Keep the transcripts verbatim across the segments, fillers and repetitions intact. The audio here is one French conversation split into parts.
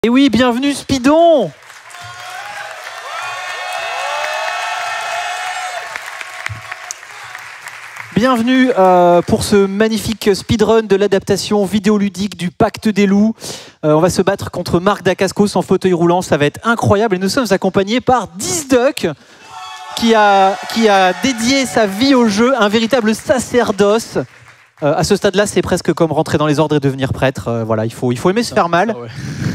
Et oui, bienvenue Speedon! Bienvenue euh, pour ce magnifique speedrun de l'adaptation vidéoludique du Pacte des Loups. Euh, on va se battre contre Marc Dacascos en fauteuil roulant, ça va être incroyable. Et nous sommes accompagnés par Dizduck, qui a, qui a dédié sa vie au jeu, un véritable sacerdoce. Euh, à ce stade-là, c'est presque comme rentrer dans les ordres et devenir prêtre. Euh, voilà, il faut, il faut aimer se faire mal. Ah ouais.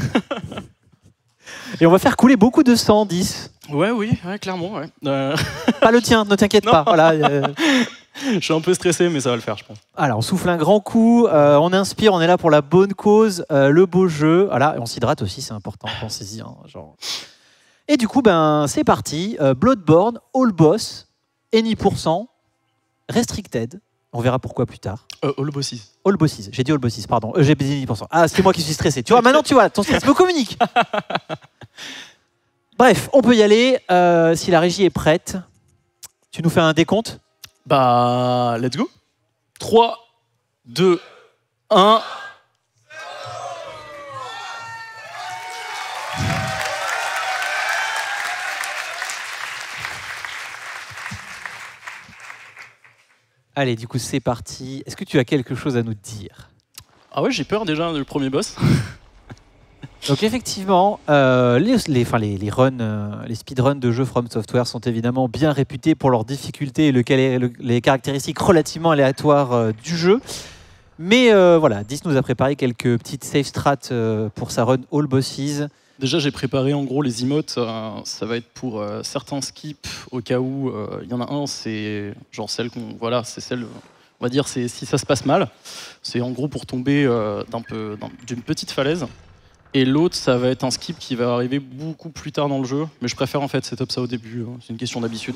Et on va faire couler beaucoup de sang, dix. Ouais, oui, ouais, clairement. Ouais. Euh... Pas le tien, ne t'inquiète pas. Voilà, euh... Je suis un peu stressé, mais ça va le faire, je pense. Alors, on souffle un grand coup, euh, on inspire, on est là pour la bonne cause, euh, le beau jeu. Voilà, et on s'hydrate aussi, c'est important, pensez-y. Hein, genre. Et du coup, ben, c'est parti. Euh, Bloodborne, All Boss, Any pour cent, Restricted. On verra pourquoi plus tard. Euh, All Bosses. All Bosses, j'ai dit All Bosses, pardon. Euh, j'ai dit Any pour cent. Ah, c'est moi qui suis stressé. Tu vois, maintenant tu vois, ton stress me communique. Bref, on peut y aller. Euh, si la régie est prête, tu nous fais un décompte? Bah, let's go. trois, deux, un... Allez, du coup, c'est parti. Est-ce que tu as quelque chose à nous dire? Ah ouais, j'ai peur déjà du premier boss. Donc effectivement, euh, les, les, enfin, les, les, runs, euh, les speedruns de jeux From Software sont évidemment bien réputés pour leur difficulté et le, le, les caractéristiques relativement aléatoires euh, du jeu. Mais euh, voilà, Dix nous a préparé quelques petites safe strats euh, pour sa run All Bosses. Déjà, j'ai préparé en gros les emotes. Euh, ça va être pour euh, certains skips au cas où il euh, y en a un, c'est genre celle qu'on, voilà, c'est celle, on va dire, c'est si ça se passe mal. C'est en gros pour tomber euh, d'un peu, d'une petite falaise. Et l'autre, ça va être un skip qui va arriver beaucoup plus tard dans le jeu. Mais je préfère en fait setup ça au début. Hein. C'est une question d'habitude.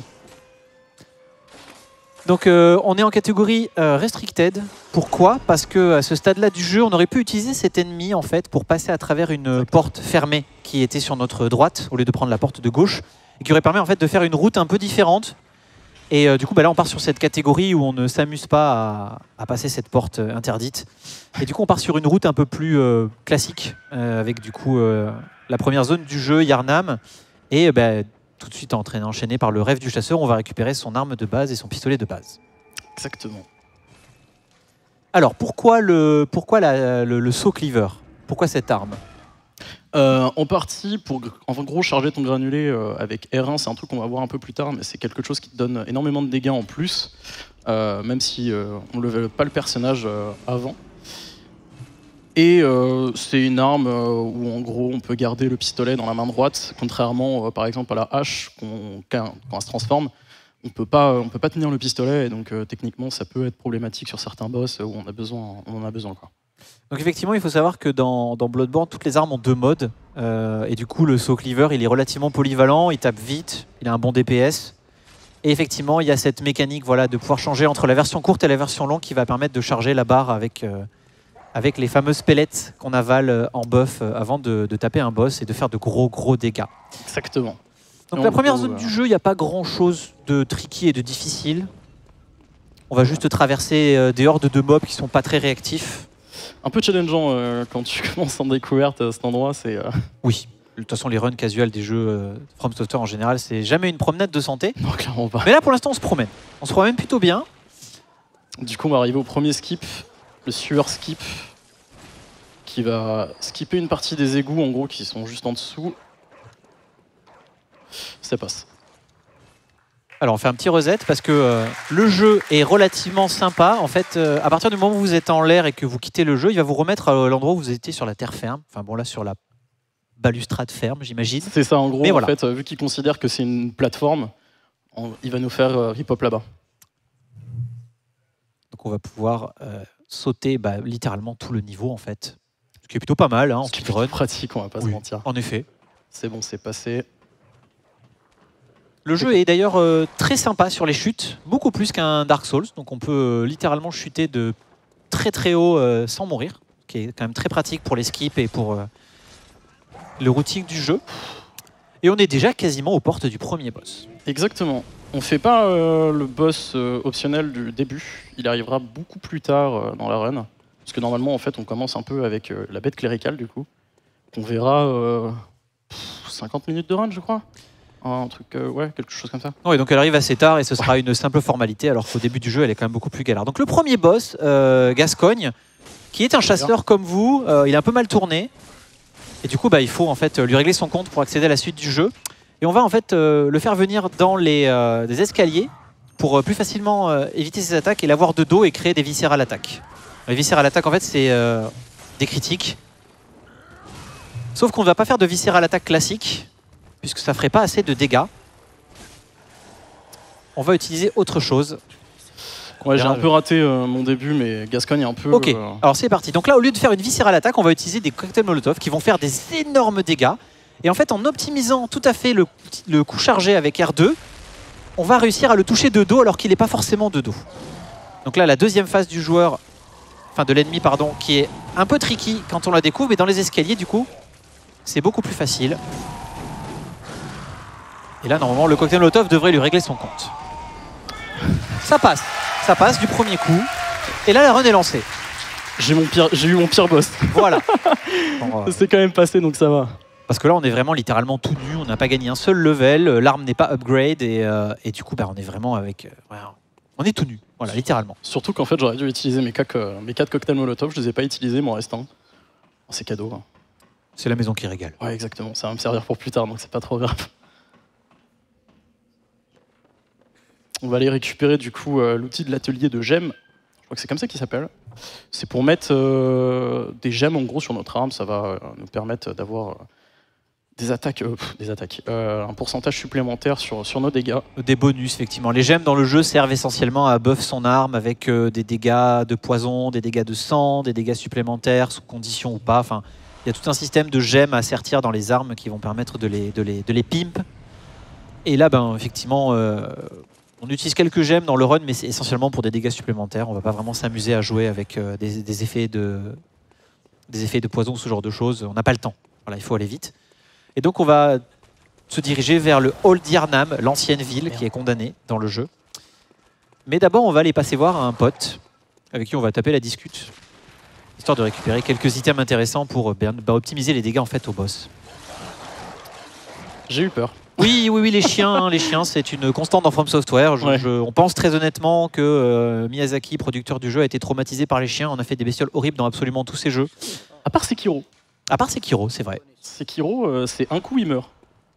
Donc euh, on est en catégorie euh, restricted. Pourquoi? Parce que à ce stade-là du jeu, on aurait pu utiliser cet ennemi en fait pour passer à travers une porte fermée qui était sur notre droite au lieu de prendre la porte de gauche et qui aurait permis en fait de faire une route un peu différente. Et euh, du coup, bah, là, on part sur cette catégorie où on ne s'amuse pas à, à passer cette porte euh, interdite. Et du coup, on part sur une route un peu plus euh, classique euh, avec du coup euh, la première zone du jeu, Yharnam, et bah, tout de suite entraîné, enchaîné par le rêve du chasseur, on va récupérer son arme de base et son pistolet de base. Exactement. Alors, pourquoi le, pourquoi la, le, le saut cleaver? Pourquoi cette arme? euh, En partie, pour en gros charger ton granulé euh, avec R un, c'est un truc qu'on va voir un peu plus tard, mais c'est quelque chose qui te donne énormément de dégâts en plus, euh, même si euh, on ne levait pas le personnage euh, avant. Et euh, c'est une arme euh, où en gros on peut garder le pistolet dans la main droite, contrairement euh, par exemple à la hache, qu'on, quand, quand elle se transforme, on peut pas, on peut pas tenir le pistolet, et donc euh, techniquement ça peut être problématique sur certains boss où on a besoin, on en a besoin quoi. Donc effectivement, il faut savoir que dans, dans Bloodborne, toutes les armes ont deux modes, euh, et du coup le saut cleaver il est relativement polyvalent, il tape vite, il a un bon D P S, et effectivement il y a cette mécanique voilà, de pouvoir changer entre la version courte et la version longue qui va permettre de charger la barre avec... Euh, avec les fameuses pellets qu'on avale en buff avant de, de taper un boss et de faire de gros gros dégâts. Exactement. Donc en la première gros, zone euh... du jeu, il n'y a pas grand chose de tricky et de difficile. On va juste traverser des hordes de mobs qui sont pas très réactifs. Un peu challengeant euh, quand tu commences en découverte à cet endroit, c'est... Euh... Oui. De toute façon, les runs casuals des jeux euh, From Software en général, c'est jamais une promenade de santé. Non, clairement pas. Mais là, pour l'instant, on se promène. On se promène plutôt bien. Du coup, on va arriver au premier skip. Le sueur skip, qui va skipper une partie des égouts en gros qui sont juste en dessous. Ça passe. Alors on fait un petit reset parce que euh, le jeu est relativement sympa. En fait, euh, à partir du moment où vous êtes en l'air et que vous quittez le jeu, il va vous remettre à l'endroit où vous étiez sur la terre ferme. Enfin bon là sur la balustrade ferme, j'imagine. C'est ça en gros. Mais en voilà. fait, euh, vu qu'il considère que c'est une plateforme, on, il va nous faire euh, rip-hop là-bas. Donc on va pouvoir euh, sauter bah, littéralement tout le niveau en fait. Ce qui est plutôt pas mal hein, en speedrun. Pratique, on va pas oui, se mentir. En effet. C'est bon, c'est passé. Le jeu est d'ailleurs euh, très sympa sur les chutes, beaucoup plus qu'un Dark Souls. Donc on peut euh, littéralement chuter de très très haut euh, sans mourir, ce qui est quand même très pratique pour les skips et pour euh, le routing du jeu. Et on est déjà quasiment aux portes du premier boss. Exactement. On fait pas euh, le boss euh, optionnel du début. Il arrivera beaucoup plus tard euh, dans la run. Parce que normalement, en fait, on commence un peu avec euh, la bête cléricale, du coup. qu'on verra euh, cinquante minutes de run, je crois. Un truc, euh, ouais, quelque chose comme ça. Oui, donc elle arrive assez tard et ce sera ouais. une simple formalité, alors qu'au début du jeu, elle est quand même beaucoup plus galère. Donc le premier boss, euh, Gascogne, qui est un chasseur comme vous, euh, il est un peu mal tourné. Et du coup, bah, il faut en fait lui régler son compte pour accéder à la suite du jeu. Et on va en fait euh, le faire venir dans les euh, des escaliers pour euh, plus facilement euh, éviter ses attaques et l'avoir de dos et créer des viscères à l'attaque. Les viscères à l'attaque, en fait, c'est euh, des critiques. Sauf qu'on ne va pas faire de viscères à l'attaque classique, puisque ça ne ferait pas assez de dégâts. On va utiliser autre chose. Ouais, j'ai un peu raté euh, mon début, mais Gascogne est un peu... Ok, euh... alors c'est parti. Donc là, au lieu de faire une viscère à l'attaque, on va utiliser des cocktails Molotov qui vont faire des énormes dégâts. Et en fait, en optimisant tout à fait le, le coup chargé avec R deux, on va réussir à le toucher de dos alors qu'il n'est pas forcément de dos. Donc là, la deuxième phase du joueur, enfin de l'ennemi, pardon, qui est un peu tricky quand on la découvre, mais dans les escaliers, du coup, c'est beaucoup plus facile. Et là, normalement, le cocktail Molotov devrait lui régler son compte. Ça passe, ça passe du premier coup. Et là, la run est lancée. J'ai mon pire, j'ai eu mon pire boss. Voilà. Bon, euh... c'est quand même passé, donc ça va. Parce que là, on est vraiment littéralement tout nu. On n'a pas gagné un seul level. L'arme n'est pas upgrade. Et, euh, et du coup, bah, on est vraiment avec... Euh, voilà. On est tout nu. Voilà, littéralement. Surtout qu'en fait, j'aurais dû utiliser mes quatre, euh, mes quatre cocktails Molotov. Je les ai pas utilisés, mon restant. C'est cadeau. Hein. C'est la maison qui régale. Ouais, exactement. Ça va me servir pour plus tard, donc c'est pas trop grave. On va aller récupérer du coup euh, l'outil de l'atelier de gemmes. Je crois que c'est comme ça qu'il s'appelle. C'est pour mettre euh, des gemmes en gros sur notre arme. Ça va euh, nous permettre d'avoir euh, des attaques, euh, pff, des attaques, euh, un pourcentage supplémentaire sur, sur nos dégâts. Des bonus, effectivement. Les gemmes dans le jeu servent essentiellement à buff son arme avec euh, des dégâts de poison, des dégâts de sang, des dégâts supplémentaires sous condition ou pas. Enfin, il y a tout un système de gemmes à sertir dans les armes qui vont permettre de les, de les, de les pimp. Et là, ben, effectivement... Euh, on utilise quelques gemmes dans le run, mais c'est essentiellement pour des dégâts supplémentaires. On ne va pas vraiment s'amuser à jouer avec euh, des, des, effets de, des effets de poison ou ce genre de choses. On n'a pas le temps. Voilà, il faut aller vite. Et donc, on va se diriger vers le Hall d'Yharnam, l'ancienne ville qui est condamnée dans le jeu. Mais d'abord, on va aller passer voir un pote avec qui on va taper la discute, histoire de récupérer quelques items intéressants pour bah, optimiser les dégâts en fait au boss. J'ai eu peur. Oui, oui, oui, les chiens, les chiens, c'est une constante dans From Software. Je, ouais. je, on pense très honnêtement que euh, Miyazaki, producteur du jeu, a été traumatisé par les chiens. On a fait des bestioles horribles dans absolument tous ses jeux. À part Sekiro. À part Sekiro, c'est vrai. Sekiro, euh, c'est un coup, il meurt.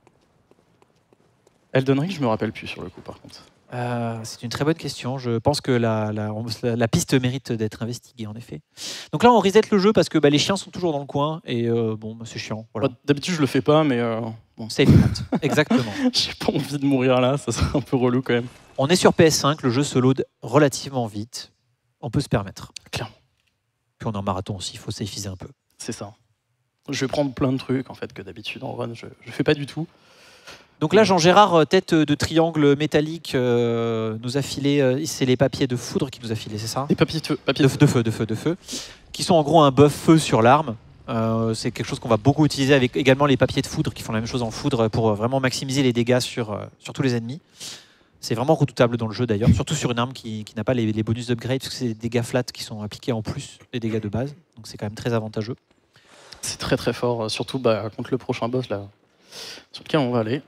Elden Ring, je me rappelle plus sur le coup, par contre. Euh, c'est une très bonne question. Je pense que la, la, la piste mérite d'être investiguée, en effet. Donc là, on reset le jeu parce que bah, les chiens sont toujours dans le coin et euh, bon, bah, c'est chiant. Voilà. Bah, d'habitude, je le fais pas, mais... Euh... Bon. Safe mode, exactement. J'ai pas envie de mourir là, ça serait un peu relou quand même. On est sur P S cinq, le jeu se load relativement vite. On peut se permettre. Clairement. Puis on est en marathon aussi, il faut safeiser un peu. C'est ça. Je vais prendre plein de trucs en fait que d'habitude en run, je, je fais pas du tout. Donc là, Jean-Gérard, tête de triangle métallique, euh, nous a filé, euh, c'est les papiers de foudre qui nous a filé, c'est ça? Des papiers de feu, papiers de, de, de feu, de feu, de feu, qui sont en gros un buff feu sur l'arme. Euh, c'est quelque chose qu'on va beaucoup utiliser avec également les papiers de foudre qui font la même chose en foudre pour vraiment maximiser les dégâts sur, euh, sur tous les ennemis. C'est vraiment redoutable dans le jeu d'ailleurs, surtout sur une arme qui, qui n'a pas les, les bonus d'upgrade, parce que c'est des dégâts flat qui sont appliqués en plus des dégâts de base. Donc c'est quand même très avantageux. C'est très très fort, surtout bah, contre le prochain boss là, sur lequel on va aller.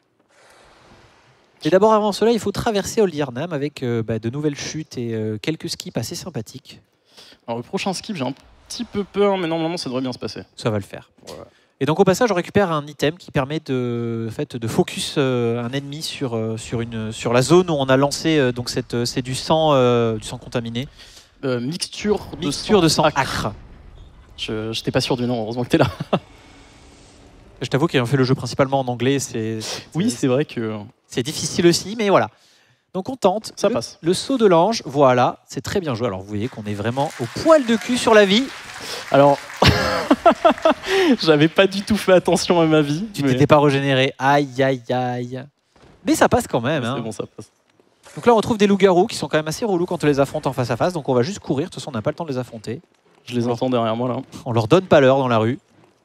Et d'abord avant cela, il faut traverser Hall d'Yharnam avec euh, bah, de nouvelles chutes et euh, quelques skips assez sympathiques. Alors le prochain skip, j'ai un petit peu peur, mais normalement ça devrait bien se passer. Ça va le faire. Ouais. Et donc au passage, on récupère un item qui permet de, en fait, de focus euh, un ennemi sur, euh, sur, une, sur la zone où on a lancé. Euh, donc c'est, c'est du sang, euh, du sang contaminé. Euh, mixture de mixture sang, de sang acre. acre. Je n'étais pas sûr du nom, heureusement que tu es là. Je t'avoue qu'ayant fait le jeu principalement en anglais, c'est... Oui, c'est vrai que... C'est difficile aussi, mais voilà. Donc on tente. Ça le, passe. Le saut de l'ange, voilà, c'est très bien joué. Alors vous voyez qu'on est vraiment au poil de cul sur la vie. Alors, j'avais pas du tout fait attention à ma vie. Tu mais... t'étais pas régénéré, aïe aïe aïe. Mais ça passe quand même. C'est hein. bon, ça passe. Donc là on retrouve des loups-garous qui sont quand même assez relous quand on les affronte en face à face. Donc on va juste courir, de toute façon on n'a pas le temps de les affronter. Je les on entends derrière moi là. On leur donne pas l'heure dans la rue.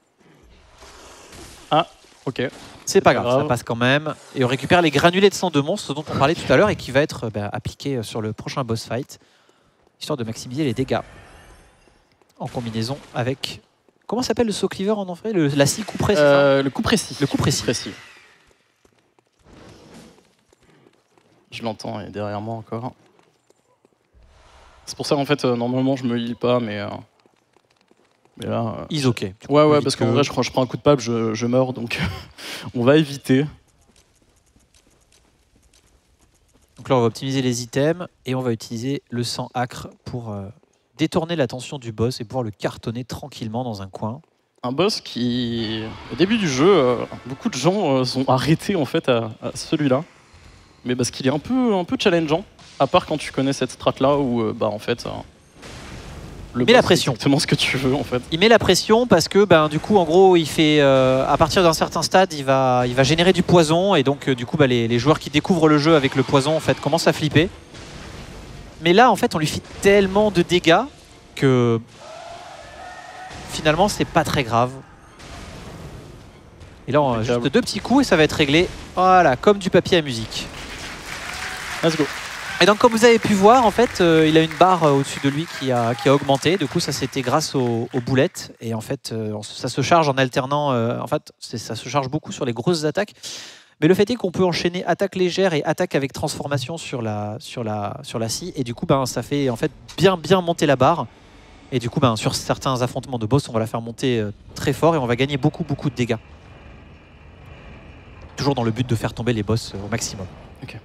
Ah, ok. C'est pas grave, grave, ça passe quand même. Et on récupère les granulés de sang de monstre dont on parlait tout à l'heure et qui va être bah, appliqué sur le prochain boss fight, histoire de maximiser les dégâts en combinaison avec Comment s'appelle le saut cleaver en enfer? le, La scie coup près, c'est euh, Le coup précis. Le coup précis. précis. Je l'entends, il est derrière moi encore. C'est pour ça qu'en fait, euh, normalement, je me heal pas, mais... Euh, mais là... Euh, Is ok. Ouais, ouais, parce qu'en vrai, je, je prends un coup de pape, je, je meurs, donc on va éviter. Donc là, on va optimiser les items et on va utiliser le sang acre pour euh, détourner l'attention du boss et pouvoir le cartonner tranquillement dans un coin. Un boss qui, au début du jeu, euh, beaucoup de gens euh, sont arrêtés en fait à, à celui-là, mais parce qu'il est un peu, un peu challengeant, à part quand tu connais cette strat-là où, euh, bah en fait, euh, le met la boss, c'est pression. exactement ce que tu veux en fait. Il met la pression parce que ben du coup en gros il fait euh, à partir d'un certain stade il va il va générer du poison et donc euh, du coup bah, les, les joueurs qui découvrent le jeu avec le poison en fait commencent à flipper. Mais là en fait on lui fait tellement de dégâts que finalement c'est pas très grave. Et là on a juste deux petits coups et ça va être réglé. Voilà, comme du papier à musique. Let's go. Et donc comme vous avez pu voir en fait euh, il a une barre euh, au-dessus de lui qui a, qui a augmenté. Du coup ça c'était grâce aux, aux boulettes et en fait euh, ça se charge en alternant, euh, en fait ça se charge beaucoup sur les grosses attaques. Mais le fait est qu'on peut enchaîner attaque légère et attaque avec transformation sur la, sur la, sur la scie et du coup ben, ça fait en fait bien bien monter la barre. Et du coup ben, sur certains affrontements de boss on va la faire monter euh, très fort et on va gagner beaucoup beaucoup de dégâts. Toujours dans le but de faire tomber les boss euh, au maximum. Ok.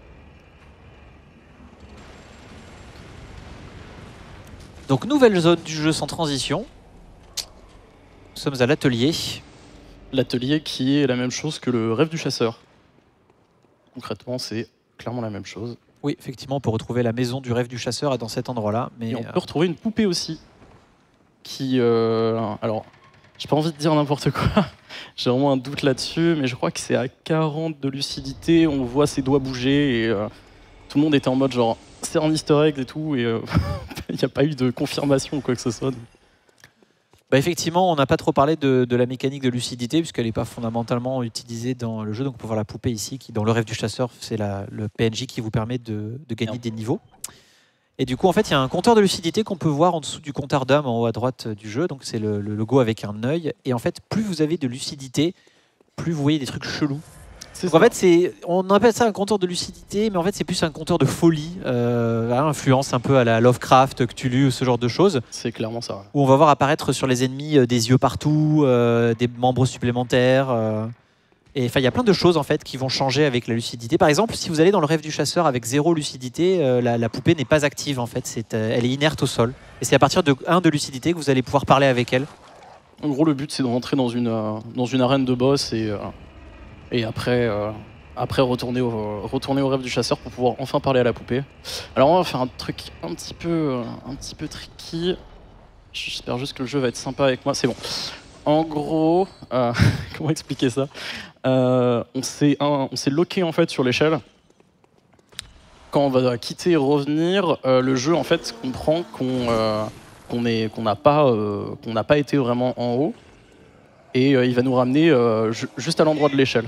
Donc nouvelle zone du jeu sans transition. Nous sommes à l'atelier. L'atelier qui est la même chose que le rêve du chasseur. Concrètement, c'est clairement la même chose. Oui, effectivement, on peut retrouver la maison du rêve du chasseur dans cet endroit-là. Mais et on peut retrouver une poupée aussi. Qui, euh, alors, j'ai pas envie de dire n'importe quoi. J'ai vraiment un doute là-dessus, mais je crois que c'est à quarante de lucidité. On voit ses doigts bouger et euh, tout le monde était en mode genre c'est un easter egg et tout. Et il euh, n'y a pas eu de confirmation ou quoi que ce soit. Bah effectivement, on n'a pas trop parlé de, de la mécanique de lucidité puisqu'elle n'est pas fondamentalement utilisée dans le jeu. Donc on peut voir la poupée ici qui, dans le rêve du chasseur, c'est le P N J qui vous permet de, de gagner des niveaux. Et du coup, en fait, il y a un compteur de lucidité qu'on peut voir en dessous du compteur d'âme en haut à droite du jeu. Donc c'est le, le logo avec un œil. Et en fait, plus vous avez de lucidité, plus vous voyez des trucs chelous. Donc en fait, on appelle ça un compteur de lucidité, mais en fait c'est plus un compteur de folie, euh, influence un peu à la Lovecraft, Cthulhu, ce genre de choses. C'est clairement ça. Ouais. Où on va voir apparaître sur les ennemis euh, des yeux partout, euh, des membres supplémentaires. Euh, et enfin, il y a plein de choses en fait qui vont changer avec la lucidité. Par exemple, si vous allez dans le rêve du chasseur avec zéro lucidité, euh, la, la poupée n'est pas active en fait. C'est, euh, elle est inerte au sol. Et c'est à partir de un de lucidité que vous allez pouvoir parler avec elle. En gros, le but c'est de rentrer dans une euh, dans une arène de boss et euh... Et après, euh, après retourner, au, retourner au rêve du chasseur pour pouvoir enfin parler à la poupée. Alors on va faire un truc un petit peu, un petit peu tricky. J'espère juste que le jeu va être sympa avec moi. C'est bon. En gros, euh, comment expliquer ça euh, On s'est loqué en fait sur l'échelle. Quand on va quitter et revenir, euh, le jeu en fait comprend qu'on euh, qu'on est, qu'on n'a pas, euh, qu'on n'a pas été vraiment en haut. Et euh, il va nous ramener euh, ju juste à l'endroit de l'échelle.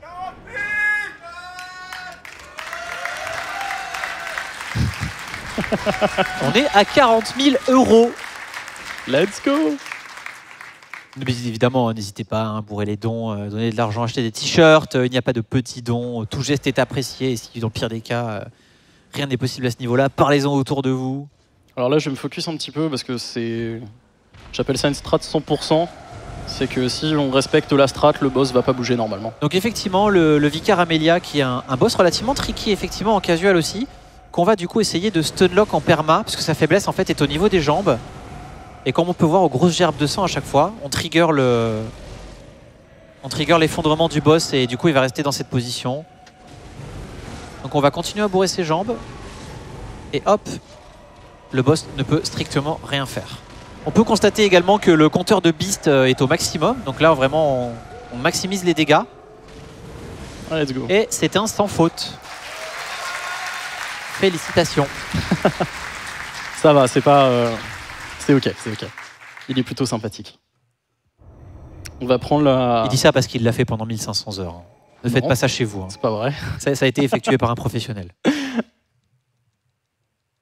On est à quarante mille euros. Let's go. Mais évidemment, n'hésitez pas à hein, bourrer les dons, euh, donner de l'argent, acheter des t-shirts. Euh, il n'y a pas de petits dons. Tout geste est apprécié. Et si dans le pire des cas, euh, rien n'est possible à ce niveau-là, parlez-en autour de vous. Alors là, je me focus un petit peu parce que c'est... J'appelle ça une strat cent pour cent. C'est que si on respecte la strat, le boss va pas bouger normalement. Donc effectivement, le, le Vicar Amelia, qui est un, un boss relativement tricky, effectivement en casual aussi, qu'on va du coup essayer de stunlock en perma, parce que sa faiblesse en fait est au niveau des jambes. Et comme on peut voir aux grosses gerbes de sang à chaque fois, on trigger le, on trigger l'effondrement du boss et du coup il va rester dans cette position. Donc on va continuer à bourrer ses jambes. Et hop, le boss ne peut strictement rien faire. On peut constater également que le compteur de Beast est au maximum. Donc là, vraiment, on, on maximise les dégâts. Ah, let's go. Et c'est un sans faute. Félicitations. Ça va, c'est pas... Euh... C'est ok, c'est ok. Il est plutôt sympathique. On va prendre la... Il dit ça parce qu'il l'a fait pendant mille cinq cents heures. Ne non, faites pas ça chez vous. Hein. C'est pas vrai. Ça, ça a été effectué par un professionnel.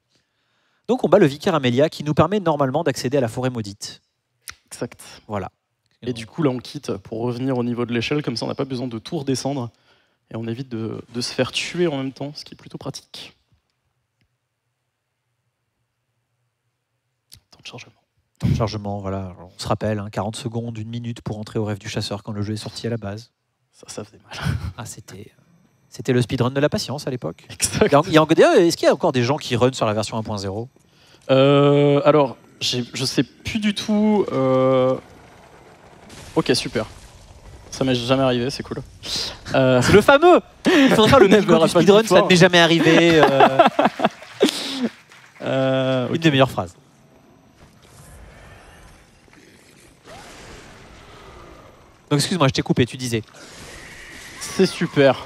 Donc on bat le Vicar Amelia qui nous permet normalement d'accéder à la forêt maudite. Exact. Voilà. Et du coup, là, on quitte pour revenir au niveau de l'échelle, comme ça, on n'a pas besoin de tout redescendre. Et on évite de, de se faire tuer en même temps, ce qui est plutôt pratique. Temps de chargement. Temps de chargement, voilà. On se rappelle, hein, quarante secondes, une minute pour entrer au rêve du chasseur quand le jeu est sorti à la base. Ça, ça faisait mal. Ah, c'était... C'était le speedrun de la patience à l'époque. Exact. Il y a, est-ce qu'il y a encore des gens qui run sur la version un point zéro? euh, Alors, je sais plus du tout... Euh... Ok, super. Ça m'est jamais arrivé, c'est cool. Euh... C'est le fameux. Il faudrait faire le bingo du speedrun, ça ne m'est jamais arrivé. Euh... euh, okay. Une des meilleures phrases. Donc excuse-moi, je t'ai coupé, tu disais. C'est super.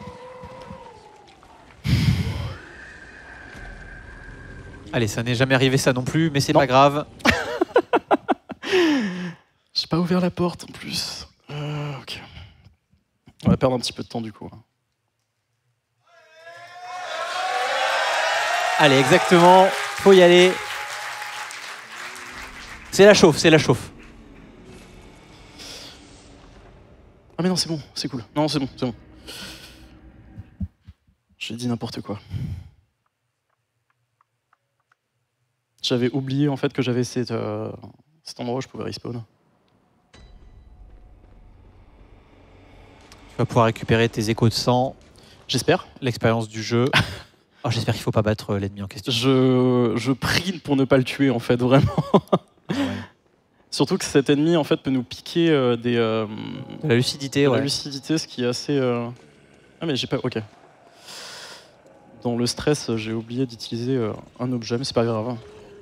Allez, ça n'est jamais arrivé ça non plus, mais c'est pas grave. J'ai pas ouvert la porte en plus. Euh, ok. On va perdre un petit peu de temps du coup. Allez, exactement. Faut y aller. C'est la chauffe, c'est la chauffe. Ah mais non, c'est bon, c'est cool. Non, c'est bon, c'est bon. J'ai dit n'importe quoi. J'avais oublié en fait que j'avais cet, euh, cet endroit où je pouvais respawn. Tu vas pouvoir récupérer tes échos de sang. J'espère. L'expérience du jeu. Oh, j'espère qu'il ne faut pas battre l'ennemi en question. Je, je prie pour ne pas le tuer en fait, vraiment. Ouais. Surtout que cet ennemi en fait peut nous piquer euh, des... Euh, de la lucidité, de ouais. La lucidité, ce qui est assez... Euh... Ah mais j'ai pas... Ok. Dans le stress, j'ai oublié d'utiliser euh, un objet, mais c'est pas grave.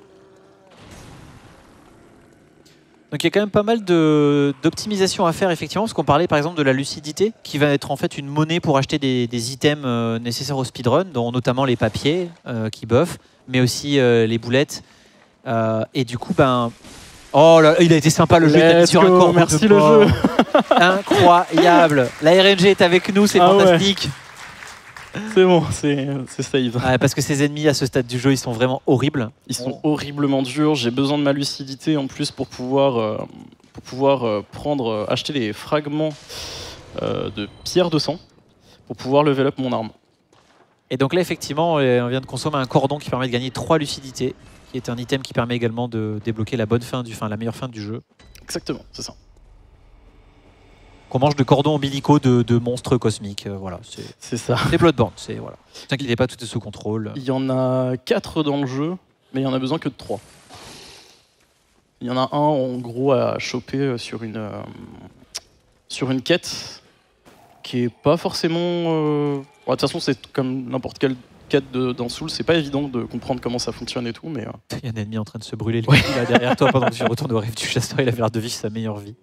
Donc il y a quand même pas mal d'optimisation à faire effectivement, parce qu'on parlait par exemple de la lucidité, qui va être en fait une monnaie pour acheter des, des items euh, nécessaires au speedrun, dont notamment les papiers euh, qui buffent, mais aussi euh, les boulettes. Euh, et du coup, ben... Oh là, il a été sympa le jeu, il a mis sur un corps. Merci le jeu. Incroyable. La R N G est avec nous, c'est ah fantastique. Ouais. C'est bon, c'est save. Ouais, parce que ces ennemis à ce stade du jeu, ils sont vraiment horribles. Ils sont oh. horriblement durs. J'ai besoin de ma lucidité en plus pour pouvoir, euh, pour pouvoir euh, prendre, euh, acheter des fragments euh, de pierre de sang pour pouvoir level up mon arme. Et donc là, effectivement, on vient de consommer un cordon qui permet de gagner trois lucidités, qui est un item qui permet également de débloquer la bonne fin du, fin, la meilleure fin du jeu. Exactement, c'est ça. Qu'on mange de cordons ombilicaux de, de monstres cosmiques. Euh, voilà, c'est ça. C'est Bloodborne, c'est voilà. Ne t'inquiétez pas, tout est sous contrôle. Il y en a quatre dans le jeu, mais il y en a besoin que de trois. Il y en a un en gros à choper sur une, euh, sur une quête qui est pas forcément... Euh... Bon, de toute façon, c'est comme n'importe quelle quête de, dans Soul, c'est pas évident de comprendre comment ça fonctionne et tout, mais... Euh... Il y a un ennemi en train de se brûler le ouais. Là derrière toi pendant que tu retournes au rêve du chasseur, il avait l'air de vivre sa meilleure vie.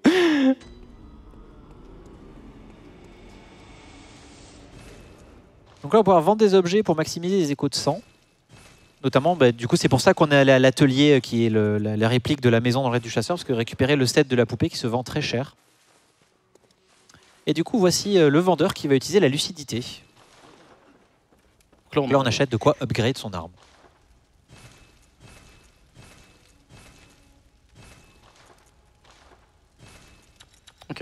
Donc là, on va pouvoir vendre des objets pour maximiser les échos de sang. Notamment, bah, du coup, c'est pour ça qu'on est allé à l'atelier qui est le, la, la réplique de la maison dans le rêve du chasseur, parce que récupérer le set de la poupée qui se vend très cher. Et du coup, voici euh, le vendeur qui va utiliser la lucidité. Donc là, on, là, on achète de quoi upgrade son arme. Ok.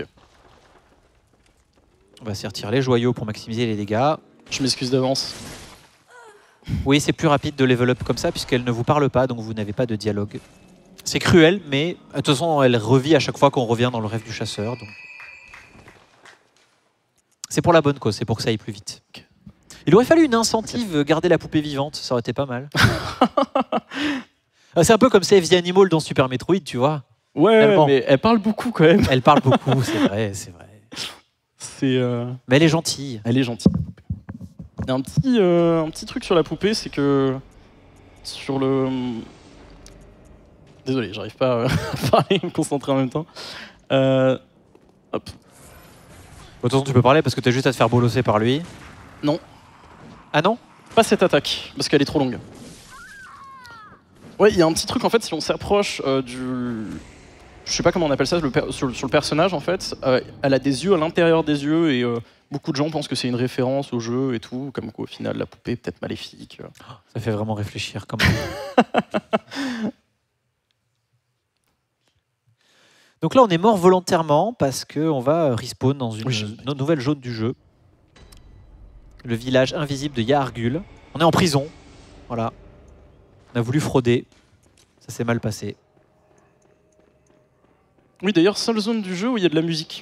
On va sortir les joyaux pour maximiser les dégâts. Je m'excuse d'avance. Oui, c'est plus rapide de level up comme ça, puisqu'elle ne vous parle pas, donc vous n'avez pas de dialogue. C'est cruel, mais de toute façon, elle revit à chaque fois qu'on revient dans le rêve du chasseur. Donc... C'est pour la bonne cause, c'est pour que ça aille plus vite. Okay. Il aurait fallu une incentive, okay. Garder la poupée vivante, ça aurait été pas mal. C'est un peu comme Save the Animal dans Super Metroid, tu vois. Ouais, elle mais elle parle beaucoup quand même. Elle parle beaucoup, c'est vrai, c'est vrai. Euh... Mais elle est gentille. Elle est gentille. Il y a un petit, euh, un petit truc sur la poupée, c'est que sur le... Désolé, j'arrive pas à parler et me concentrer en même temps. Euh... Hop. De toute façon, tu peux parler parce que tu as juste à te faire bolosser par lui. Non. Ah non? Pas cette attaque, parce qu'elle est trop longue. Ouais, il y a un petit truc en fait, si on s'approche euh, du... Je sais pas comment on appelle ça, le per... sur, sur le personnage en fait, euh, elle a des yeux à l'intérieur des yeux et euh, beaucoup de gens pensent que c'est une référence au jeu et tout, comme qu'au final la poupée est peut-être maléfique. Ça fait vraiment réfléchir quand même. Donc là, on est mort volontairement parce qu'on va respawn dans une Oui. no- nouvelle zone du jeu. Le village invisible de Yahargul. On est en prison. Voilà. On a voulu frauder. Ça s'est mal passé. Oui, d'ailleurs, seule zone du jeu où il y a de la musique.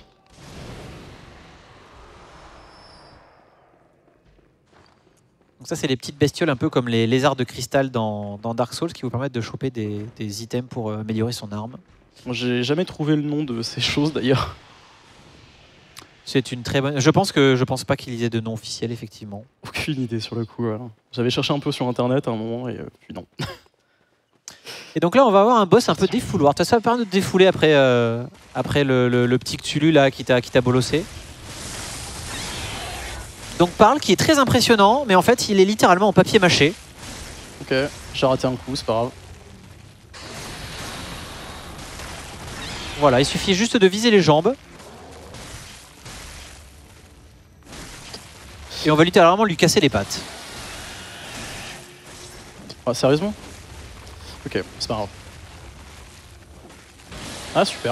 Donc ça, c'est les petites bestioles un peu comme les lézards de cristal dans, dans Dark Souls qui vous permettent de choper des, des items pour euh, améliorer son arme. J'ai jamais trouvé le nom de ces choses d'ailleurs. C'est une très bonne... Je pense que je pense pas qu'il y ait de nom officiel, effectivement. Aucune idée sur le coup. Voilà. J'avais cherché un peu sur internet à un moment et euh, puis non. Et donc là, on va avoir un boss un peu défouloir. Ça va permettre de te défouler après, euh, après le, le, le petit Cthulhu là qui t'a qui t'a bolossé. Donc Parle, qui est très impressionnant, mais en fait, il est littéralement en papier mâché. Ok, j'ai raté un coup, c'est pas grave. Voilà, il suffit juste de viser les jambes. Et on va littéralement lui casser les pattes. Ah, sérieusement? Ok, c'est pas grave. Ah, super.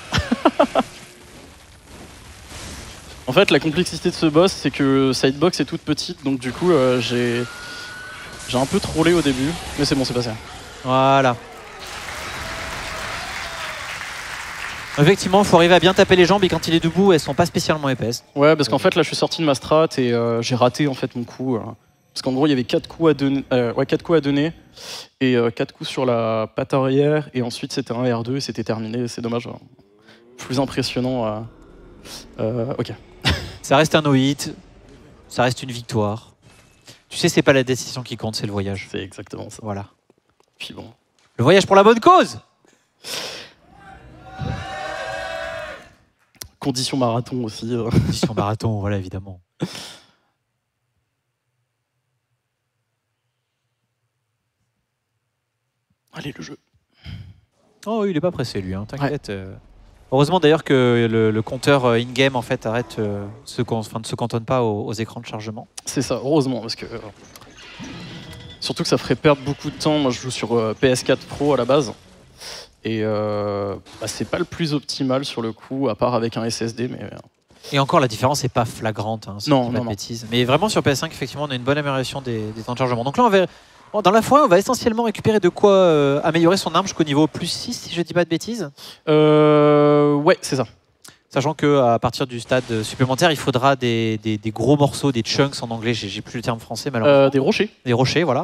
En fait, la complexité de ce boss, c'est que Sidebox est toute petite, donc du coup, euh, j'ai j'ai un peu trollé au début, mais c'est bon, c'est passé. Voilà. Effectivement, il faut arriver à bien taper les jambes et quand il est debout, elles sont pas spécialement épaisses. Ouais, parce qu'en fait, là, je suis sorti de ma strat et euh, j'ai raté en fait mon coup. euh, parce qu'en gros, il y avait quatre coups à donner, euh, ouais, quatre coups à donner et euh, quatre coups sur la patte arrière, et ensuite c'était un R deux et c'était terminé. C'est dommage. hein. Plus impressionnant. euh, euh, ok. Ça reste un no-hit, ça reste une victoire. Tu sais, c'est pas la décision qui compte, c'est le voyage. C'est exactement ça. Voilà. Puis bon. Le voyage pour la bonne cause. Condition marathon aussi. euh. Condition marathon, voilà, évidemment. Allez, le jeu. Oh, il est pas pressé, lui, hein, t'inquiète. euh. Heureusement d'ailleurs que le, le compteur euh, in-game en fait arrête, euh, se, con- enfin, ne se cantonne pas aux, aux écrans de chargement. C'est ça, heureusement, parce que. euh, surtout que ça ferait perdre beaucoup de temps. Moi, je joue sur euh, P S quatre Pro à la base. Et euh, bah, c'est pas le plus optimal sur le coup, à part avec un S S D. Mais euh, Et encore, la différence n'est pas flagrante, hein, si Non, je dis pas non, de non. bêtises. Mais vraiment sur P S cinq, effectivement, on a une bonne amélioration des, des temps de chargement. Donc là, on va, bon, dans la forêt, on va essentiellement récupérer de quoi euh, améliorer son arme jusqu'au niveau plus six, si je dis pas de bêtises. euh, ouais, c'est ça. Sachant qu'à partir du stade supplémentaire, il faudra des, des- des gros morceaux, des chunks en anglais, j'ai j'ai plus le terme français malheureusement. Euh, des rochers. Des rochers, voilà.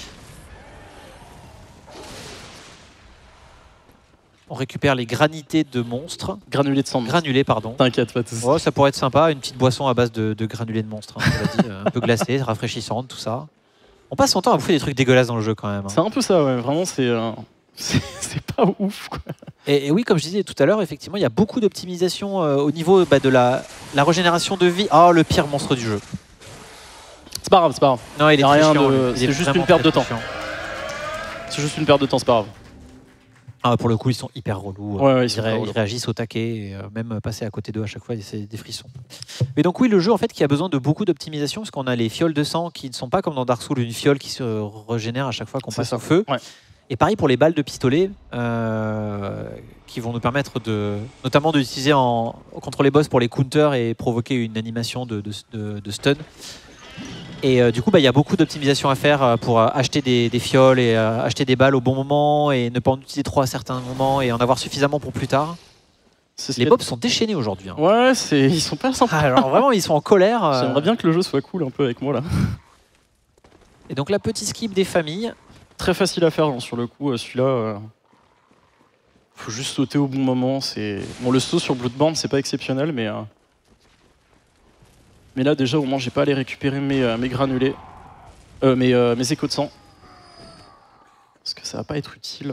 On récupère les granités de monstres. Granulés de sang. Granulés, pardon. T'inquiète, pas de soucis. Oh, ça pourrait être sympa, une petite boisson à base de, de granulés de monstres, hein, je l'ai dit, euh, un peu glacée, rafraîchissante, tout ça. On passe son temps à bouffer des trucs dégueulasses dans le jeu quand même. hein. C'est un peu ça, ouais. Vraiment, c'est euh, c'est c'est pas ouf, quoi. Et, et oui, comme je disais tout à l'heure, effectivement, il y a beaucoup d'optimisation euh, au niveau bah, de la, la régénération de vie. Oh, le pire monstre du jeu. C'est pas grave, c'est pas grave. Non, il est Y a très rien chiant, de- lui. Il c'est est juste vraiment une perte très, de très temps. chiant. C'est juste une perte de temps, c'est pas grave. Ah, pour le coup, ils sont hyper relous. Ouais, ouais, ils ils, sont ré- très ils relous. réagissent au taquet. Et, euh, même passer à côté d'eux à chaque fois, c'est des frissons. Mais donc oui, le jeu en fait qui a besoin de beaucoup d'optimisation parce qu'on a les fioles de sang qui ne sont pas comme dans Dark Souls, une fiole qui se régénère à chaque fois qu'on C'est passe ça. au feu. Ouais. Et pareil pour les balles de pistolet euh, qui vont nous permettre de, notamment d'utiliser en, contre les boss pour les counters et provoquer une animation de, de, de- de stun. Et euh, du coup, bah, il y a beaucoup d'optimisation à faire euh, pour euh, acheter des, des fioles et euh, acheter des balles au bon moment et ne pas en utiliser trop à certains moments et en avoir suffisamment pour plus tard. C'est ce Les qu'il y a- mobs sont déchaînés aujourd'hui. hein. Ouais, c'est ils sont pas sympas. Ah, alors vraiment, ils sont en colère. euh. J'aimerais bien que le jeu soit cool un peu avec moi là. Et donc la petite skip des familles. Très facile à faire hein, sur le coup, euh, celui-là. euh, Faut juste sauter au bon moment. C'est bon, le saut sur Bloodborne, c'est pas exceptionnel, mais euh, mais là déjà au moins j'ai pas à aller récupérer mes, euh, mes granulés, euh, mes, euh, mes échos de sang, parce que ça va pas être utile.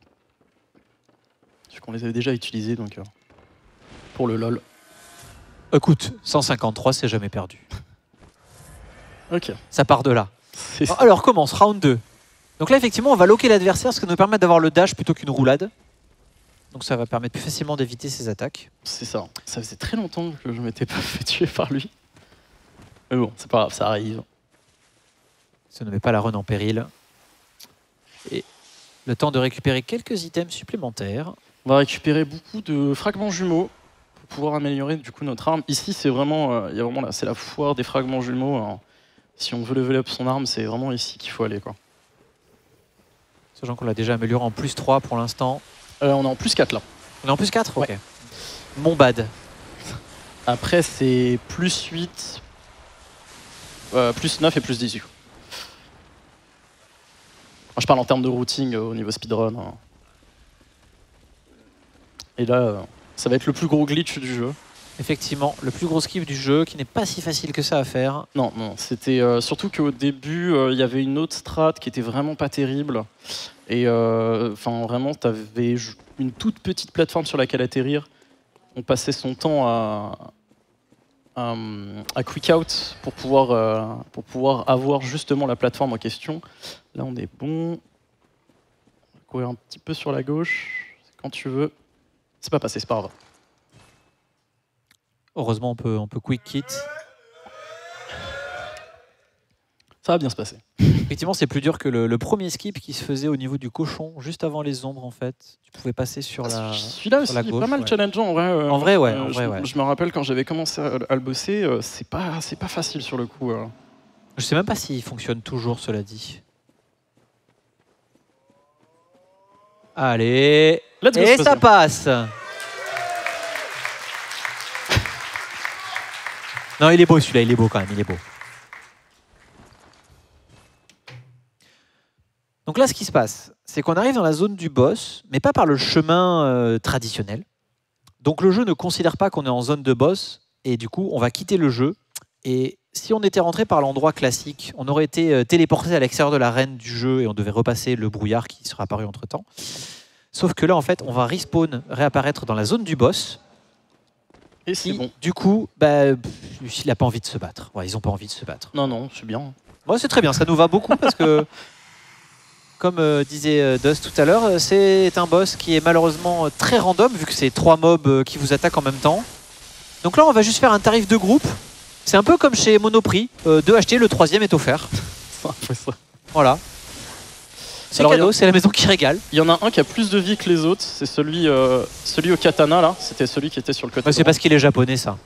Vu qu'on les avait déjà utilisés, donc euh, pour le lol. Écoute, cent cinquante-trois, c'est jamais perdu. Ok. Ça part de là. C'est Oh, alors commence, round deux. Donc là, effectivement, on va loquer l'adversaire, ce qui nous permet d'avoir le dash plutôt qu'une roulade. Donc ça va permettre plus facilement d'éviter ses attaques. c'est ça. Ça faisait très longtemps que je m'étais pas fait tuer par lui. Mais bon, c'est pas grave, ça arrive. Ça ne met pas la run en péril. Et le temps de récupérer quelques items supplémentaires. On va récupérer beaucoup de fragments jumeaux pour pouvoir améliorer du coup notre arme. Ici, c'est vraiment, euh, il y a vraiment là, c'est la foire des fragments jumeaux. Alors, si on veut level up son arme, c'est vraiment ici qu'il faut aller, quoi. Sachant qu'on l'a déjà amélioré en plus trois pour l'instant. Euh, on est en plus quatre là. On est en plus quatre. Ouais. Ok. Mon bad. Après, c'est plus huit, euh, plus neuf et plus dix-huit. Moi, je parle en termes de routing euh, au niveau speedrun. Hein. Et là, euh, ça va être le plus gros glitch du jeu. Effectivement, le plus gros skip du jeu, qui n'est pas si facile que ça à faire. Non, non, c'était euh, surtout qu'au début, il euh, y avait une autre strat qui était vraiment pas terrible. Et enfin, euh, vraiment, tu avais une toute petite plateforme sur laquelle atterrir. On passait son temps à, à, à quick out pour pouvoir, euh, pour pouvoir avoir justement la plateforme en question. Là, on est bon. On va courir un petit peu sur la gauche, quand tu veux. C'est pas passé, c'est pas grave. Heureusement, on peut, on peut quick kit. Ça va bien se passer. Effectivement, c'est plus dur que le, le premier skip qui se faisait au niveau du cochon, juste avant les ombres en fait. Tu pouvais passer sur la Celui-là aussi, la gauche, pas mal ouais. challengeant en vrai. Euh, en vrai, ouais. Euh, en je, vrai, ouais. je me rappelle quand j'avais commencé à, à le bosser, euh, c'est pas, c'est pas facile sur le coup. Euh. Je sais même pas s'il fonctionne toujours, cela dit. Allez. Let's go, Et c'est ça passé. passe. Non, il est beau celui-là, il est beau quand même, il est beau. Donc là, ce qui se passe, c'est qu'on arrive dans la zone du boss, mais pas par le chemin euh, traditionnel. Donc le jeu ne considère pas qu'on est en zone de boss, et du coup, on va quitter le jeu. Et si on était rentré par l'endroit classique, on aurait été euh, téléporté à l'extérieur de l'arène du jeu, et on devait repasser le brouillard qui sera apparu entre-temps. Sauf que là, en fait, on va respawn, réapparaître dans la zone du boss. Et c'est bon. Du coup, bah, il n'a pas envie de se battre. Ouais, ils n'ont pas envie de se battre. Non, non, c'est bien. Bon, c'est très bien, ça nous va beaucoup parce que, comme euh, disait euh, Dust tout à l'heure, c'est un boss qui est malheureusement très random vu que c'est trois mobs euh, qui vous attaquent en même temps. Donc là, on va juste faire un tarif de groupe. C'est un peu comme chez Monoprix. Euh, deux achetés, le troisième est offert. Voilà. C'est cadeau, c'est la maison qui régale. Il y en a un qui a plus de vie que les autres, c'est celui, euh, celui au katana là, c'était celui qui était sur le côté. Ouais, c'est parce qu'il est japonais ça.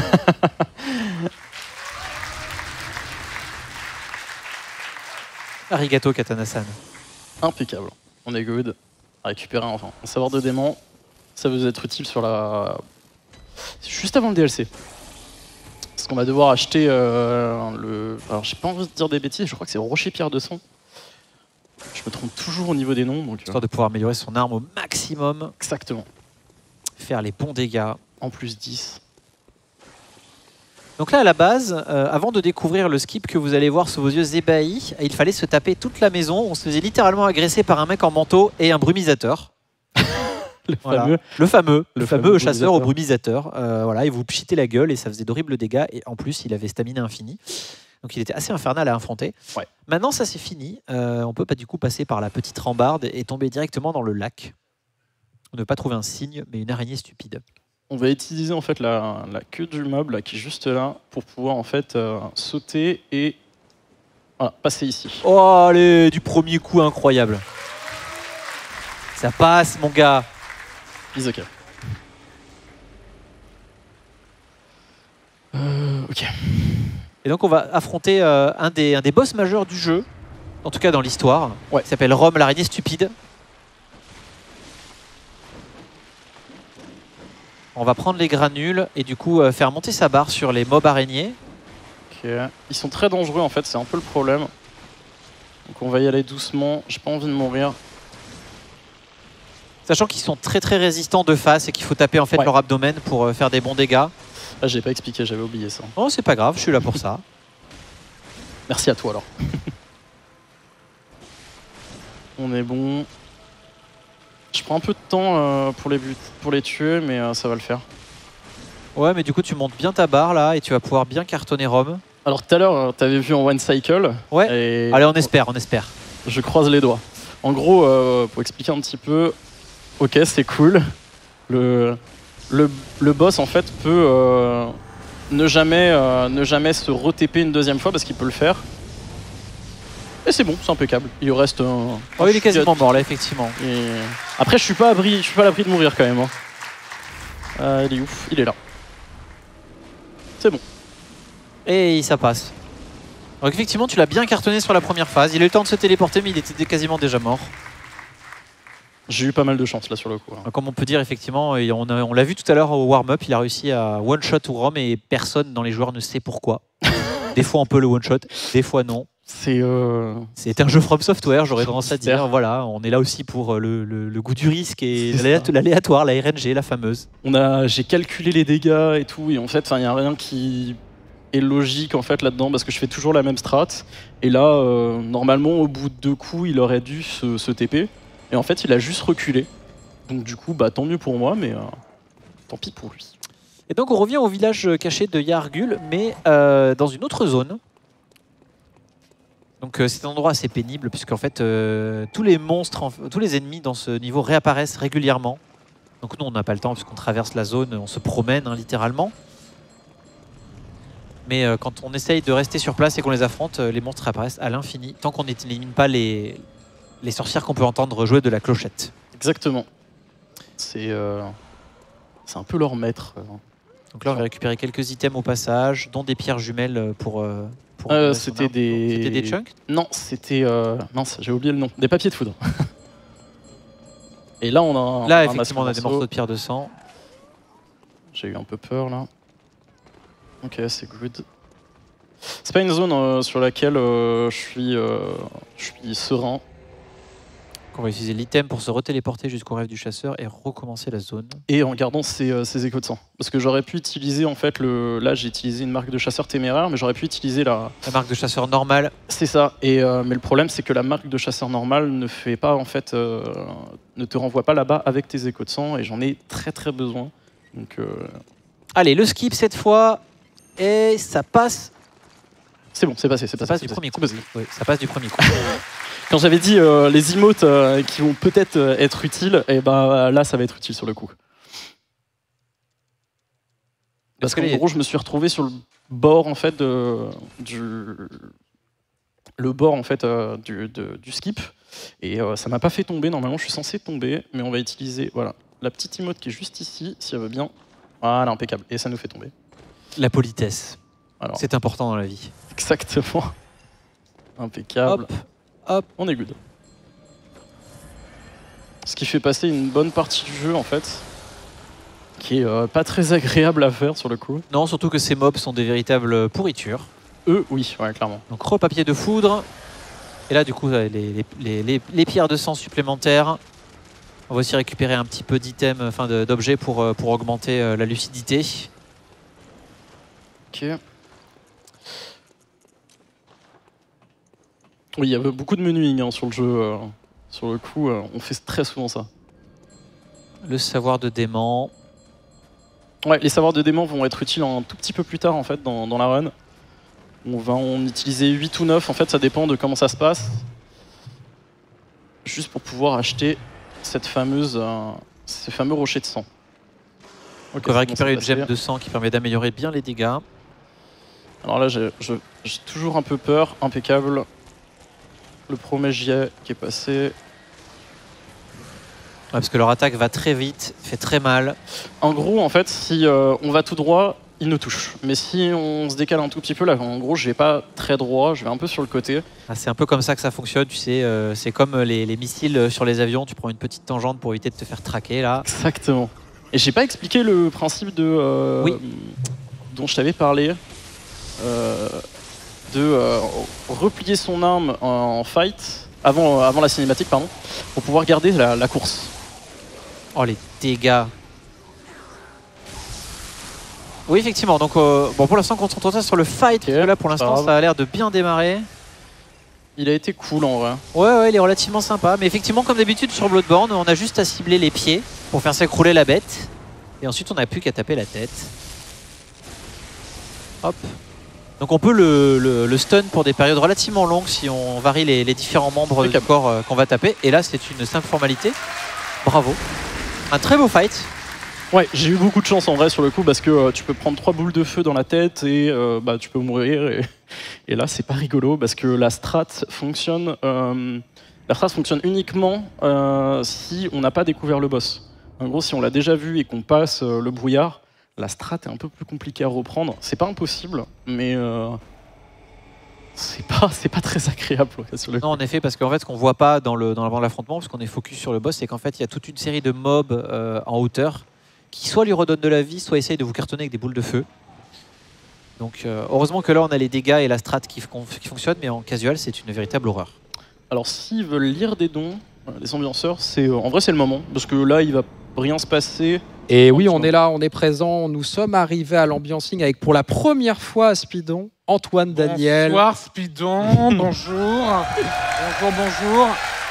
Arigato Katana-san. Impeccable, on est good. À récupérer enfin un savoir de démon, ça va vous être utile sur la... juste avant le D L C. Parce qu'on va devoir acheter euh, le... Alors j'ai pas envie de dire des bêtises, je crois que c'est Rocher Pierre de Sang. Je me trompe toujours au niveau des noms. Donc, histoire euh... de pouvoir améliorer son arme au maximum. Exactement. Faire les bons dégâts. En plus dix. Donc là, à la base, euh, avant de découvrir le skip que vous allez voir sous vos yeux ébahis, il fallait se taper toute la maison. On se faisait littéralement agresser par un mec en manteau et un brumisateur. le, voilà. fameux. le fameux. Le, le fameux, fameux chasseur au brumisateur. Euh, voilà, il vous pchitait la gueule et ça faisait d'horribles dégâts. Et en plus, il avait stamina infini. Donc il était assez infernal à affronter. Ouais. Maintenant, ça c'est fini. Euh, on peut pas du coup passer par la petite rambarde et tomber directement dans le lac. On ne peut pas trouver un signe, mais une araignée stupide. On va utiliser en fait la, la queue du mob là, qui est juste là pour pouvoir en fait euh, sauter et voilà, passer ici. Oh allez, du premier coup incroyable. Ça passe mon gars. Is ok. Euh, ok. Et donc on va affronter euh, un, des, un des boss majeurs du jeu, en tout cas dans l'histoire, ouais. qui s'appelle Rome, l'araignée stupide. On va prendre les granules et du coup euh, faire monter sa barre sur les mobs araignées. Ok. Ils sont très dangereux en fait, c'est un peu le problème. Donc on va y aller doucement, j'ai pas envie de mourir. Sachant qu'ils sont très très résistants de face et qu'il faut taper en fait ouais. leur abdomen pour euh, faire des bons dégâts. Ah, j'ai pas expliqué, j'avais oublié ça. Oh, c'est pas grave, je suis là pour ça. Merci à toi alors. On est bon. Je prends un peu de temps euh, pour, les but pour les tuer, mais euh, ça va le faire. Ouais, mais du coup, tu montes bien ta barre là et tu vas pouvoir bien cartonner Rome. Alors tout à l'heure, tu avais vu en one cycle. Ouais. Et... Allez, on espère, on espère. Je croise les doigts. En gros, euh, pour expliquer un petit peu, ok, c'est cool. Le... Le, le boss en fait peut euh, ne, jamais, euh, ne jamais se re-T P une deuxième fois parce qu'il peut le faire. Et c'est bon, c'est impeccable. Il reste un... Oh, il est quasiment mort là, effectivement. Et... Après, je suis pas à l'abri, je suis pas à l'abri de mourir quand même. Hein. Euh, il est ouf, il est là. C'est bon. Et ça passe. Donc effectivement, tu l'as bien cartonné sur la première phase. Il a eu le temps de se téléporter, mais il était quasiment déjà mort. J'ai eu pas mal de chance là sur le coup. Hein. Comme on peut dire, effectivement, et on, on l'a vu tout à l'heure au warm-up, il a réussi à one-shot Ourom et personne dans les joueurs ne sait pourquoi. Des fois on peut le one-shot, des fois non. C'est euh... C'est un jeu From Software, j'aurais tendance à dire. Voilà, on est là aussi pour le, le, le goût du risque et l'aléatoire, la R N G, la fameuse. On a, j'ai calculé les dégâts et tout, et en fait, il n'y a rien qui est logique en fait là-dedans parce que je fais toujours la même strat. Et là, euh, normalement, au bout de deux coups, il aurait dû se, se T P. Et en fait, il a juste reculé. Donc du coup, bah, tant mieux pour moi, mais euh, tant pis pour lui. Et donc on revient au village caché de Yargul, mais euh, dans une autre zone. Donc euh, c'est un endroit assez pénible, puisqu'en fait, euh, tous les monstres, en, tous les ennemis dans ce niveau réapparaissent régulièrement. Donc nous, on n'a pas le temps, puisqu'on traverse la zone, on se promène hein, littéralement. Mais euh, quand on essaye de rester sur place et qu'on les affronte, euh, les monstres apparaissent à l'infini, tant qu'on n'élimine pas les, les sorcières qu'on peut entendre jouer de la clochette. Exactement. C'est euh, c'est un peu leur maître. Donc là, on va récupérer quelques items au passage, dont des pierres jumelles pour... Euh, pour euh, c'était des... C'était des chunks? Non, c'était... Euh... Mince, j'ai oublié le nom. Des papiers de foudre. Et là, on a... Là, on a effectivement, on a des morceaux de pierre de sang. J'ai eu un peu peur, là. Ok, c'est good. C'est pas une zone euh, sur laquelle euh, je suis, euh, je suis serein. On va utiliser l'item pour se retéléporter jusqu'au rêve du chasseur et recommencer la zone. Et en gardant ses, euh, ses échos de sang. Parce que j'aurais pu utiliser, en fait, le... là j'ai utilisé une marque de chasseur téméraire, mais j'aurais pu utiliser la... La marque de chasseur normale. C'est ça. Et, euh, mais le problème, c'est que la marque de chasseur normale ne fait pas, en fait, euh, ne te renvoie pas là-bas avec tes échos de sang, et j'en ai très très besoin. Donc, euh... Allez, le skip cette fois, et ça passe. C'est bon, c'est passé, c'est ça passé. Passe du premier coup. Oui, ça passe du premier coup. Quand j'avais dit euh, les emotes euh, qui vont peut-être euh, être utiles, et ben là ça va être utile sur le coup. Parce qu'en gros, je me suis retrouvé sur le bord en fait de, du le bord en fait euh, du, de, du skip et euh, ça m'a pas fait tomber. Normalement, je suis censé tomber, mais on va utiliser voilà la petite emote qui est juste ici, si elle veut bien. Voilà, impeccable. Et ça nous fait tomber. La politesse. C'est important dans la vie. Exactement. Impeccable. Hop. Hop, on est good. Ce qui fait passer une bonne partie du jeu en fait, qui est euh, pas très agréable à faire sur le coup. Non, surtout que ces mobs sont des véritables pourritures. Eux, oui, ouais, clairement. Donc repapier de foudre. Et là, du coup, les, les, les, les, les pierres de sang supplémentaires. On va aussi récupérer un petit peu d'items, enfin d'objets pour, pour augmenter euh, la lucidité. Ok. Oui, il y a beaucoup de menuing hein, sur le jeu. Euh, sur le coup, euh, on fait très souvent ça. Le savoir de dément. Ouais, les savoirs de dément vont être utiles un tout petit peu plus tard en fait dans, dans la run. On va en utiliser huit ou neuf, en fait ça dépend de comment ça se passe. Juste pour pouvoir acheter cette fameuse, euh, ces fameux rochers de sang. Okay, on va récupérer une gemme de sang qui permet d'améliorer bien les dégâts. Alors là, j'ai toujours un peu peur. Impeccable. Le premier jet qui est passé. Ouais, parce que leur attaque va très vite, fait très mal. En gros, en fait, si euh, on va tout droit, ils nous touchent. Mais si on se décale un tout petit peu, là, en gros, je vais pas très droit, je vais un peu sur le côté. Ah, c'est un peu comme ça que ça fonctionne, tu sais. Euh, c'est comme les, les missiles sur les avions, tu prends une petite tangente pour éviter de te faire traquer, là. Exactement. Et j'ai pas expliqué le principe de euh, oui. dont je t'avais parlé. Euh, de euh, replier son arme en fight avant, avant la cinématique pardon, pour pouvoir garder la, la course. Oh les dégâts. Oui effectivement, donc euh, bon, pour l'instant concentrons-nous sur le fight, okay, parce que là pour l'instant ça a l'air de bien démarrer. Il a été cool en vrai. Ouais ouais, il est relativement sympa, mais effectivement comme d'habitude sur Bloodborne, on a juste à cibler les pieds pour faire s'écrouler la bête, et ensuite on n'a plus qu'à taper la tête. Hop. Donc on peut le, le, le stun pour des périodes relativement longues si on varie les, les différents membres du corps euh, qu'on va taper. Et là c'est une simple formalité. Bravo. Un très beau fight. Ouais, j'ai eu beaucoup de chance en vrai sur le coup parce que euh, tu peux prendre trois boules de feu dans la tête et euh, bah, tu peux mourir. Et, et là, c'est pas rigolo parce que la strat fonctionne, euh, la strat fonctionne uniquement euh, si on n'a pas découvert le boss. En gros, si on l'a déjà vu et qu'on passe euh, le brouillard, la strat est un peu plus compliquée à reprendre. C'est pas impossible, mais euh, c'est pas, c'est pas très agréable. Ouais, sur le Non, en effet, parce qu'en fait, ce qu'on voit pas dans le dans l'avant de l'affrontement, parce qu'on est focus sur le boss, c'est qu'en fait, il y a toute une série de mobs euh, en hauteur qui soit lui redonnent de la vie, soit essayent de vous cartonner avec des boules de feu. Donc, euh, heureusement que là, on a les dégâts et la strat qui, qui fonctionnent, mais en casual, c'est une véritable horreur. Alors, s'ils veulent lire des dons, euh, les ambianceurs, c'est en vrai, c'est le moment, parce que là, il va rien se passer. Et oui, on est là, on est présent. Nous sommes arrivés à l'ambiancing avec pour la première fois à Speedon, Antoine Daniel. Bonsoir Speedon, bonjour. Bonjour, bonjour.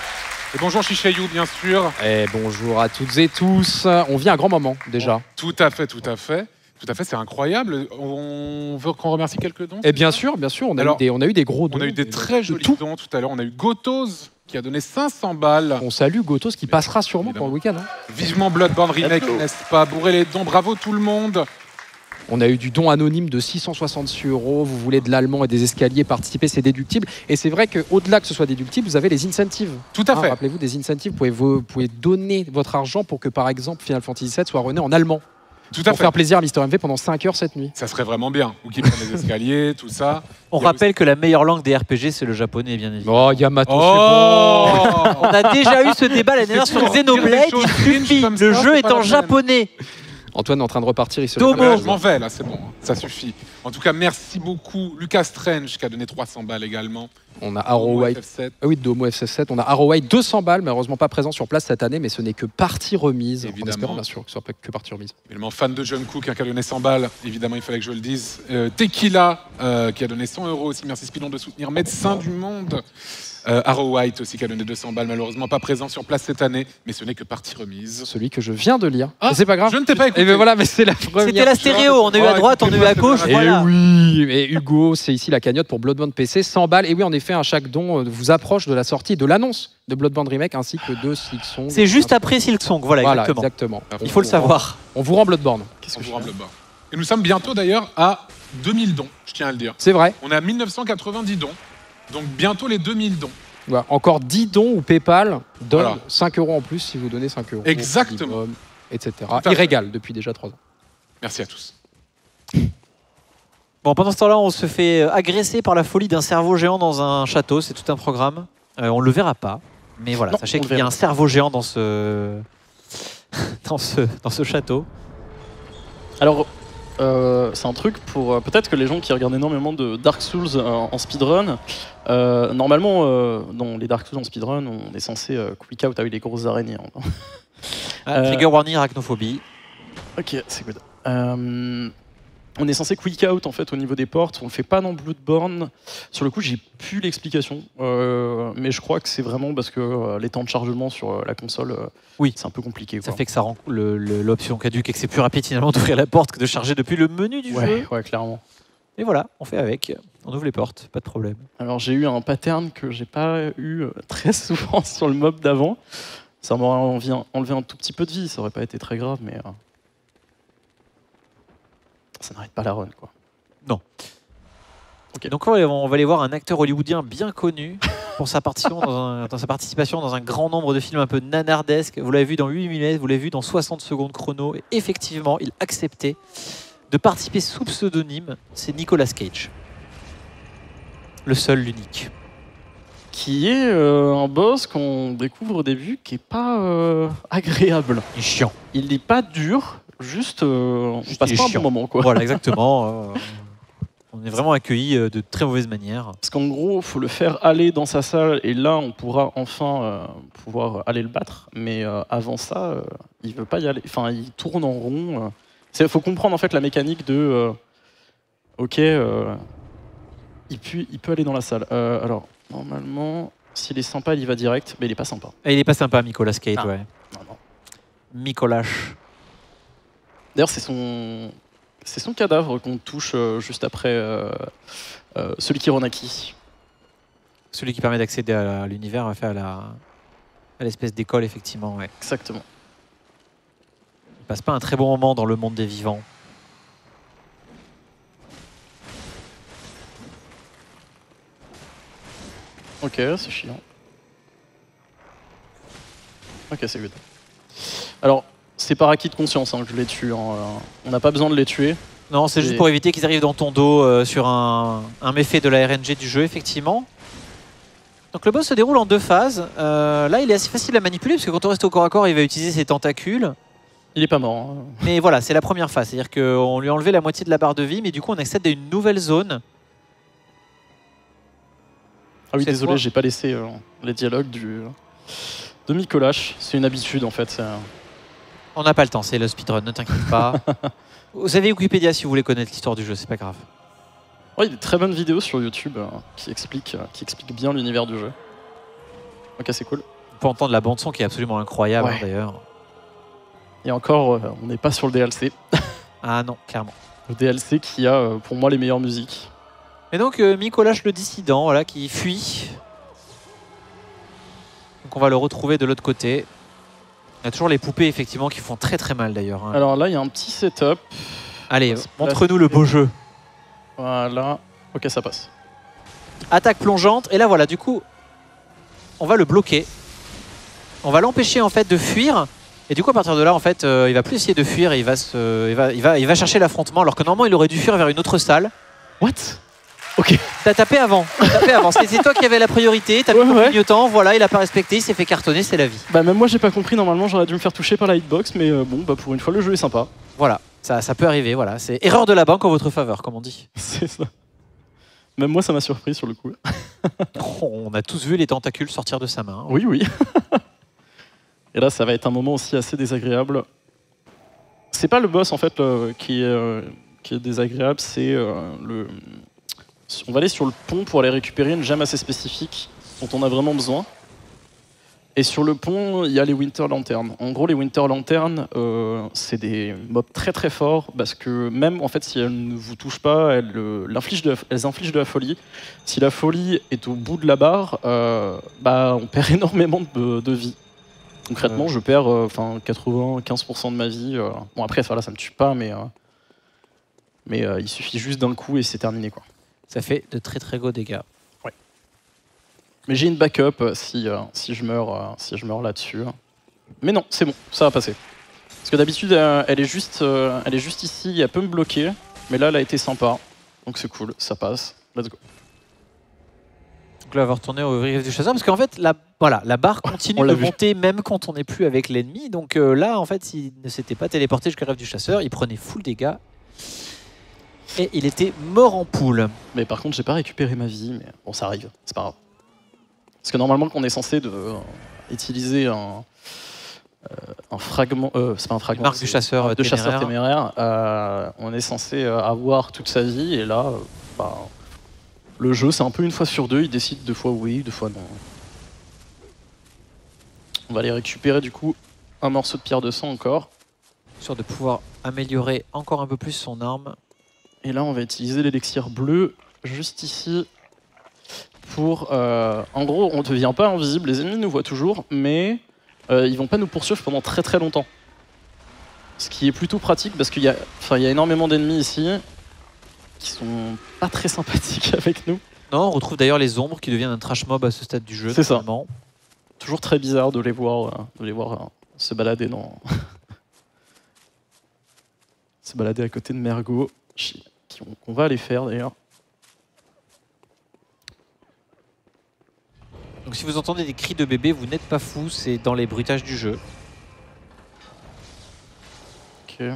Et bonjour Chichayou, bien sûr. Et bonjour à toutes et tous. On vit un grand moment déjà. Tout à fait, tout à fait. Tout à fait, c'est incroyable. On veut qu'on remercie quelques dons. Et bien sûr, bien sûr, on a, Alors, eu, des, on a eu des gros dons. On a eu des très jolis tout. dons tout à l'heure. On a eu Gotos qui a donné cinq cents balles. On salue Gotos qui passera sûrement pour le week-end. Hein. Vivement Bloodborne Remake, n'est-ce pas? Bourrez les dons, bravo tout le monde. On a eu du don anonyme de six cent soixante-six euros. Vous voulez de l'allemand et des escaliers, participer, c'est déductible. Et c'est vrai qu'au-delà que ce soit déductible, vous avez les incentives. Tout à hein, fait. Rappelez-vous, des incentives, vous pouvez, vous pouvez donner votre argent pour que, par exemple, Final Fantasy sept soit rené en allemand. Tout à pour fait. faire plaisir à Mister M V pendant cinq heures cette nuit. Ça serait vraiment bien. Ou qui prennent les escaliers, tout ça. On rappelle aussi... que la meilleure langue des R P G, c'est le japonais, bien évidemment. Oh, Yamato, oh c'est bon. On a déjà eu ce débat l'année dernière sur Xenoblade. Il suffit, le ça, jeu est en japonais. Antoine est en train de repartir, il se Domo. Je m'en vais là, c'est bon, ça suffit. En tout cas, merci beaucoup Lucas Strange qui a donné trois cents balles également. On a Arrow White. Ah oui, Domo F F sept. On a Arrow White deux cents balles, malheureusement pas présent sur place cette année, mais ce n'est que partie remise. Évidemment. En espérant bien sûr que ce soit que partie remise. Évidemment, fan de John Cook hein, qui a donné cent balles, évidemment il fallait que je le dise. Euh, Tequila euh, qui a donné cent euros aussi, merci Spilon de soutenir. Médecin du monde. Euh, Arrow White aussi qui a donné deux cents balles, malheureusement pas présent sur place cette année, mais ce n'est que partie remise. Celui que je viens de lire. Ah, c'est pas grave. Je ne t'ai pas écouté. Et ben voilà, mais c'est la première. C'était la stéréo, on a eu à droite, on a eu à gauche. Et voilà. oui, et Hugo, c'est ici la cagnotte pour Bloodborne P C, cent balles. Et oui, en effet, un chaque don vous approche de la sortie, de l'annonce de Bloodborne Remake ainsi que de Silksong. C'est juste après Silksong, voilà, voilà exactement. exactement. Il faut le savoir. On vous rend Bloodborne. Qu'est-ce que je vous rends Bloodborne. Et nous sommes bientôt d'ailleurs à deux mille dons, je tiens à le dire. C'est vrai. On est à mille neuf cent quatre-vingt-dix dons, donc bientôt les deux mille dons. Voilà. Encore dix dons où PayPal donne voilà. cinq euros en plus si vous donnez cinq euros. Exactement. Minimum, et cetera. Il régale depuis déjà trois ans. Merci à tous. Bon, pendant ce temps-là, on se fait agresser par la folie d'un cerveau géant dans un château. C'est tout un programme. Euh, on ne le verra pas. Mais voilà, non, sachez qu'il y a un cerveau géant dans ce... dans ce... dans ce château. Alors, euh, c'est un truc pour... Euh, peut-être que les gens qui regardent énormément de Dark Souls euh, en speedrun, euh, normalement, euh, dans les Dark Souls en speedrun, on est censé euh, quick out avec les grosses araignées. Hein. Ah, euh, trigger warning, arachnophobie. Ok, c'est good. Euh, on est censé quick out en fait au niveau des portes. On le fait pas dans Bloodborne. Sur le coup, j'ai plus l'explication, euh, mais je crois que c'est vraiment parce que euh, les temps de chargement sur euh, la console, euh, oui, c'est un peu compliqué. Ça quoi. fait que ça rend l'option caduque et que c'est plus rapide finalement d'ouvrir la porte que de charger depuis le menu du ouais, jeu. Ouais, clairement. Et voilà, on fait avec. On ouvre les portes, pas de problème. Alors j'ai eu un pattern que j'ai pas eu euh, très souvent sur le mob d'avant. Ça m'aurait enlevé, enlevé un tout petit peu de vie, ça aurait pas été très grave, mais euh, ça n'arrête pas la run, quoi. Non. Okay. Donc on va aller voir un acteur hollywoodien bien connu pour sa, dans un, dans sa participation dans un grand nombre de films un peu nanardesques. Vous l'avez vu dans huit millimètres, vous l'avez vu dans soixante secondes chrono. Et effectivement, il acceptait de participer sous pseudonyme. C'est Nicolas Cage. Le seul, l'unique. Qui est euh, un boss qu'on découvre au début qui est pas euh, agréable. Il est chiant. Il n'est pas dur, juste, euh, juste on passe pas un bon moment, quoi. Voilà, exactement. euh, on est vraiment accueillis de très mauvaise manière. Parce qu'en gros, il faut le faire aller dans sa salle et là, on pourra enfin euh, pouvoir aller le battre. Mais euh, avant ça, euh, il veut pas y aller. Enfin, il tourne en rond. Il faut comprendre en fait la mécanique de euh, ok, euh, il, peut, il peut aller dans la salle. Euh, alors. Normalement, s'il est sympa, il y va direct, mais il est pas sympa. Et il est pas sympa, Nicolas Cage, ah. ouais. Non, non. Nicolas. D'ailleurs, c'est son, c'est son cadavre qu'on touche euh, juste après euh, euh, celui qui Ronaki. Celui qui permet d'accéder à l'univers, fait à la, à l'espèce d'école, effectivement, ouais. Exactement. Il passe pas un très bon moment dans le monde des vivants. Ok, c'est chiant. Ok, c'est good. Alors, c'est par acquis de conscience hein, que je les tue. Hein. On n'a pas besoin de les tuer. Non, c'est Et- juste pour éviter qu'ils arrivent dans ton dos euh, sur un, un méfait de la R N G du jeu, effectivement. Donc le boss se déroule en deux phases. Euh, là, il est assez facile à manipuler, parce que quand on reste au corps à corps, il va utiliser ses tentacules. Il est pas mort. Hein. Mais voilà, c'est la première phase. C'est-à-dire qu'on lui a enlevé la moitié de la barre de vie, mais du coup, on accède à une nouvelle zone. Ah oui, Cette désolé, fois- j'ai pas laissé euh, les dialogues du de Micolash. C'est une habitude en fait. c'est un- On n'a pas le temps, c'est le speedrun, ne t'inquiète pas. Vous avez Wikipédia si vous voulez connaître l'histoire du jeu, c'est pas grave. Ouais, il y a des très bonnes vidéos sur YouTube euh, qui expliquent, euh, qui expliquent bien l'univers du jeu. Ok, c'est cool. On peut entendre la bande-son qui est absolument incroyable, Ouais. hein, d'ailleurs. Et encore, euh, on n'est pas sur le D L C. Ah non, clairement. Le D L C qui a euh, pour moi les meilleures musiques. Et donc, euh, Micolash le dissident, voilà, qui fuit. Donc on va le retrouver de l'autre côté. Il y a toujours les poupées, effectivement, qui font très très mal, d'ailleurs. hein. Alors là, il y a un petit setup. Allez, ça se montre-nous le beau jeu. Voilà. Ok, ça passe. Attaque plongeante, et là, voilà, du coup, on va le bloquer. On va l'empêcher, en fait, de fuir. Et du coup, à partir de là, en fait, euh, il va plus essayer de fuir et il va, se, il va, il va, il va chercher l'affrontement, alors que normalement, il aurait dû fuir vers une autre salle. What? Ok. T'as tapé avant, t'as tapé avant. C'était toi qui avais la priorité, t'as Ouais, mis ton ouais. clignotant, voilà, il a pas respecté, il s'est fait cartonner, c'est la vie. Bah même moi j'ai pas compris, normalement j'aurais dû me faire toucher par la hitbox, mais euh, bon bah pour une fois le jeu est sympa. Voilà, ça, ça peut arriver, voilà. C'est erreur de la banque en votre faveur, comme on dit. C'est ça. Même moi ça m'a surpris sur le coup. On a tous vu les tentacules sortir de sa main. Oui oui. Et là ça va être un moment aussi assez désagréable. C'est pas le boss en fait le- qui, est, euh, qui est désagréable, c'est euh, le... On va aller sur le pont pour aller récupérer une gemme assez spécifique dont on a vraiment besoin. Et sur le pont, il y a les Winter Lanterns. En gros, les Winter Lanterns, euh, c'est des mobs très très forts parce que même en fait, si elles ne vous touchent pas, elles, euh, l'infligent de, elles infligent de la folie. Si la folie est au bout de la barre, euh, bah, on perd énormément de, de vie. Concrètement, Ouais. je perds euh, enfin, quatre-vingt-quinze pour cent de ma vie. euh. Bon, après, ça, là, ça me tue pas, mais, euh, mais euh, il suffit juste d'un coup et c'est terminé, quoi. Ça fait de très très gros dégâts. Mais j'ai une backup euh, si, euh, si je meurs, euh, si je meurs là-dessus. Mais non, c'est bon, ça va passer. Parce que d'habitude, euh, elle, est juste, euh, elle est juste ici, elle peut me bloquer. Mais là, elle a été sympa. Donc c'est cool, ça passe. Let's go. Donc là, on va retourner au griffe du chasseur, parce qu'en fait, la, voilà, la barre continue On l'a de vu. monter même quand on n'est plus avec l'ennemi. Donc euh, là, en fait, s'il ne s'était pas téléporté jusqu'à griffe du chasseur, il prenait full dégâts. Et il était mort en poule. Mais par contre, j'ai pas récupéré ma vie, mais bon, ça arrive, c'est pas grave. Parce que normalement, qu'on est censé de, euh, utiliser un, euh, un fragment, euh, c'est pas un fragment, Marque du c'est- chasseur de téméraire. chasseur téméraire, euh, on est censé euh, avoir toute sa vie, et là, euh, bah, le jeu, c'est un peu une fois sur deux, il décide deux fois oui, deux fois non. On va aller récupérer du coup un morceau de pierre de sang encore. Sûr de pouvoir améliorer encore un peu plus son arme. Et là, on va utiliser l'élixir bleu juste ici pour... euh, en gros, on ne devient pas invisible, les ennemis nous voient toujours, mais euh, ils vont pas nous poursuivre pendant très très longtemps. Ce qui est plutôt pratique parce qu'il y a, enfin, il y a énormément d'ennemis ici qui sont pas très sympathiques avec nous. Non, on retrouve d'ailleurs les ombres qui deviennent un trash mob à ce stade du jeu. C'est ça. normalement. Toujours très bizarre de les voir, euh, de les voir euh, se balader dans... se balader à côté de Mergot, chi- qui- qu'on va aller faire d'ailleurs. Donc si vous entendez des cris de bébé, vous n'êtes pas fou, c'est dans les bruitages du jeu. Ok.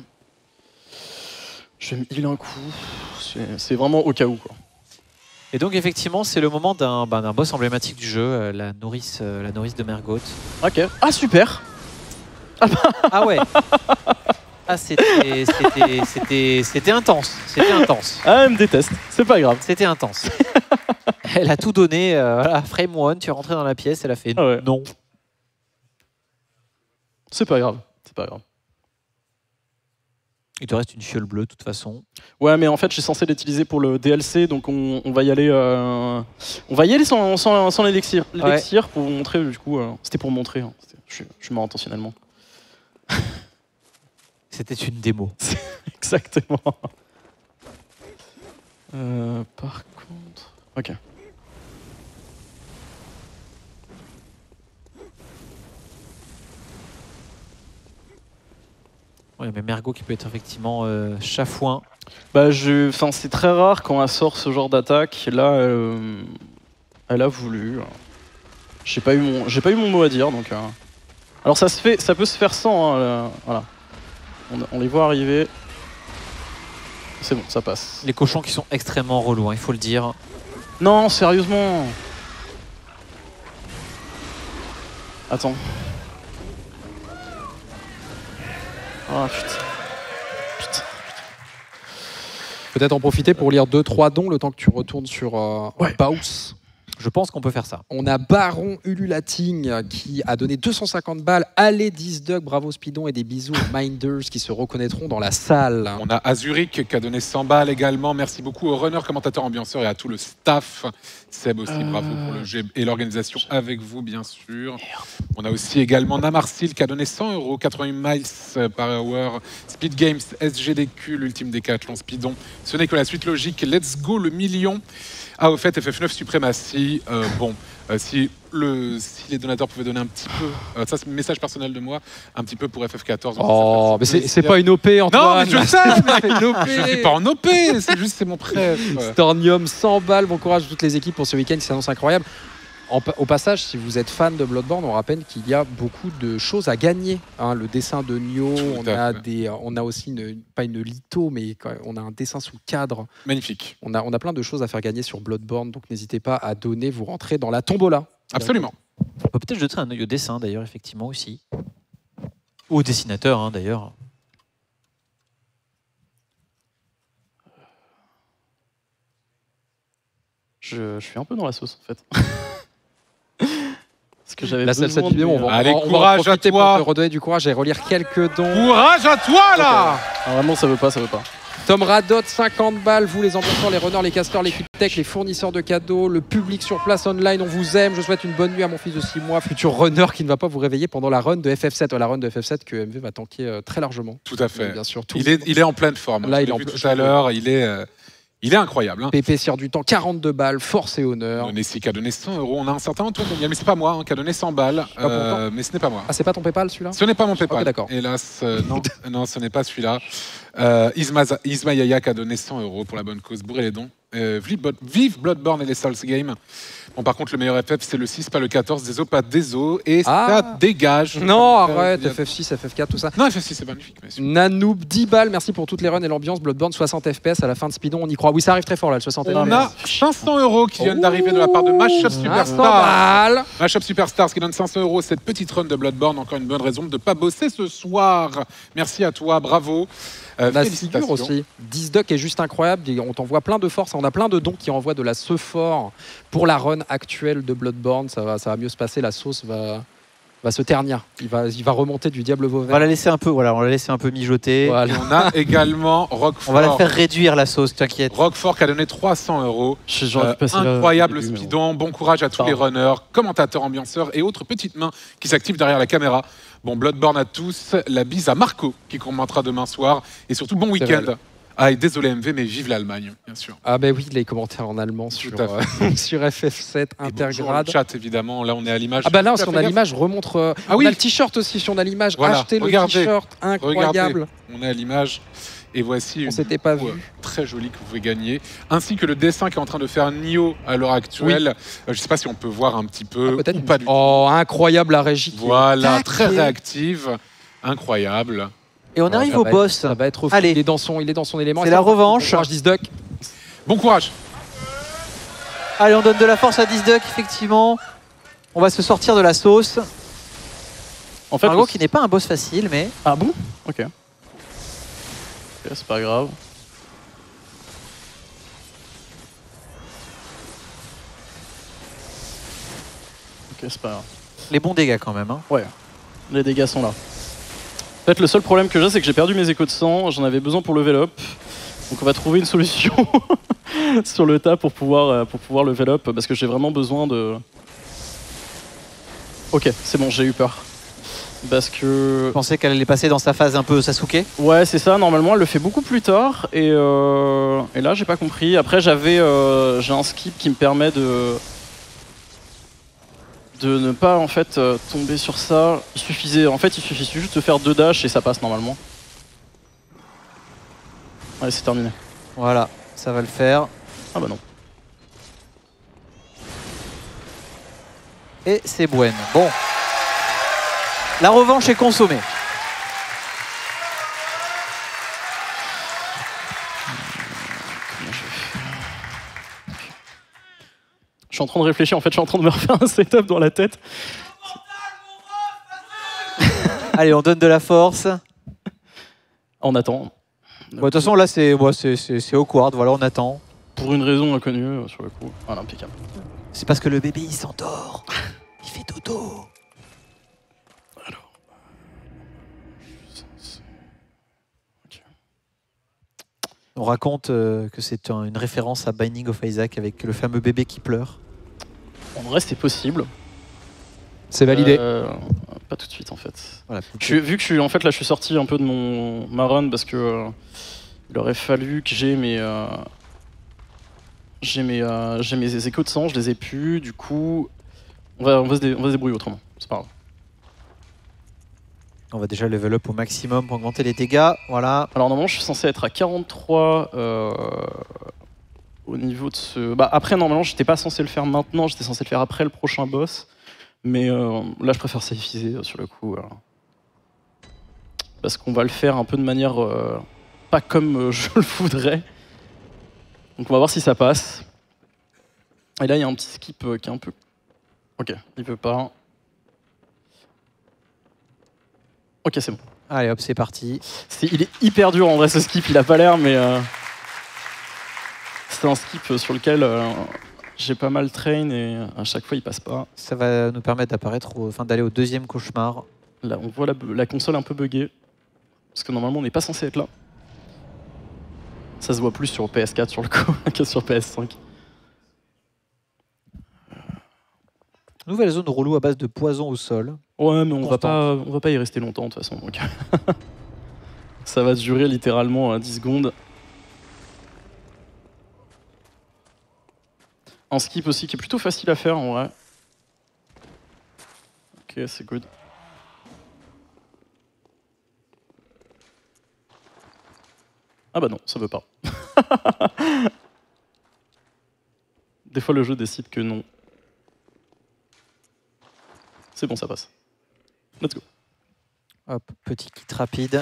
Je vais me heal un coup. C'est c'est vraiment au cas où, quoi. Et donc effectivement, c'est le moment d'un ben, d'un boss emblématique du jeu, euh, la nourrice, euh, la nourrice de Mergot. Ok. Ah, super. Ah ouais. Ah c'était c'était c'était c'était intense, c'était intense, Ah, elle me déteste. C'est pas grave. c'était intense. Elle a tout donné. Euh, voilà, frame one, tu es rentré dans la pièce, elle a fait Ah ouais. non. C'est pas grave. C'est pas grave. Il te reste une fiole bleue de toute façon. Ouais, mais en fait, je suis censé l'utiliser pour le D L C, donc on, on va y aller. euh, On va y aller sans, sans, sans l'élixir. L'élixir pour vous montrer, du coup. euh, C'était pour montrer. Hein. C'était- Je, suis- je suis mort intentionnellement. C'était une démo. Exactement. Euh, par contre... Ok. Oui, mais Mergo qui peut être effectivement euh, chafouin. Bah, je... enfin, c'est très rare quand elle sort ce genre d'attaque. Là, euh... elle a voulu. J'ai pas eu mon, j'ai pas eu mon mot à dire, donc. Euh... Alors ça se fait, ça peut se faire sans. Hein, euh, voilà. On, on les voit arriver. C'est bon, ça passe. Les cochons qui sont extrêmement relous, hein, il faut le dire. Non, sérieusement. Attends. Ah putain. Putain. Peut-être en profiter pour lire deux trois dons le temps que tu retournes sur euh, Ouais. Baus. Je pense qu'on peut faire ça. On a Baron Ululating qui a donné deux cent cinquante balles. Allez, Disdug, bravo Speedon et des bisous aux Minders qui se reconnaîtront dans la salle. On a Azuric qui a donné cent balles également. Merci beaucoup aux runners, commentateurs, ambianceurs et à tout le staff. Seb aussi, Euh... bravo pour le jeu et l'organisation avec vous, bien sûr. On a aussi également Namarsil qui a donné cent euros, quatre-vingt-huit miles par hour. Speed Games, S G D Q, l'ultime décathlon, Speedon. Ce n'est que la suite logique. Let's go le million. Ah, au fait, F F neuf Suprématie. Euh, bon, euh, si, le, si les donateurs pouvaient donner un petit peu, euh, ça c'est un message personnel de moi, un petit peu pour F F quatorze. Oh, mais c'est c'est pas une O P, Non, Antoine. mais je sais, C'est une O P. je suis pas en O P, c'est juste c'est mon préf. Stornium, cent balles. Bon courage à toutes les équipes pour ce week-end qui s'annonce incroyable. En, au passage, si vous êtes fan de Bloodborne, on rappelle qu'il y a beaucoup de choses à gagner. Hein, le dessin de Nioh, on a, des, on a aussi, une, pas une litho, mais on a un dessin sous cadre. Magnifique. On a, on a plein de choses à faire gagner sur Bloodborne, donc n'hésitez pas à donner, vous rentrez dans la tombola. Absolument. On peut peut-être jeter un œil au dessin d'ailleurs, effectivement aussi. Ou au dessinateur hein, d'ailleurs. Je, je suis un peu dans la sauce en fait. Parce que j'avais La salle besoin satisfait, de... on va, Allez, on va courage en profiter à toi. pour te redonner du courage et relire quelques dons. Courage à toi là. Ah, vraiment, ça veut pas, ça veut pas. Tom Radot, cinquante balles. Vous, les ambianceurs, les runners, les casteurs, les tech, les fournisseurs de cadeaux, le public sur place online, on vous aime. Je souhaite une bonne nuit à mon fils de six mois, futur runner qui ne va pas vous réveiller pendant la run de F F sept. La run de F F sept que M V va tanker euh, très largement. Tout à fait. Bien sûr. Tout Il est, il est en pleine forme. Là, Je il l'ai est en vu ple- tout à l'heure. Il est, euh, il est incroyable. Hein. P P Sire du temps, quarante-deux balles, force et honneur. Onessi qui a donné cent euros. On a un certain Antoine Daniel, mais c'est pas moi, hein, qui a donné cent balles. Pas pour Euh, mais ce n'est pas moi. Ah, c'est pas ton PayPal celui-là? Ce n'est pas mon PayPal. Ok, d'accord. Hélas, euh, non, non, ce n'est pas celui-là. Euh, Isma, Isma Yaya qui a donné cent euros pour la bonne cause. Bourrez les dons. Euh, vive Bloodborne et les Souls Games. Bon, par contre, le meilleur F F, c'est le six, pas le quatorze. Désolé, pas désolé. Et Ah. ça dégage. Non, Euh, arrête, il y a- F F six, F F quatre, tout ça. Non, F F six, c'est magnifique. Messieurs. Nanoub, dix balles, merci pour toutes les runs et l'ambiance. Bloodborne, soixante F P S à la fin de Speedon, on y croit. Oui, ça arrive très fort là, le soixante F P S. On a cinq cents euros qui viennent d'arriver de la part de Mashup cent Superstar. balles. Mashup Superstars qui donne cinq cents euros. Cette petite run de Bloodborne, encore une bonne raison de ne pas bosser ce soir. Merci à toi, bravo. Euh, La félicitations. figure aussi. Disduck est juste incroyable. On t'envoie plein de force. On a plein de dons qui envoient de la sephore pour la run actuelle de Bloodborne. Ça va, ça va mieux se passer. La sauce va, va se ternir. Il va, il va remonter du diable On va vauvert. la laisser un peu, voilà, on va la laisser un peu mijoter. Voilà. Et on a également Roquefort. On va la faire réduire la sauce, t'inquiète. Roquefort qui a donné trois cents euros. J'aurais Euh, pu passer là incroyable au début, mais bon. speedon. Bon courage à tous Pardon. les runners, commentateurs, ambianceurs et autres petites mains qui s'activent derrière la caméra. Bon, Bloodborne à tous. La bise à Marco qui commentera demain soir. Et surtout, bon C'est week-end. vrai. Ah, et désolé M V, mais vive l'Allemagne, bien sûr. Ah ben oui, les commentaires en allemand sur, à euh, sur F F sept Et bonjour Intergrade. le chat, évidemment. Là, on est à l'image. Ah bah là, Tu as si on fait a gaffe l'image, remontre. euh, Ah on oui. a le t-shirt aussi, si on a l'image. Voilà, Achetez le regardez. t-shirt, incroyable. On est à l'image. Et voici On une s'était pas vidéo, vu. euh, très jolie que vous pouvez gagner, ainsi que le dessin qui est en train de faire Nioh à l'heure actuelle. Euh, je ne sais pas si on peut voir un petit peu Ah, peut-être ou pas du tout. Oh, incroyable la régie. qui est Voilà, taquée. très réactive, incroyable. Et on Ouais, arrive ça au va boss. être- Ça va être fou. Allez. Il est dans son, il est dans son élément. C'est Et la ça, revanche. bon courage, Disduck. Bon courage. Allez, on donne de la force à Disduck, effectivement. On va se sortir de la sauce. En fait, Margot le- qui n'est pas un boss facile, mais Ah bon? Ok. Ok, c'est pas grave. Ok, c'est pas grave. les bons dégâts quand même. hein. Ouais, les dégâts sont là. En fait, le seul problème que j'ai, c'est que j'ai perdu mes échos de sang. J'en avais besoin pour level up. Donc on va trouver une solution sur le tas pour pouvoir, euh, pour pouvoir level up. Parce que j'ai vraiment besoin de... Ok, c'est bon, j'ai eu peur. Parce que... Je pensais qu'elle allait passer dans sa phase un peu Sasuke. Ouais, c'est ça. Normalement, elle le fait beaucoup plus tard. Et, euh... et là, j'ai pas compris. Après, j'avais euh... j'ai un skip qui me permet de... de ne pas en fait euh, tomber sur ça. Il suffisait, en fait, il suffit juste de faire deux dash et ça passe normalement. Allez, c'est terminé. Voilà, ça va le faire. Ah bah non. Et c'est Bwen. Bon. La revanche est consommée. Comment je vais faire ? Je suis en train de réfléchir, en fait, je suis en train de me refaire un setup dans la tête. Allez, on donne de la force. On attend. De toute façon, là, c'est ouais, c'est awkward. Voilà, on attend. Pour une raison inconnue, euh, sur le coup. Voilà, impeccable. C'est parce que le bébé, il s'endort. Il fait dodo. Alors. Okay. On raconte euh, que c'est un, une référence à Binding of Isaac avec le fameux bébé qui pleure. En vrai, c'est possible. C'est validé. Euh, pas tout de suite, en fait. Voilà. Je suis- vu que je suis, en fait, là, je suis sorti un peu de mon ma run parce que euh, il aurait fallu que j'ai mes euh, j'ai mes euh, j'ai mes échos de sang, je les ai plus. Du coup, on va on va se, dé- on va se débrouiller autrement. C'est pas grave. On va déjà level up au maximum pour augmenter les dégâts. Voilà. Alors normalement, je suis censé être à quarante-trois euh, au niveau de ce. Bah après, normalement, j'étais pas censé le faire maintenant. J'étais censé le faire après le prochain boss. Mais euh, là, je préfère safeiser euh, sur le coup. euh, parce qu'on va le faire un peu de manière euh, pas comme euh, je le voudrais. Donc on va voir si ça passe. Et là, il y a un petit skip euh, qui est un peu... Ok, il veut pas. Ok, c'est bon. Allez, hop, c'est parti. C'est- il est hyper dur en vrai ce skip, il a pas l'air, mais... euh, c'est un skip sur lequel euh, j'ai pas mal train et à chaque fois il passe pas. Ça va nous permettre d'apparaître, au- enfin d'aller au deuxième cauchemar. Là, on voit la, bu- la console un peu buggée. Parce que normalement, on n'est pas censé être là. Ça se voit plus sur P S quatre sur le coup que sur P S cinq. Nouvelle zone relou à base de poison au sol. Ouais, mais on va, Constante. pas, on va pas y rester longtemps de toute façon. Donc. Ça va durer littéralement euh, dix secondes. Un skip aussi qui est plutôt facile à faire en vrai. Ok, c'est good. Ah bah non, ça veut pas. Des fois le jeu décide que non. C'est bon, ça passe. Let's go. Hop, petit kit rapide.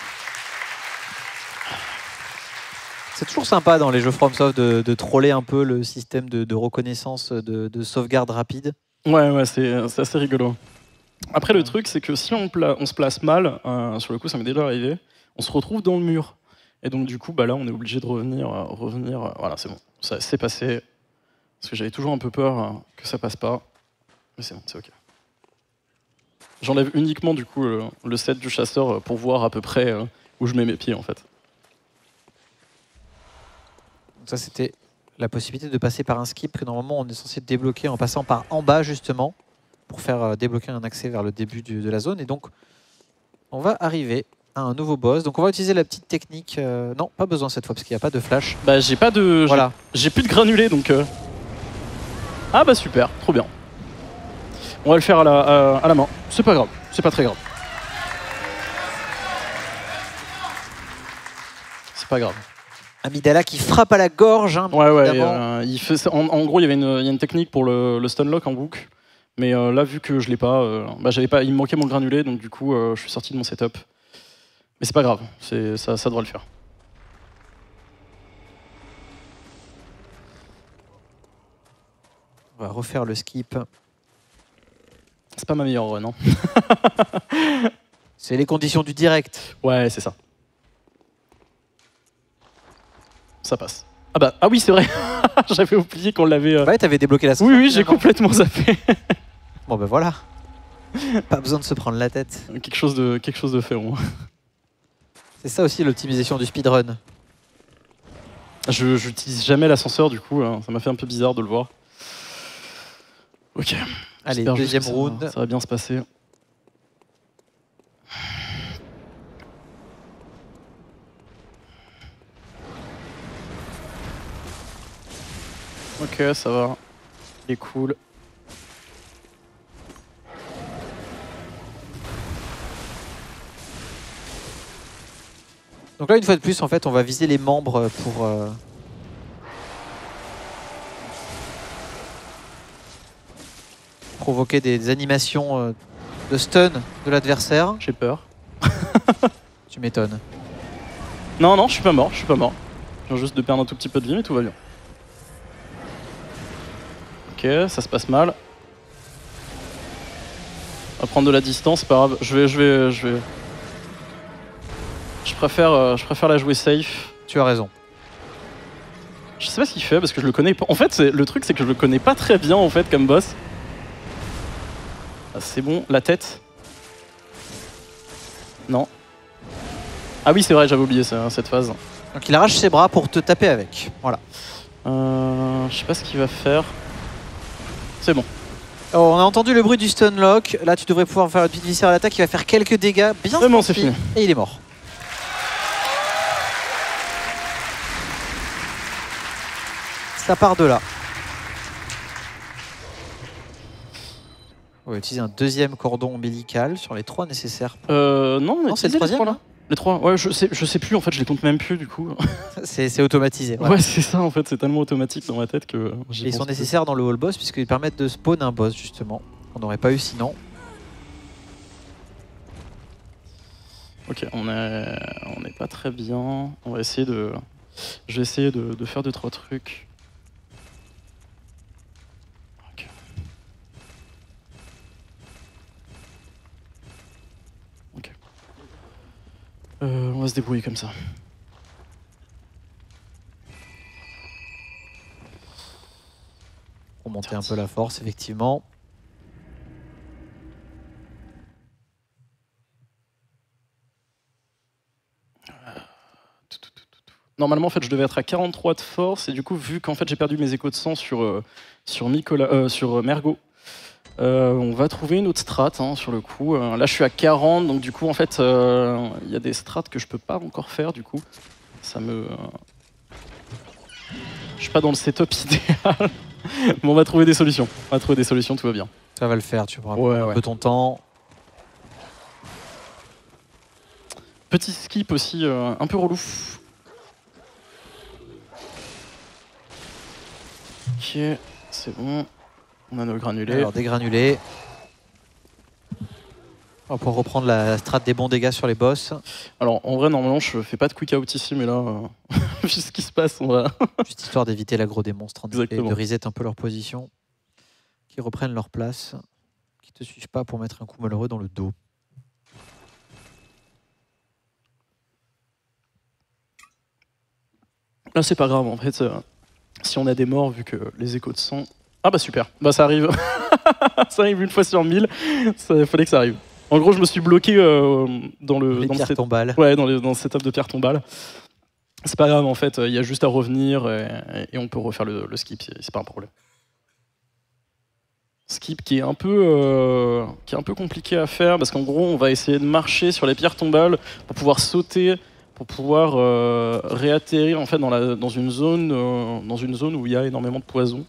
C'est toujours sympa dans les jeux FromSoft de, de troller un peu le système de, de reconnaissance, de, de sauvegarde rapide. Ouais, ouais, c'est c'est assez rigolo. Après, le truc, c'est que si on, pla- on se place mal, euh, sur le coup, ça m'est déjà arrivé, on se retrouve dans le mur. Et donc, du coup, bah, là, on est obligé de revenir. euh, revenir euh, voilà, c'est bon. Ça s'est passé. Parce que j'avais toujours un peu peur euh, que ça passe pas. Mais c'est bon, c'est ok. J'enlève uniquement, du coup, le, le set du chasseur euh, pour voir à peu près euh, où je mets mes pieds, en fait. Donc ça, c'était la possibilité de passer par un skip que normalement on est censé débloquer en passant par en bas justement pour faire euh, débloquer un accès vers le début du- de la zone. Et donc, on va arriver à un nouveau boss. Donc on va utiliser la petite technique. euh, non, pas besoin cette fois parce qu'il n'y a pas de flash. Bah, j'ai pas de. j'ai- Voilà. J'ai plus de granulés, donc... euh. Ah bah super, trop bien. On va le faire à la, à, à la main. C'est pas grave, c'est pas très grave. C'est pas grave. Amidala qui frappe à la gorge. Hein, Ouais, ouais. évidemment. euh, il fait, en, en gros, il y avait une, il y a une technique pour le, le stunlock en boucle. Mais euh, là, vu que je l'ai pas, euh, bah, j'avais pas, il me manquait mon granulé, donc du coup, euh, je suis sorti de mon setup. Mais c'est pas grave, c'est, ça, ça devrait le faire. On va refaire le skip. C'est pas ma meilleure run, non? C'est les conditions du direct. Ouais, c'est ça. Ça passe. Ah bah, ah oui, c'est vrai. J'avais oublié qu'on l'avait. euh, Ouais, t'avais débloqué la Oui, sauvegarde, oui, j'ai finalement. complètement zappé. Bon ben voilà. Pas besoin de se prendre la tête. quelque chose de, quelque chose de fait. au moins. C'est ça aussi l'optimisation du speedrun. Je j'utilise jamais l'ascenseur, du coup, hein, ça m'a fait un peu bizarre de le voir. Ok. Allez, J'espère juste deuxième que ça- round. Ça va bien se passer. Ok, ça va. Il est cool. Donc là, une fois de plus, en fait, on va viser les membres pour... Euh... provoquer des, des animations euh, de stun de l'adversaire. J'ai peur. Tu m'étonnes. Non, non, je suis pas mort, je suis pas mort. Je viens juste de perdre un tout petit peu de vie, mais tout va bien. Ok, ça se passe mal. On va prendre de la distance, c'est pas grave. Je vais, je vais, je vais. Je préfère, euh, je préfère la jouer safe. Tu as raison. Je sais pas ce qu'il fait parce que je le connais pas. En fait, le truc, c'est que je le connais pas très bien en fait comme boss. Ah, c'est bon, la tête. Non. Ah oui, c'est vrai, j'avais oublié ça, cette phase. Donc il arrache ses bras pour te taper avec. Voilà. Euh, je sais pas ce qu'il va faire. C'est bon. Oh, on a entendu le bruit du stun lock. Là, tu devrais pouvoir faire une petite viscère à l'attaque. Il va faire quelques dégâts. Bien C'est bon, senti. c'est fini. Et il est mort. Ça part de là. On va utiliser un deuxième cordon ombilical sur les trois nécessaires. Euh, non, on a Non, c'est le utilisé troisième, les trois, là. Les trois, ouais, je sais, je sais plus en fait, je les compte même plus du coup. C'est automatisé. Ouais, Ouais. c'est ça en fait, c'est tellement automatique dans ma tête que j'y Et ils pense sont plus. nécessaires dans le hall boss puisqu'ils permettent de spawn un boss justement. On n'aurait pas eu sinon. Ok, on est, on n'est pas très bien. On va essayer de, je vais essayer de, de faire deux trois trucs. Ok. Ok. Euh, on va se débrouiller comme ça. Remonter un peu la force effectivement. Normalement, en fait, je devais être à quarante-trois de force et du coup, vu qu'en fait j'ai perdu mes échos de sang sur euh, sur Nicolas, euh, sur euh, Mergo, euh, on va trouver une autre strat hein, sur le coup. Euh, là, je suis à quarante, donc du coup, en fait, il euh, y a des strats que je peux pas encore faire. Du coup, ça me, euh... je suis pas dans le setup idéal, mais on va trouver des solutions. On va trouver des solutions, tout va bien. Ça va le faire, tu pourras Ouais, prendre un ouais. peu ton temps. Petit skip aussi, euh, un peu relou. Ok, c'est bon. On a nos granulés. Alors des granulés. On va pouvoir reprendre la strat des bons dégâts sur les boss. Alors en vrai, normalement, je fais pas de quick out ici, mais là, euh, vu ce qui se passe, on va. Juste histoire d'éviter l'aggro des monstres. Et Exactement. de reset un peu leur position. Qui reprennent leur place. Qui te suivent pas pour mettre un coup malheureux dans le dos. Là, c'est pas grave, en fait. Euh, si on a des morts, vu que les échos de sang. Ah bah super, bah ça arrive. Ça arrive une fois sur mille. Il fallait que ça arrive. En gros, je me suis bloqué euh, dans le. Les dans pierres le set... tombales. Ouais, dans le, dans le setup de pierre tombale. C'est pas grave, en fait. Il y a juste à revenir et, et on peut refaire le, le skip. C'est pas un problème. Skip qui est un peu euh, qui est un peu compliqué à faire parce qu'en gros, on va essayer de marcher sur les pierres tombales pour pouvoir sauter, pour pouvoir euh, réatterrir en fait dans, la, dans, une zone, euh, dans une zone où il y a énormément de poison.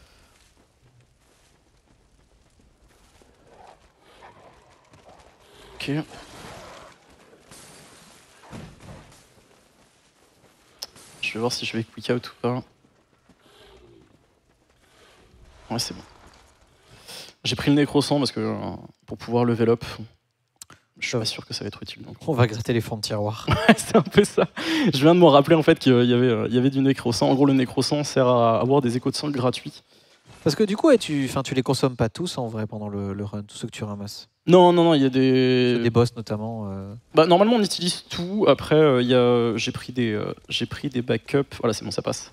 Ok. Je vais voir si je vais quick out ou pas. Ouais, c'est bon. J'ai pris le nécrosang parce que euh, pour pouvoir level up, je suis pas sûr que ça va être utile. Donc. On va gratter les fonds de tiroir. C'est un peu ça. Je viens de me rappeler en fait qu'il y avait, euh, il y avait du nécrosang. En gros, le nécrosang sert à avoir des échos de sang gratuits. Parce que du coup, ouais, tu, tu les consommes pas tous en vrai pendant le, le run, tous ceux que tu ramasses. Non, non, non, il y a des... Des boss notamment. Euh... Bah, normalement, on utilise tout. Après, euh, il y a... j'ai pris des, euh, j'ai pris des backups. Voilà, c'est bon, ça passe.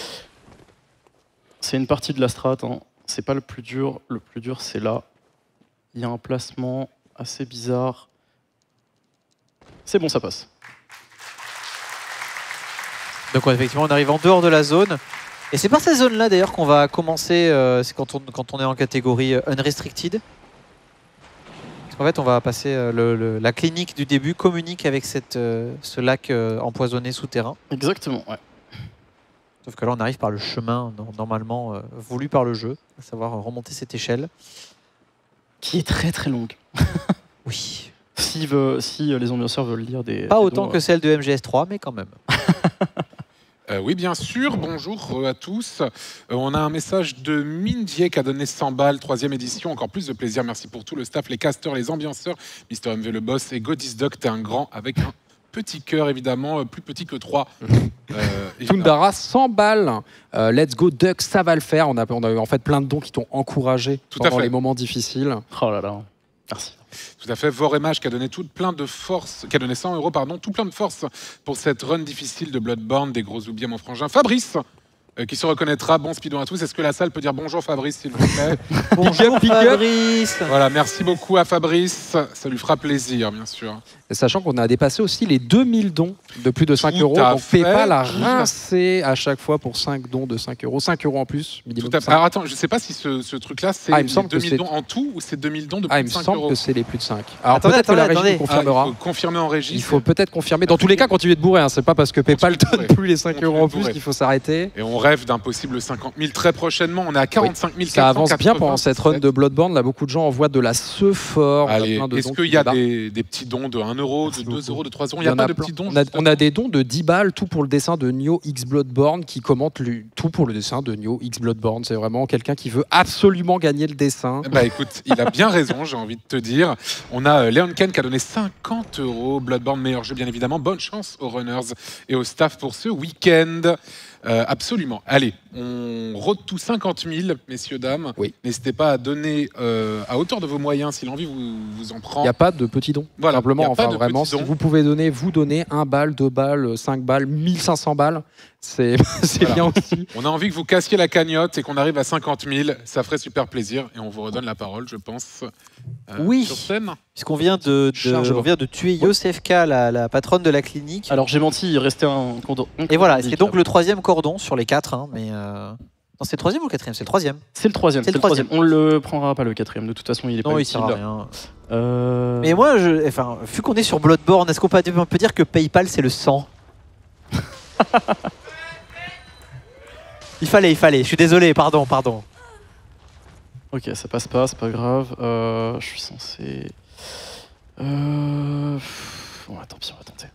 C'est une partie de la strat. Hein. C'est pas le plus dur. Le plus dur, c'est là. Il y a un placement assez bizarre. C'est bon, ça passe. Donc ouais, effectivement, on arrive en dehors de la zone. Et c'est par ces zones-là d'ailleurs qu'on va commencer, euh, c'est quand on, quand on est en catégorie euh, unrestricted. Parce qu'en fait, on va passer euh, le, le, la clinique du début communique avec cette, euh, ce lac euh, empoisonné souterrain. Exactement, ouais. Sauf que là, on arrive par le chemin non, normalement euh, voulu par le jeu, à savoir euh, remonter cette échelle. Qui est très très longue. Oui. Si, veut, si euh, les ambianceurs veulent lire des... Pas des autant dons, que celle de M G S trois, mais quand même. Euh, oui, bien sûr. Bonjour euh, à tous. Euh, on a un message de Mindier qui a donné cent balles, troisième édition. Encore plus de plaisir. Merci pour tout le staff, les casters, les ambianceurs. Mister M V le boss et Godisdoc, t'es un grand avec un petit cœur, évidemment, euh, plus petit que trois. Euh, Tundara, cent balles. Euh, let's go Duck, ça va le faire. On a, on a eu en fait plein de dons qui t'ont encouragé Tout à pendant fait. les moments difficiles. Oh là là, merci. Tout à fait. Voremage qui a donné tout plein de force, qui a donné cent euros, pardon, tout plein de force pour cette run difficile de Bloodborne. Des gros oubliés, mon frangin. Fabrice, euh, qui se reconnaîtra. Bon speedon à tous. Est-ce que la salle peut dire bonjour Fabrice, s'il vous plaît? Bonjour big up. Fabrice. Voilà, merci beaucoup à Fabrice. Ça lui fera plaisir, bien sûr. Et sachant qu'on a dépassé aussi les deux mille dons de plus de cinq Tout euros. à Donc fait. PayPal a rincé à chaque fois pour cinq dons de cinq euros. cinq euros en plus, minimum. Tout à fait. cinq. Alors attends, je ne sais pas si ce, ce truc-là, c'est Ah, il me les semble que deux mille c'est- dons en tout ou c'est deux mille dons de plus Ah, il de me cinq semble euros. que c'est les plus de cinq. Alors Attendez, peut-être que la attendez, régie attendez. nous Ah, confirmera. il faut confirmer en régie. Il faut peut-être confirmer. Dans tous les cas, continuez de bourrer. Hein. C'est pas parce que PayPal Continuez de donne bourrer. plus les cinq Continuez euros en de plus bourrer. qu'il faut s'arrêter. Et on rêve d'un possible cinquante mille très prochainement. On est à quarante-cinq mille. Ça avance bien pendant cette run de Bloodborne. Là, beaucoup de gens envoient de la ce fort. On a Allez, plein de est-ce dons qu'il qui y a débarquent. des, des petits dons de un euro, de Merci deux beaucoup. euros, de trois euros? Il Il n'y a y en pas a de plein. petits dons? On a, justement on a des dons de dix balles, tout pour le dessin de Nioh X Bloodborne, qui commente lui, tout pour le dessin de Nioh X Bloodborne. C'est vraiment quelqu'un qui veut absolument gagner le dessin. Bah écoute, il a bien raison, j'ai envie de te dire. On a euh, Leon Ken qui a donné cinquante euros. Bloodborne, meilleur jeu, bien évidemment. Bonne chance aux runners et au staff pour ce week-end. Euh, absolument. Allez, on rôde tout cinquante mille, messieurs, dames. Oui. N'hésitez pas à donner euh, à hauteur de vos moyens, si l'envie vous, vous en Il prend. n'y a pas de petits dons. Voilà, Simplement, il y a pas enfin de vraiment, petits si dons. vous pouvez donner, vous donnez un balle, deux balles, cinq balles, mille cinq cents balles. C'est c'est Voilà. bien aussi. On a envie que vous cassiez la cagnotte et qu'on arrive à cinquante mille. Ça ferait super plaisir. Et on vous redonne la parole, je pense. euh, Oui. Sur scène. Puisqu'on vient de, de, Chargement. on vient de tuer Yosefka, la, la patronne de la clinique. Alors j'ai menti, il restait un cordon. un Et cordon voilà, c'est médical. donc le troisième cordon sur les quatre. Hein, mais euh... Non, c'est le troisième ou le quatrième? C'est le troisième. C'est le troisième, C'est c'est le le troisième. On le prendra pas le quatrième, de toute façon il est Non, pas il utile. sert à rien. Euh, Mais moi, je, enfin, vu qu'on est sur Bloodborne, est-ce qu'on peut, on peut dire que PayPal c'est le sang? Il fallait, il fallait. Je suis désolé, pardon, pardon. Ok, ça passe pas, c'est pas grave. Euh, je suis censé... Euh... Bon, tant pis, on va tenter.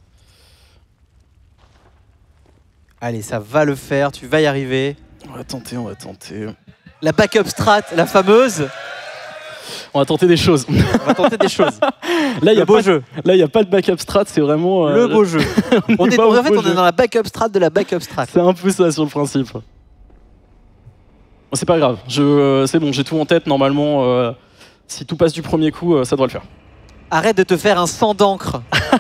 Allez, ça va le faire, tu vas y arriver. On va tenter, on va tenter. La backup strat, la fameuse. On va tenter des choses. On va tenter des choses. Là, il n'y Le a, beau pas- jeu. là, y a pas de backup strat, c'est vraiment... euh, Le beau jeu. On est, pas au en fait, beau on est jeu. dans la backup strat de la backup strat. C'est un peu ça sur le principe. Bon, c'est pas grave, je, euh, c'est bon, j'ai tout en tête. Normalement, euh, si tout passe du premier coup, euh, ça doit le faire. Arrête de te faire un sang d'encre.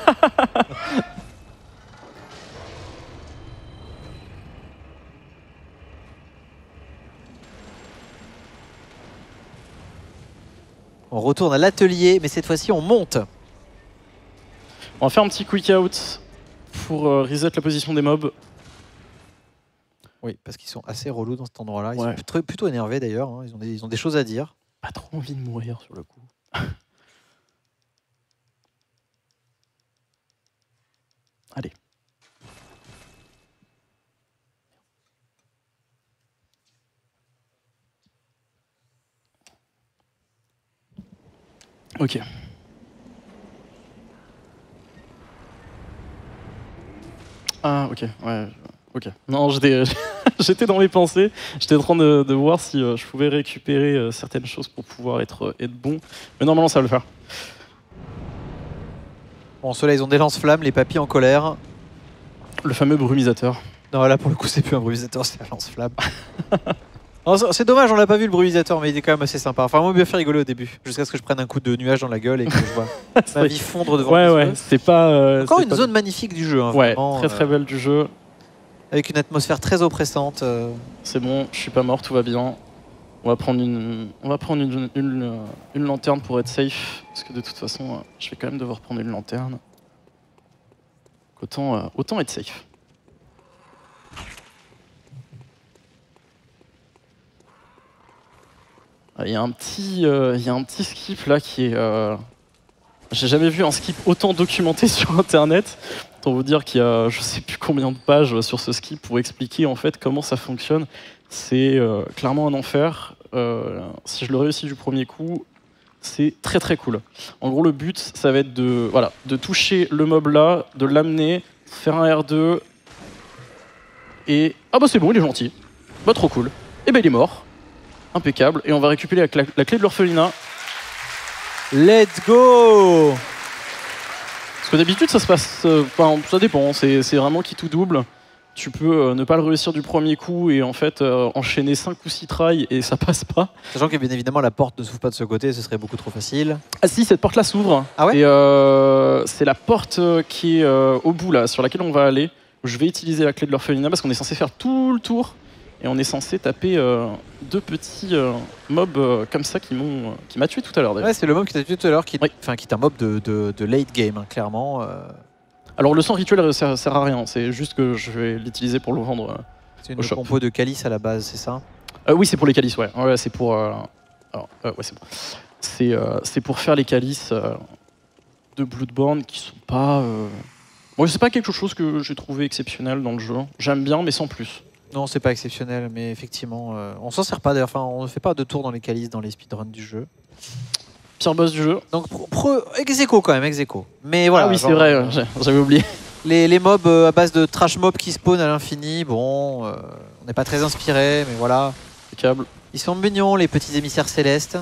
On retourne à l'atelier, mais cette fois-ci on monte. On va faire un petit quick out pour euh, reset la position des mobs. Oui, parce qu'ils sont assez relous dans cet endroit-là. Ils Ouais. sont très- plutôt énervés d'ailleurs. hein. Ils, ont des, ils ont des choses à dire. Pas trop envie de mourir sur le coup. Allez. Ok. Ah, ok, ouais. Ok. Non, j'étais j'étais dans mes pensées. J'étais en train de, de voir si euh, je pouvais récupérer euh, certaines choses pour pouvoir être, euh, être bon. Mais normalement, ça va le faire. Bon, ceux-là, ils ont des lance-flammes, les papis en colère. Le fameux brumisateur. Non, là, pour le coup, c'est plus un brumisateur, c'est un lance-flamme. Non, c'est- c'est dommage, on l'a pas vu le brumisateur, mais il est quand même assez sympa. Enfin, moi, il m'a fait rigoler au début, jusqu'à ce que je prenne un coup de nuage dans la gueule et que je vois ma vie fondre devant Ouais, mes ouais, yeux. c'est pas. euh, Encore c'est une pas- zone magnifique du jeu, hein, Ouais, vraiment, très très euh, belle du jeu. avec une atmosphère très oppressante. euh. C'est bon, je suis pas mort, tout va bien. On va prendre une, on va prendre une, une, euh, une lanterne pour être safe, parce que de toute façon, euh, je vais quand même devoir prendre une lanterne. Autant, euh, autant être safe. Il y a un petit, euh, il y a un petit skip là qui est. euh, J'ai jamais vu un skip autant documenté sur internet. Autant vous dire qu'il y a je sais plus combien de pages sur ce ski pour expliquer en fait comment ça fonctionne. C'est euh, clairement un enfer. Euh, si je le réussis du premier coup, c'est très très cool. En gros, le but, ça va être de, voilà, de toucher le mob là, de l'amener, faire un R deux, et... Ah bah c'est bon, il est gentil. Bah trop cool. Et bah il est mort. Impeccable. Et on va récupérer la, cla la clé de l'orphelinat. Let's go! Parce que d'habitude, ça se passe... Enfin, euh, ça dépend, c'est vraiment qui tout double. Tu peux euh, ne pas le réussir du premier coup et en fait euh, enchaîner cinq ou six tries et ça passe pas. Sachant que bien évidemment la porte ne s'ouvre pas de ce côté, ce serait beaucoup trop facile. Ah si, cette porte là s'ouvre. Ah ouais? Et euh, c'est la porte qui est euh, au bout là, sur laquelle on va aller. Je vais utiliser la clé de l'orphelinat parce qu'on est censé faire tout le tour et on est censé taper euh, deux petits euh, mobs euh, comme ça qui m'ont, euh, qui m'a tué tout à l'heure d'ailleurs. Ouais, c'est le mob que tu as tué tout à l'heure qui, Oui. enfin, qui est un mob de, de, de late game, hein, clairement. Euh, Alors le sang rituel ça sert à rien, c'est juste que je vais l'utiliser pour le vendre. euh. c'est une Au shop. compo de calice à la base, c'est ça? Euh, oui, c'est pour les calices, ouais. Ouais, c'est pour. Euh... Alors, euh, ouais, c'est bon. C'est euh, c'est pour faire les calices euh, de Bloodborne qui sont pas. Euh... Bon, c'est pas quelque chose que j'ai trouvé exceptionnel dans le jeu. J'aime bien, mais sans plus. Non, c'est pas exceptionnel, mais effectivement, euh, on s'en sert pas d'ailleurs. Enfin, on ne fait pas de tour dans les calices dans les speedruns du jeu. Pire boss du jeu. Donc, pro, pro, ex aequo quand même, ex aequo. Mais voilà. ah oui, genre, c'est vrai, euh, j'ai- j'avais oublié. Les, les mobs euh, à base de trash mobs qui spawnent à l'infini, bon, euh, on n'est pas très inspiré, mais voilà. Impeccable. Ils sont mignons, les petits émissaires célestes.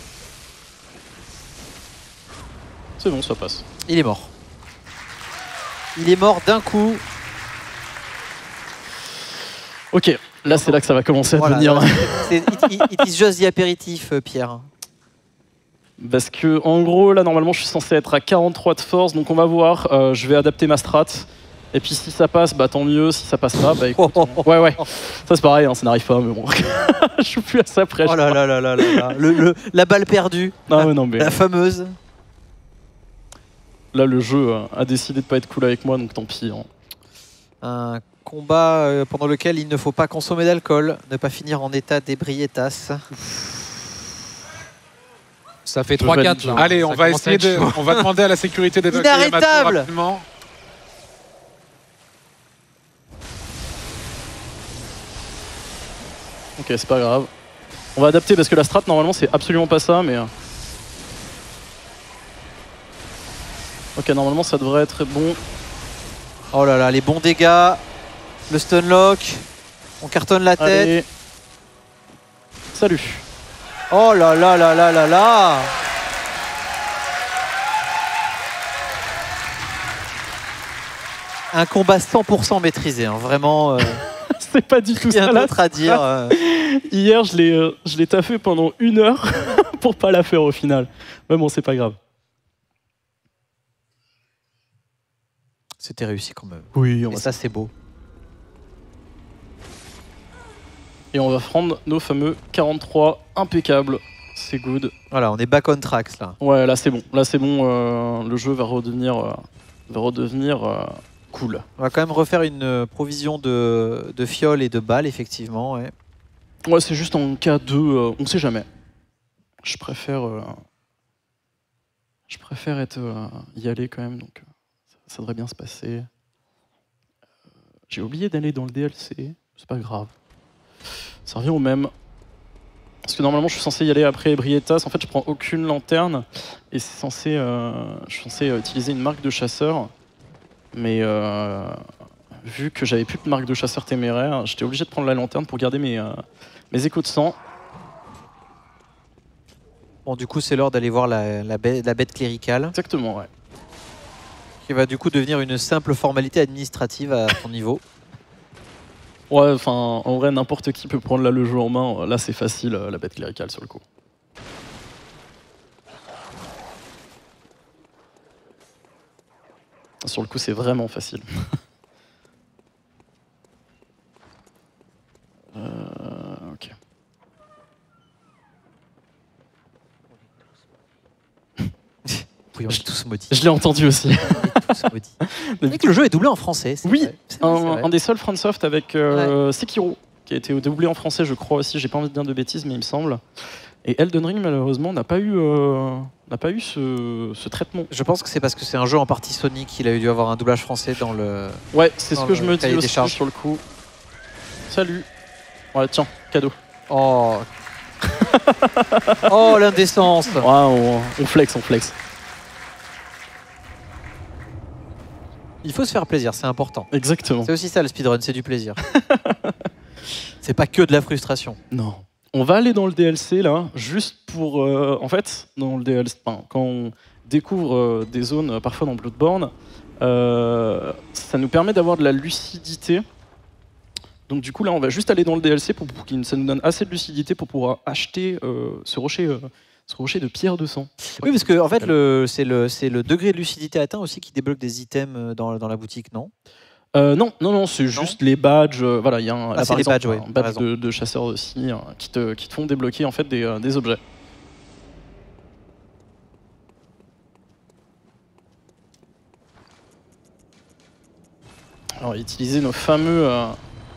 C'est bon, ça passe. Il est mort. Il est mort d'un coup. Ok, là c'est là que ça va commencer à Voilà, devenir. c'est- it, it- it is just the apéritif, euh, Pierre. Parce que en gros, là normalement je suis censé être à quarante-trois de force, donc on va voir. Euh, je vais adapter ma strat. Et puis si ça passe, bah tant mieux. Si ça passe pas, bah écoute. Oh, oh, oh. Ouais, ouais. Ça c'est pareil, hein, ça n'arrive pas, mais bon. Je suis plus à ça près. Oh là là là là là là. Le, le- la balle perdue, Non, mais non, mais la fameuse. là le jeu euh, a décidé de pas être cool avec moi, donc tant pis. hein. Un combat euh, pendant lequel il ne faut pas consommer d'alcool, ne pas finir en état d'ébriétas. Ça fait Je trois quatre valide. là. Allez, Ça on va commence à essayer être de. chaud. On va demander à la sécurité d'évacuer Yamato Inarrêtable. rapidement. Ok, c'est pas grave. On va adapter parce que la strat normalement c'est absolument pas ça, mais. euh. Ok, normalement ça devrait être bon. Oh là là, les bons dégâts. Le stunlock. On cartonne la tête. Allez. Salut. Oh là là là là là là. Un combat cent pour cent maîtrisé, hein. Vraiment. Euh, C'est pas du tout rien ça là. d'autre à dire. euh. Hier, je l'ai euh, je l'ai taffé pendant une heure pour pas la faire au final. Mais bon, c'est pas grave. C'était réussi quand même. Oui, on Et va ça, c'est beau. Et on va prendre nos fameux quarante-trois impeccables. C'est good. Voilà, on est back on tracks là. Ouais, là c'est bon. Là c'est bon. euh, le jeu va redevenir, euh, va redevenir euh, cool. On va quand même refaire une euh, provision de, de fioles et de balles, effectivement. Ouais. Ouais, c'est juste en cas de, euh, on sait jamais. Je préfère, euh, je préfère être euh, y aller quand même. Donc euh, ça, ça devrait bien se passer. Euh, J'ai oublié d'aller dans le D L C. C'est pas grave. Ça revient au même. Parce que normalement, je suis censé y aller après Ebrietas. En fait, je prends aucune lanterne. Et c'est censé, euh, je suis censé euh, utiliser une marque de chasseur. Mais euh, vu que j'avais plus de marque de chasseur téméraire, j'étais obligé de prendre la lanterne pour garder mes, euh, mes échos de sang. Bon, du coup, c'est l'heure d'aller voir la, la, bête, la bête cléricale, Exactement, ouais. qui va du coup devenir une simple formalité administrative à ton niveau. Ouais, enfin, en vrai, n'importe qui peut prendre là le jeu en main. Là, c'est facile, euh, la bête cléricale sur le coup. Sur le coup, c'est vraiment facile. euh, ok. Oui, on est tous maudits. Je l'ai entendu aussi. Tous maudits. C'est vrai que le jeu est doublé en français. c'est Oui, vrai. C'est vrai, c'est un, vrai. un des seuls FromSoft avec euh, Sekiro, qui a été doublé en français, je crois aussi. J'ai pas envie de dire de bêtises, mais il me semble. Et Elden Ring, malheureusement, n'a pas eu, euh, n'a pas eu ce, ce traitement. Je pense que c'est parce que c'est un jeu en partie Sonic qu'il a dû avoir un doublage français dans le. Ouais, c'est ce dans que le je me cahier dis des aussi charges. sur le coup. Salut. Ouais, tiens, cadeau. Oh. Oh l'indécence. Ouais, on, on flex, on flex. Il faut se faire plaisir, c'est important. Exactement. C'est aussi ça le speedrun, c'est du plaisir. C'est pas que de la frustration. Non. On va aller dans le D L C là, juste pour. Euh, en fait, dans le D L C, enfin, quand on découvre euh, des zones, euh, parfois dans Bloodborne, euh, ça nous permet d'avoir de la lucidité. Donc du coup là, on va juste aller dans le D L C pour, pour que ça nous donne assez de lucidité pour pouvoir acheter euh, ce rocher, euh, ce rocher de pierre de sang. Oui, parce que en fait, le, c'est le, c'est le degré de lucidité atteint aussi qui débloque des items dans, dans la boutique, non? Euh, non, non, non, c'est juste les badges. Euh, voilà, il y a un, Ah, là, c'est par les exemple, badges, ouais, un t'as badge raison. de, de chasseur aussi hein, qui, te, qui te font débloquer en fait des, euh, des objets. Alors, utiliser nos fameux, euh,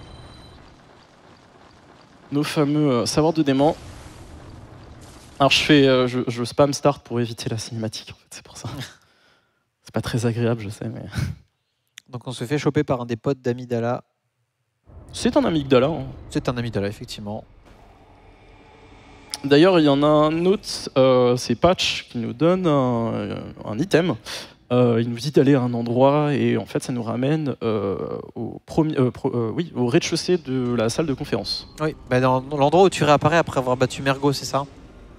nos fameux euh, savoirs de démon. Alors, je fais, euh, je, je spam start pour éviter la cinématique. En fait, c'est pour ça. C'est pas très agréable, je sais, mais Donc on se fait choper par un des potes d'Amidala. c'est un amygdala. Hein. C'est un Amidala, effectivement. D'ailleurs, il y en a un autre, euh, c'est Patch qui nous donne un, un item. Euh, il nous dit d'aller à un endroit et en fait, ça nous ramène euh, au, premier, euh, pro, euh, oui, au rez-de-chaussée de la salle de conférence. Oui, bah dans, dans l'endroit où tu réapparais après avoir battu Mergo, c'est ça?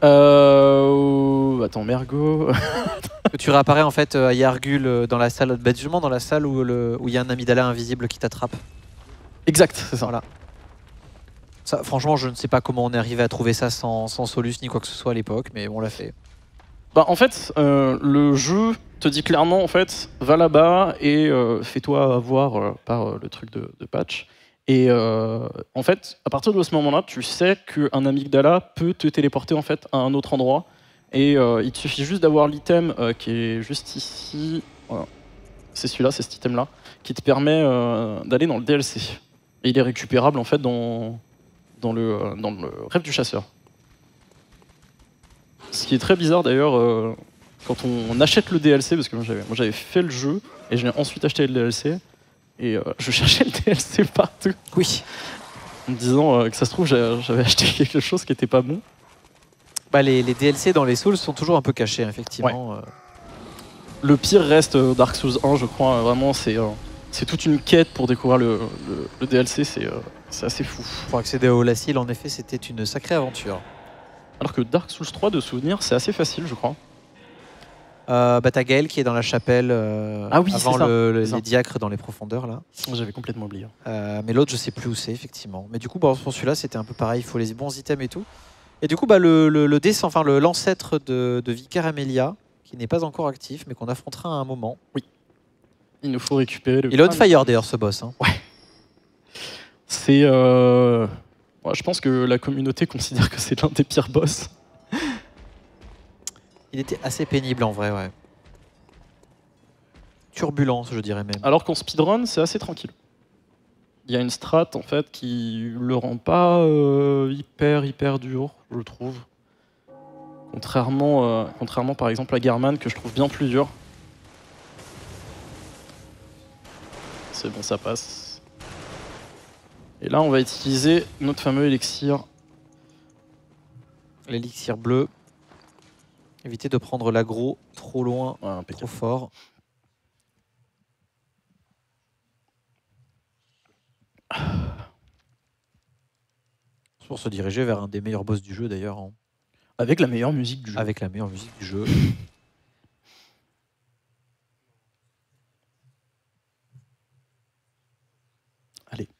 Euh, attends, Mergo. Que tu réapparais en fait à Yargul euh, dans la salle, bah, justement dans la salle où le- où il y a un Amidala invisible qui t'attrape. Exact, c'est ça. Voilà. Ça, franchement, je ne sais pas comment on est arrivé à trouver ça sans, sans Solus ni quoi que ce soit à l'époque, mais on l'a fait. Bah, en fait, euh, le jeu te dit clairement, en fait, va là-bas et euh, fais-toi avoir euh, par euh, le truc de, de Patch. Et euh, en fait, à partir de ce moment-là, tu sais qu'un amygdala peut te téléporter en fait à un autre endroit. Et euh, il te suffit juste d'avoir l'item euh, qui est juste ici. Voilà. C'est celui-là, c'est cet item-là, qui te permet euh, d'aller dans le D L C. Et il est récupérable en fait dans, dans, le, euh, dans le rêve du chasseur. Ce qui est très bizarre d'ailleurs, euh, quand on, on achète le D L C, parce que moi j'avais, moi j'avais fait le jeu et j'ai ensuite acheté le D L C. Et euh, je cherchais le D L C partout. Oui. En me disant euh, que ça se trouve, j'avais j'avais acheté quelque chose qui était pas bon. Bah, les, les D L C dans les Souls sont toujours un peu cachés, effectivement. euh. Le pire reste euh, Dark Souls un, je crois. euh, Vraiment, c'est euh, c'est toute une quête pour découvrir le, le, le D L C. C'est euh, c'est assez fou. Pour accéder au Lacil, en effet, c'était une sacrée aventure. Alors que Dark Souls trois, de souvenir, c'est assez facile, je crois. Euh, bah, t'as Gaël qui est dans la chapelle euh, Ah oui, avant c'est ça, le- le- c'est ça. les diacres dans les profondeurs, là. J'avais complètement oublié. Euh, mais l'autre, je sais plus où c'est, effectivement. Mais du coup, bah, pour celui-là, c'était un peu pareil. Il faut les bons items et tout. Et du coup, bah, le, le, le descend- enfin, le- l'ancêtre de, de Vicar Amelia, qui n'est pas encore actif, mais qu'on affrontera à un moment. Il nous faut récupérer le. Il est on fire d'ailleurs, ce boss. Hein. C'est. Euh... ouais, je pense que la communauté considère que c'est l'un des pires boss. Il était assez pénible en vrai, ouais. Turbulent, je dirais même. Alors qu'en speedrun, c'est assez tranquille. Il y a une strat en fait qui le rend pas euh, hyper hyper dur, je trouve. Contrairement, euh, contrairement par exemple à Garman que je trouve bien plus dur. C'est bon, ça passe. Et là, on va utiliser notre fameux élixir. L'élixir bleu. Évitez de prendre l'aggro trop loin, Ouais, impeccable. trop fort. C'est pour se diriger vers un des meilleurs boss du jeu d'ailleurs, hein. Avec la meilleure musique du jeu. Avec la meilleure musique du jeu. Allez.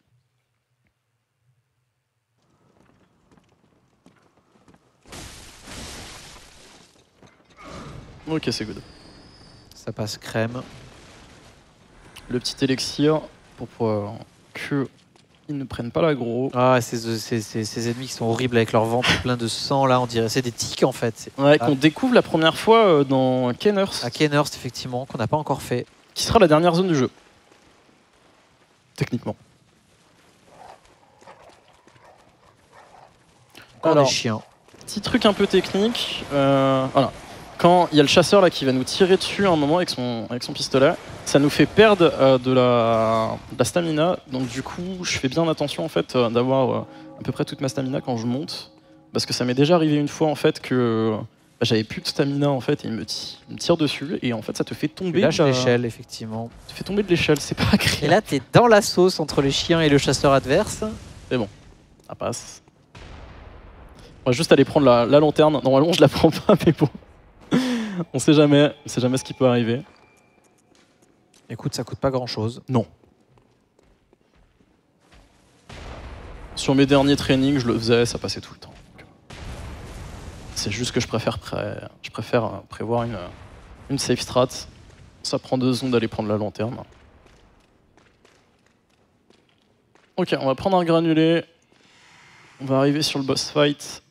Ok, c'est good. Ça passe crème. Le petit élixir pour pouvoir que ils ne prennent pas l'aggro. Ah, ces, ces, ces, ces ennemis qui sont horribles avec leur ventre plein de sang là, on dirait c'est des tiques en fait. C'est- Ouais, Ah. qu'on découvre la première fois euh, dans Kenners, À Kenhurst effectivement, qu'on n'a pas encore fait. qui sera la dernière zone du jeu. Techniquement. Encore Alors. des chiens. petit truc un peu technique. Euh, voilà. Quand il y a le chasseur là qui va nous tirer dessus à un moment avec son, avec son pistolet, ça nous fait perdre euh, de, la, de la stamina. Donc du coup, je fais bien attention en fait euh, d'avoir euh, à peu près toute ma stamina quand je monte, parce que ça m'est déjà arrivé une fois en fait que bah, j'avais plus de stamina en fait et il me, il me tire dessus et en fait ça te fait tomber. Tu lâches de la... l'échelle effectivement. Ça te fait tomber de l'échelle, c'est pas agréable. Et là, t'es dans la sauce entre les chiens et le chasseur adverse. C'est bon, ça passe. On va juste aller prendre la, la lanterne. Normalement, je la prends pas, mais bon. On sait jamais, on sait jamais ce qui peut arriver. Écoute, ça coûte pas grand chose. Non. Sur mes derniers trainings, je le faisais, ça passait tout le temps. C'est juste que je préfère, pré... je préfère prévoir une, une safe strat. Ça prend deux secondes d'aller prendre la lanterne. Ok, on va prendre un granulé. On va arriver sur le boss fight.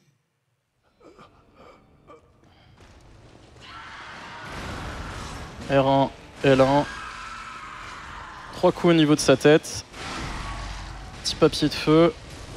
R un, L un. Trois coups au niveau de sa tête. Petit papier de feu.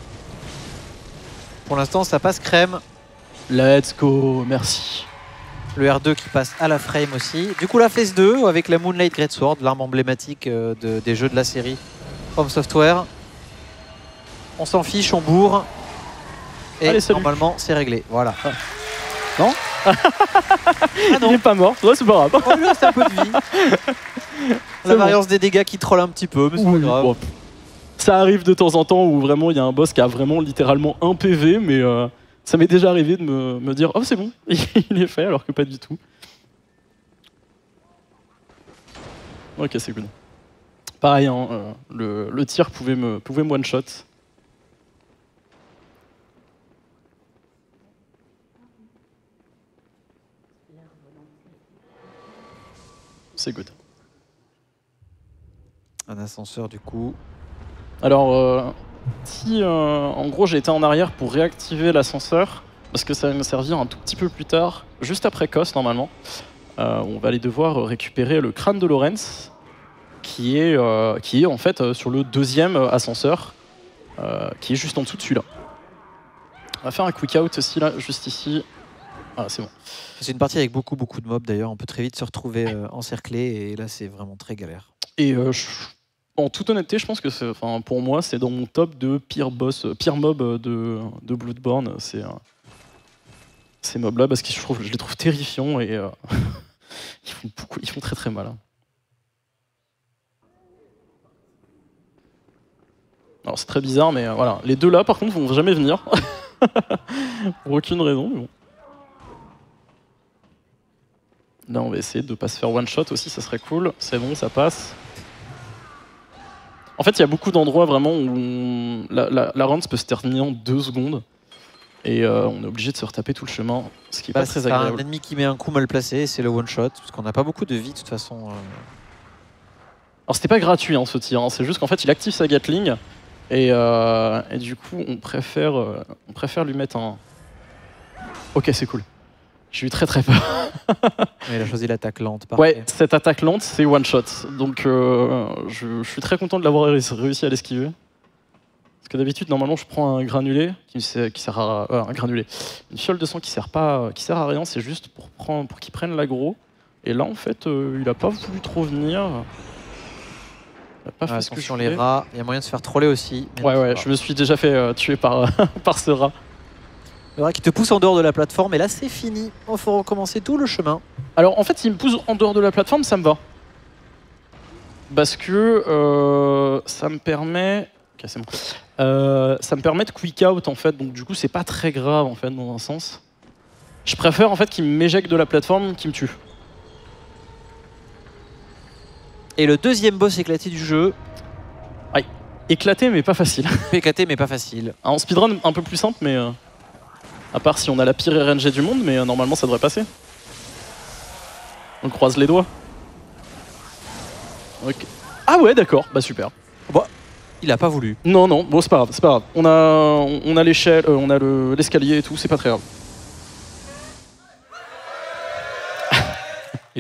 Pour l'instant, ça passe crème. Let's go, merci. Le R deux qui passe à la frame aussi. Du coup, la phase deux avec la Moonlight Greatsword, l'arme emblématique euh, de, des jeux de la série From Software. On s'en fiche, on bourre. Et Allez, normalement, c'est réglé. Voilà. Ah. Non Ah non. Il est pas mort, ouais, c'est pas grave. Oh, il reste un peu de vie. La bon. variance des dégâts qui troll un petit peu, mais c'est Oui, pas grave. bon. Ça arrive de temps en temps où vraiment il y a un boss qui a vraiment littéralement un P V, mais euh, ça m'est déjà arrivé de me, me dire oh c'est bon, il est fait alors que pas du tout. Ok, c'est good. Pareil, hein, euh, le, le tir pouvait me, pouvait me one-shot. C'est good. Un ascenseur du coup. Alors, euh, si euh, en gros j'ai été en arrière pour réactiver l'ascenseur, parce que ça va me servir un tout petit peu plus tard, juste après C O S normalement, euh, on va aller devoir récupérer le crâne de Lorenz, qui est, euh, qui est en fait euh, sur le deuxième ascenseur, euh, qui est juste en dessous de celui-là. On va faire un quick out aussi là, juste ici. Ah, c'est bon. C'est une partie avec beaucoup beaucoup de mobs d'ailleurs. On peut très vite se retrouver euh, encerclé et là c'est vraiment très galère. Et euh, je, en toute honnêteté, je pense que c'est, enfin, pour moi, c'est dans mon top de pire boss, pire mob de, de Bloodborne. C'est euh, ces mobs-là parce que je, trouve, je les trouve terrifiants et euh, ils, font beaucoup, ils font très très mal. Alors c'est très bizarre, mais euh, voilà. Les deux là, par contre, vont jamais venir pour aucune raison. Mais bon. Là, on va essayer de ne pas se faire one-shot aussi, ça serait cool. C'est bon, ça passe. En fait, il y a beaucoup d'endroits vraiment où on... la, la, la run peut se terminer en deux secondes. Et euh, on est obligé de se retaper tout le chemin, ce qui n'est bah, pas très c'est agréable. un ennemi qui met un coup mal placé, c'est le one-shot, parce qu'on n'a pas beaucoup de vie de toute façon. Euh... Alors, c'était pas gratuit hein, ce tir, hein. C'est juste qu'en fait, il active sa Gatling. Et, euh, et du coup, on préfère, euh, on préfère lui mettre un... Ok, c'est cool. J'ai eu très très peur. Mais il a choisi l'attaque lente. Parfait. Ouais, cette attaque lente, c'est one shot. Donc euh, je, je suis très content de l'avoir réussi à l'esquiver. Parce que d'habitude, normalement, je prends un granulé qui sert, qui sert à euh, un granulé, une fiole de sang qui sert pas, qui sert à rien. C'est juste pour prendre, pour qu'il prenne l'aggro. Et là, en fait, euh, il a pas voulu trop venir. Il a pas Ah, fait ce que je attention les voulais. rats, il y a moyen de se faire troller aussi. mais Ouais, non, ouais, c'est je me suis déjà fait euh, tuer par par ce rat. Le rat qui te pousse en dehors de la plateforme et là c'est fini. Il faut recommencer tout le chemin. Alors en fait, s'il me pousse en dehors de la plateforme, ça me va. Parce que euh, ça me permet... Ok, c'est bon. Euh, ça me permet de quick out en fait, donc du coup c'est pas très grave en fait dans un sens. Je préfère en fait qu'il m'éjecte de la plateforme qu'il me tue. Et le deuxième boss éclaté du jeu. Aïe. Éclaté mais pas facile. Éclaté mais pas facile. En speedrun un peu plus simple mais... Euh, à part si on a la pire R N G du monde, mais euh, normalement ça devrait passer. On croise les doigts. Ok. Ah ouais d'accord, bah super. Bon, il a pas voulu. Non, non, bon, c'est pas grave, c'est pas grave. On a, on a l'échelle, euh, on a le- l'escalier et tout, c'est pas très grave. Et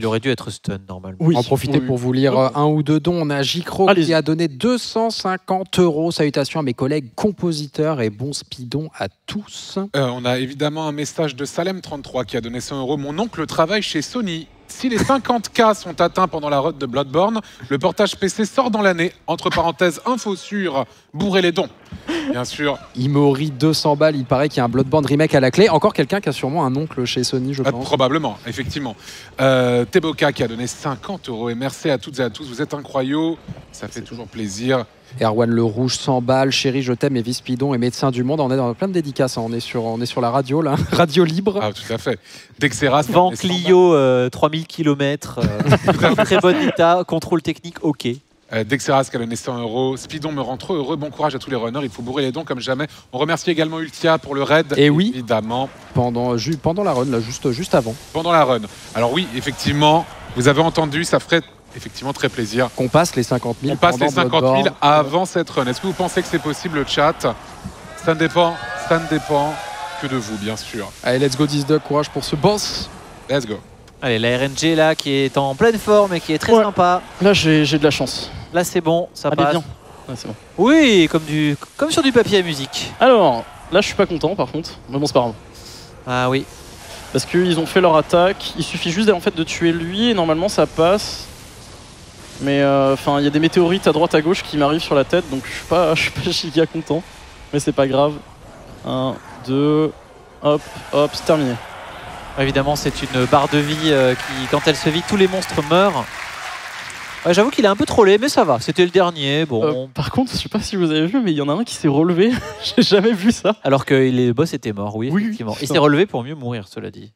Il aurait dû être stun normalement. Oui. En profiter oui. pour vous lire euh, un ou deux dons. On a Jicro Allez-y. qui a donné deux cent cinquante euros. Salutations à mes collègues compositeurs et bon speedon à tous. Euh, on a évidemment un message de Salem trente-trois qui a donné cent euros. Mon oncle travaille chez Sony. Si les cinquante K sont atteints pendant la run de Bloodborne, le portage P C sort dans l'année. Entre parenthèses, info sûre, bourrez les dons. Bien sûr. Imori, deux cents balles. Il paraît qu'il y a un Bloodborne remake à la clé. Encore quelqu'un qui a sûrement un oncle chez Sony, je Euh, pense. probablement, effectivement. Euh, Teboka qui a donné cinquante euros. Et merci à toutes et à tous. Vous êtes incroyables. Ça fait toujours plaisir. Erwan Le Rouge, cent balles. Chérie, je t'aime. Et Vispidon et Médecin du Monde. On est dans plein de dédicaces. hein. On est sur, on est sur la radio, là. Radio libre. Ah, tout à fait. Dexeras. qui a Van donné cent Clio, euh, trois mille kilomètres, euh, très bon état, contrôle technique, ok. Euh, Dexeras qui a donné cent euros. Speedon me rend trop heureux. Bon courage à tous les runners. Il faut bourrer les dons comme jamais. On remercie également Ultia pour le raid. Et oui. Évidemment. Pendant, ju- pendant la run, là, juste, juste avant. Pendant la run. Alors oui, effectivement, vous avez entendu, ça ferait effectivement très plaisir. Qu'on passe les cinquante mille. On passe pendant les cinquante mille Bloodborne. avant cette run. Est-ce que vous pensez que c'est possible, le chat? Ça ne dépend, ça ne dépend que de vous, bien sûr. Allez, let's go, dix duck. Courage pour ce boss. Let's go. Allez, la R N G là qui est en pleine forme et qui est très Ouais. sympa. Là, j'ai j'ai de la chance. Là c'est bon, ça Allez, passe. viens. Ouais, c'est bon. Oui, comme, du, comme sur du papier à musique. Alors, là, je suis pas content, par contre. Mais bon, c'est pas grave. Ah oui. Parce qu'ils ont fait leur attaque. Il suffit juste en fait, de tuer lui et normalement, ça passe. Mais enfin, il y a des météorites à droite à gauche qui m'arrivent sur la tête, donc je suis pas, je suis pas giga content. Mais c'est pas grave. Un, deux, hop, hop, c'est terminé. Évidemment, c'est une barre de vie euh, qui, quand elle se vide, tous les monstres meurent. Ouais, j'avoue qu'il est un peu trollé, mais ça va. C'était le dernier. Bon. Euh, par contre, je sais pas si vous avez vu, mais il y en a un qui s'est relevé. J'ai jamais vu ça. Alors que les boss étaient morts, oui, Oui, effectivement. oui, Il ça. s'est relevé pour mieux mourir, cela dit.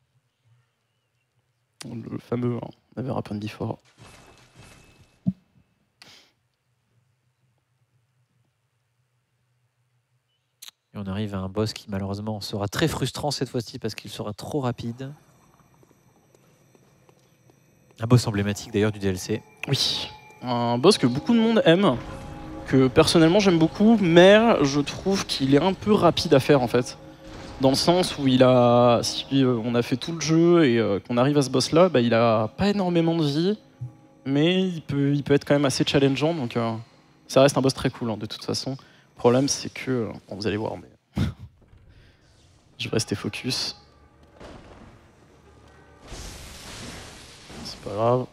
Le fameux hein, Never Happened Before. Et on arrive à un boss qui malheureusement sera très frustrant cette fois-ci parce qu'il sera trop rapide. Un boss emblématique d'ailleurs du D L C. Oui. Un boss que beaucoup de monde aime, que personnellement j'aime beaucoup, mais je trouve qu'il est un peu rapide à faire en fait. Dans le sens où il a, si euh, on a fait tout le jeu et euh, qu'on arrive à ce boss là, bah, il a pas énormément de vie, mais il peut, il peut être quand même assez challengeant, donc euh, ça reste un boss très cool hein, de toute façon. Le problème c'est que, euh, bon, vous allez voir, mais je vais rester focus. C'est pas grave.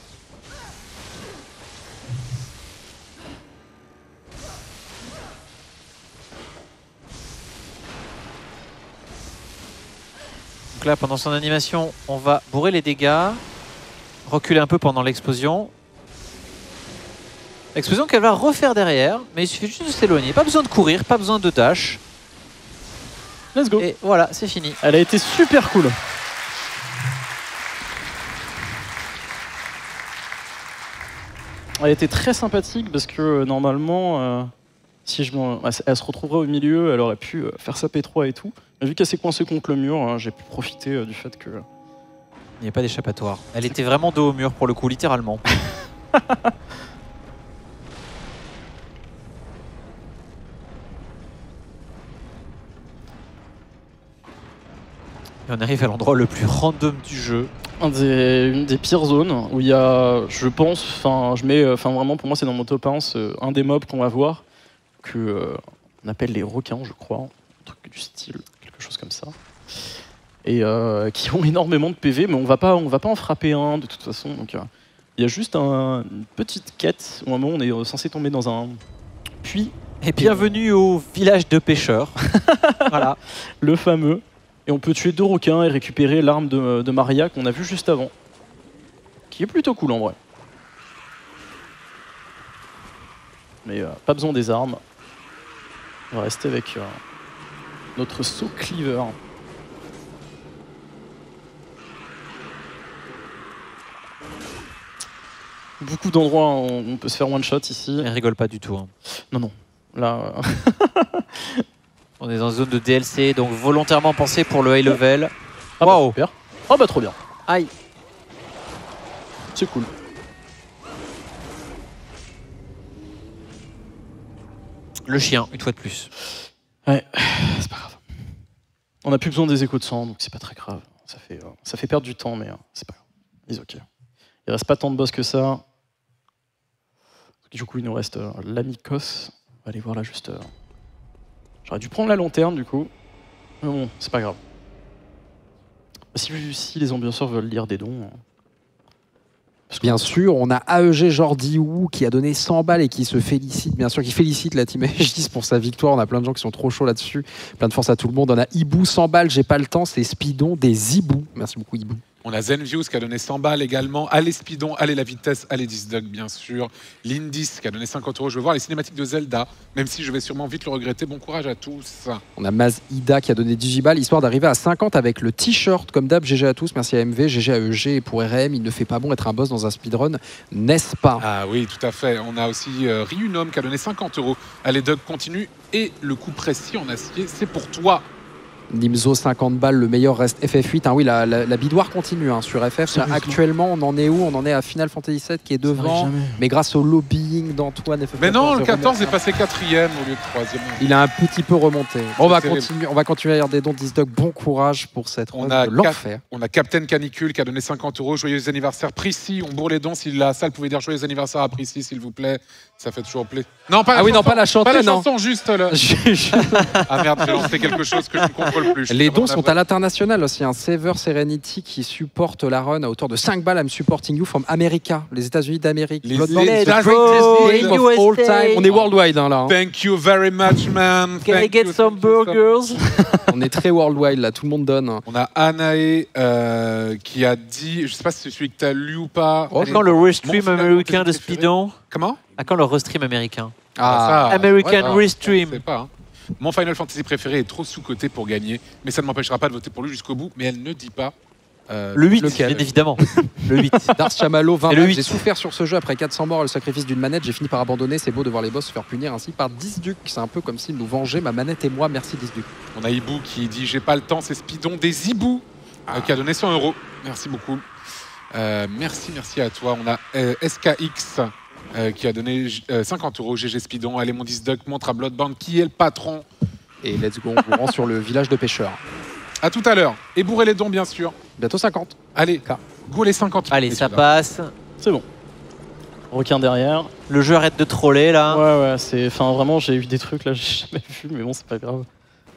Donc là, pendant son animation, on va bourrer les dégâts, reculer un peu pendant l'explosion. Explosion qu'elle va refaire derrière, mais il suffit juste de s'éloigner. Pas besoin de courir, pas besoin de dash. Let's go. Et voilà, c'est fini. Elle a été super cool. Elle a été très sympathique parce que euh, normalement, euh, si je m'en- elle, elle se retrouverait au milieu, elle aurait pu euh, faire sa P trois et tout. Mais vu qu'elle s'est coincée contre le mur, hein, j'ai pu profiter euh, du fait que. Il n'y a pas d'échappatoire. Elle était vraiment dos au mur pour le coup, littéralement. Et on arrive à l'endroit le plus random du jeu. Un des, une des pires zones où il y a, je pense, enfin, je mets, enfin vraiment pour moi c'est dans mon top un, c'est un des mobs qu'on va voir que euh, on appelle les requins, je crois, un truc du style, quelque chose comme ça, et euh, qui ont énormément de P V, mais on va pas, on va pas en frapper un de toute façon. Donc euh, il y a juste un, une petite quête où à un moment on est censé tomber dans un puits, Et bienvenue au village de pêcheurs. Voilà. le fameux. Et on peut tuer deux requins et récupérer l'arme de, de Maria qu'on a vu juste avant. Qui est plutôt cool en vrai. Mais euh, pas besoin des armes. On va rester avec euh, notre saut cleaver. Beaucoup d'endroits où on peut se faire one shot ici. Elle rigole pas du tout. hein. Non, non. Là, euh, On est dans une zone de D L C, donc volontairement pensé pour le high level. ah bah, Waouh. super. Oh bah trop bien. Aïe. C'est cool. Le chien, une fois de plus. Ouais, c'est pas grave. On n'a plus besoin des échos de sang, donc c'est pas très grave. Ça fait, euh, ça fait perdre du temps, mais euh, c'est pas grave. Ils ok. Il reste pas tant de boss que ça. Du coup, il nous reste euh, l'Amicos. On va aller voir là juste. Euh... J'aurais dû prendre la lanterne du coup. Mais bon, c'est pas grave. Si, si les ambianceurs veulent lire des dons. Euh... Bien sûr, on a A E G Jordi Wu qui a donné cent balles et qui se félicite, bien sûr, qui félicite la team Aegis pour sa victoire. On a plein de gens qui sont trop chauds là-dessus. Plein de force à tout le monde. On a Ibu, cent balles, j'ai pas le temps, c'est Speedon des Ibu. Merci beaucoup Ibu. On a Zenviews qui a donné cent balles également. Allez Speedon, allez la vitesse, allez Disdog bien sûr. Lindis qui a donné cinquante euros. Je veux voir les cinématiques de Zelda, même si je vais sûrement vite le regretter. Bon courage à tous. On a Maz Ida qui a donné dix balles, histoire d'arriver à cinquante avec le t-shirt. Comme d'hab, G G à tous, merci à M V, G G à E G. Et pour R M, il ne fait pas bon être un boss dans un speedrun, n'est-ce pas? Ah oui, tout à fait. On a aussi euh, Ryunom qui a donné cinquante euros. Allez Doug, continue. Et le coup précis en acier, c'est pour toi. Nimzo, cinquante balles, le meilleur reste F F huit. Hein, oui, la, la, la bidoire continue hein, sur F F. Là, actuellement, on en est où? On en est à Final Fantasy sept qui est devant. Mais grâce au lobbying d'Antoine F F. Mais non, le quatorze est passé quatrième au lieu de troisième. Il a un petit peu remonté. Bon, on, va continuer, on va continuer à lire des dons Disdog. Bon courage pour cette on run a de l'enfer. On a Captain Canicule qui a donné cinquante euros. Joyeux anniversaire Prissy. On bourre les dons. Si la salle pouvait dire joyeux anniversaire à Prissy, s'il vous plaît. Ça fait toujours plaisir. Non, pas la ah oui, chanson, non, pas la chanter, pas la non. chanson, juste là. Ah merde, j'ai lancé quelque chose que je ne contrôle plus. Les dons sont à l'international aussi. Un Saver Serenity qui supporte la run à hauteur de cinq balles. I'm supporting you from America, les États-Unis d'Amérique. Les Bloodborne, les the greatest game of all time. On est worldwide hein, là. Hein. Thank you very much, man. Can I get you, some burgers? On est très worldwide là, tout le monde donne. On a Anae euh, qui a dit, je sais pas si c'est celui que tu as lu ou pas. Oh, quand le restream américain de Speedon? Comment? À quand le restream américain? Ah, ah American ouais, Restream. Je sais pas. Hein. Mon Final Fantasy préféré est trop sous-coté pour gagner, mais ça ne m'empêchera pas de voter pour lui jusqu'au bout. Mais elle ne dit pas. Euh, le huit, lequel. bien évidemment. Le huit. Dars Chamalo, vingt balles. J'ai souffert sur ce jeu après quatre cents morts et le sacrifice d'une manette. J'ai fini par abandonner. C'est beau de voir les boss se faire punir ainsi par Disduc. C'est un peu comme s'ils nous vengeaient, ma manette et moi. Merci Disduc. On a Ibu qui dit j'ai pas le temps, c'est Speedon des Ibu ah. euh, qui a donné cent euros. Merci beaucoup. Euh, merci, merci à toi. On a euh, S K X. Euh, qui a donné euh, cinquante euros. G G Speedon. Allez, mon Disduck montre à Bloodborne qui est le patron. Et let's go, on vous rend sur le village de pêcheurs. À tout à l'heure. Et bourrez les dons, bien sûr. Bientôt cinquante. Allez, go les cinquante. Allez, ça passe. C'est bon. Requin derrière. Le jeu arrête de troller là. Ouais, ouais, c'est. Enfin, vraiment, j'ai eu des trucs là, j'ai jamais vu, mais bon, c'est pas grave.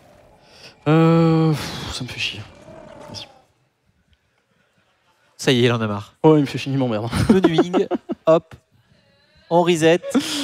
Euh. Ça me fait chier. Vas-y. Ça y est, il en a marre. Oh, il me fait chier, il m'emmerde. Menuing, hop. On reset.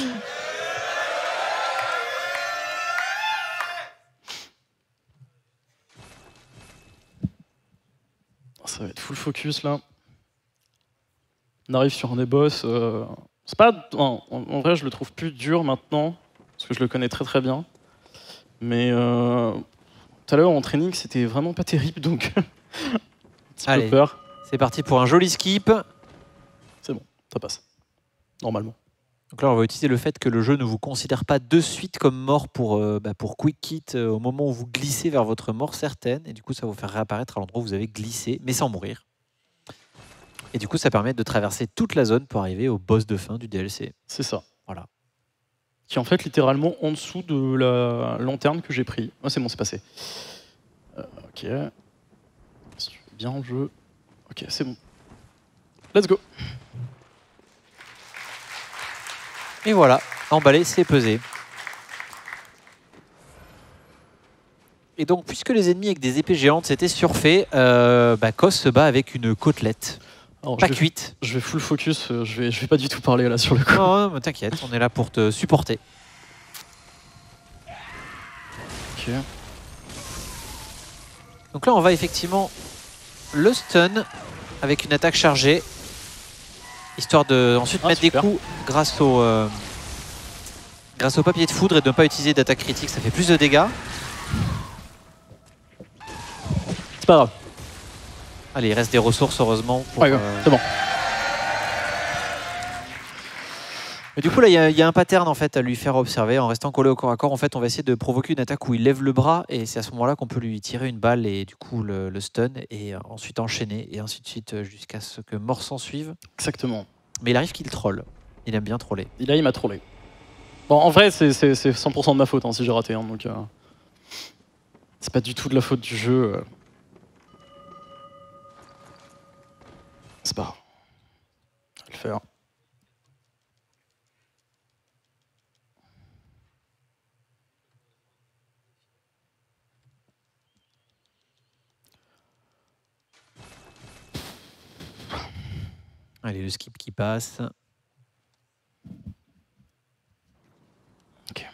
Ça va être full focus là. On arrive sur un des boss. Euh... C'est pas. En, en vrai, je le trouve plus dur maintenant parce que je le connais très très bien. Mais euh... tout à l'heure en training, c'était vraiment pas terrible donc. Un petit Allez, peu peur. C'est parti pour un joli skip. C'est bon, ça passe. Normalement. Donc là, on va utiliser le fait que le jeu ne vous considère pas de suite comme mort pour, euh, bah, pour Quick Kit euh, au moment où vous glissez vers votre mort certaine. Et du coup, ça va vous faire réapparaître à l'endroit où vous avez glissé, mais sans mourir. Et du coup, ça permet de traverser toute la zone pour arriver au boss de fin du D L C. C'est ça. Voilà. Qui est en fait littéralement en dessous de la lanterne que j'ai pris. Oh, c'est bon, c'est passé. Euh, ok. Si tu veux bien le jeu. Ok, c'est bon. Let's go. Et voilà, emballé, c'est pesé. Et donc, puisque les ennemis avec des épées géantes c'était surfait, euh, bah, Kos se bat avec une côtelette. Alors, pas je vais, cuite. Je vais full focus, je vais, je vais pas du tout parler là sur le coup. Non, mais t'inquiète, on est là pour te supporter. Ok. Donc là, on va effectivement le stun avec une attaque chargée. Histoire de ensuite ah, mettre super. des coups grâce au, euh, grâce au papier de foudre et de ne pas utiliser d'attaque critique, ça fait plus de dégâts. C'est pas grave. Allez, il reste des ressources heureusement. Pour, ouais, euh... c'est bon. Et du coup là, il y, y a un pattern en fait à lui faire observer en restant collé au corps à corps. En fait, on va essayer de provoquer une attaque où il lève le bras et c'est à ce moment-là qu'on peut lui tirer une balle et du coup le, le stun et ensuite enchaîner et ainsi de suite jusqu'à ce que mort s'en suive. Exactement. Mais il arrive qu'il troll. Il aime bien troller. Et là, il m'a trollé. Bon, en vrai, c'est cent pour cent de ma faute hein, si j'ai raté. Hein, donc, euh... c'est pas du tout de la faute du jeu. Euh... C'est pas grave. Allez, le skip qui passe. Ok.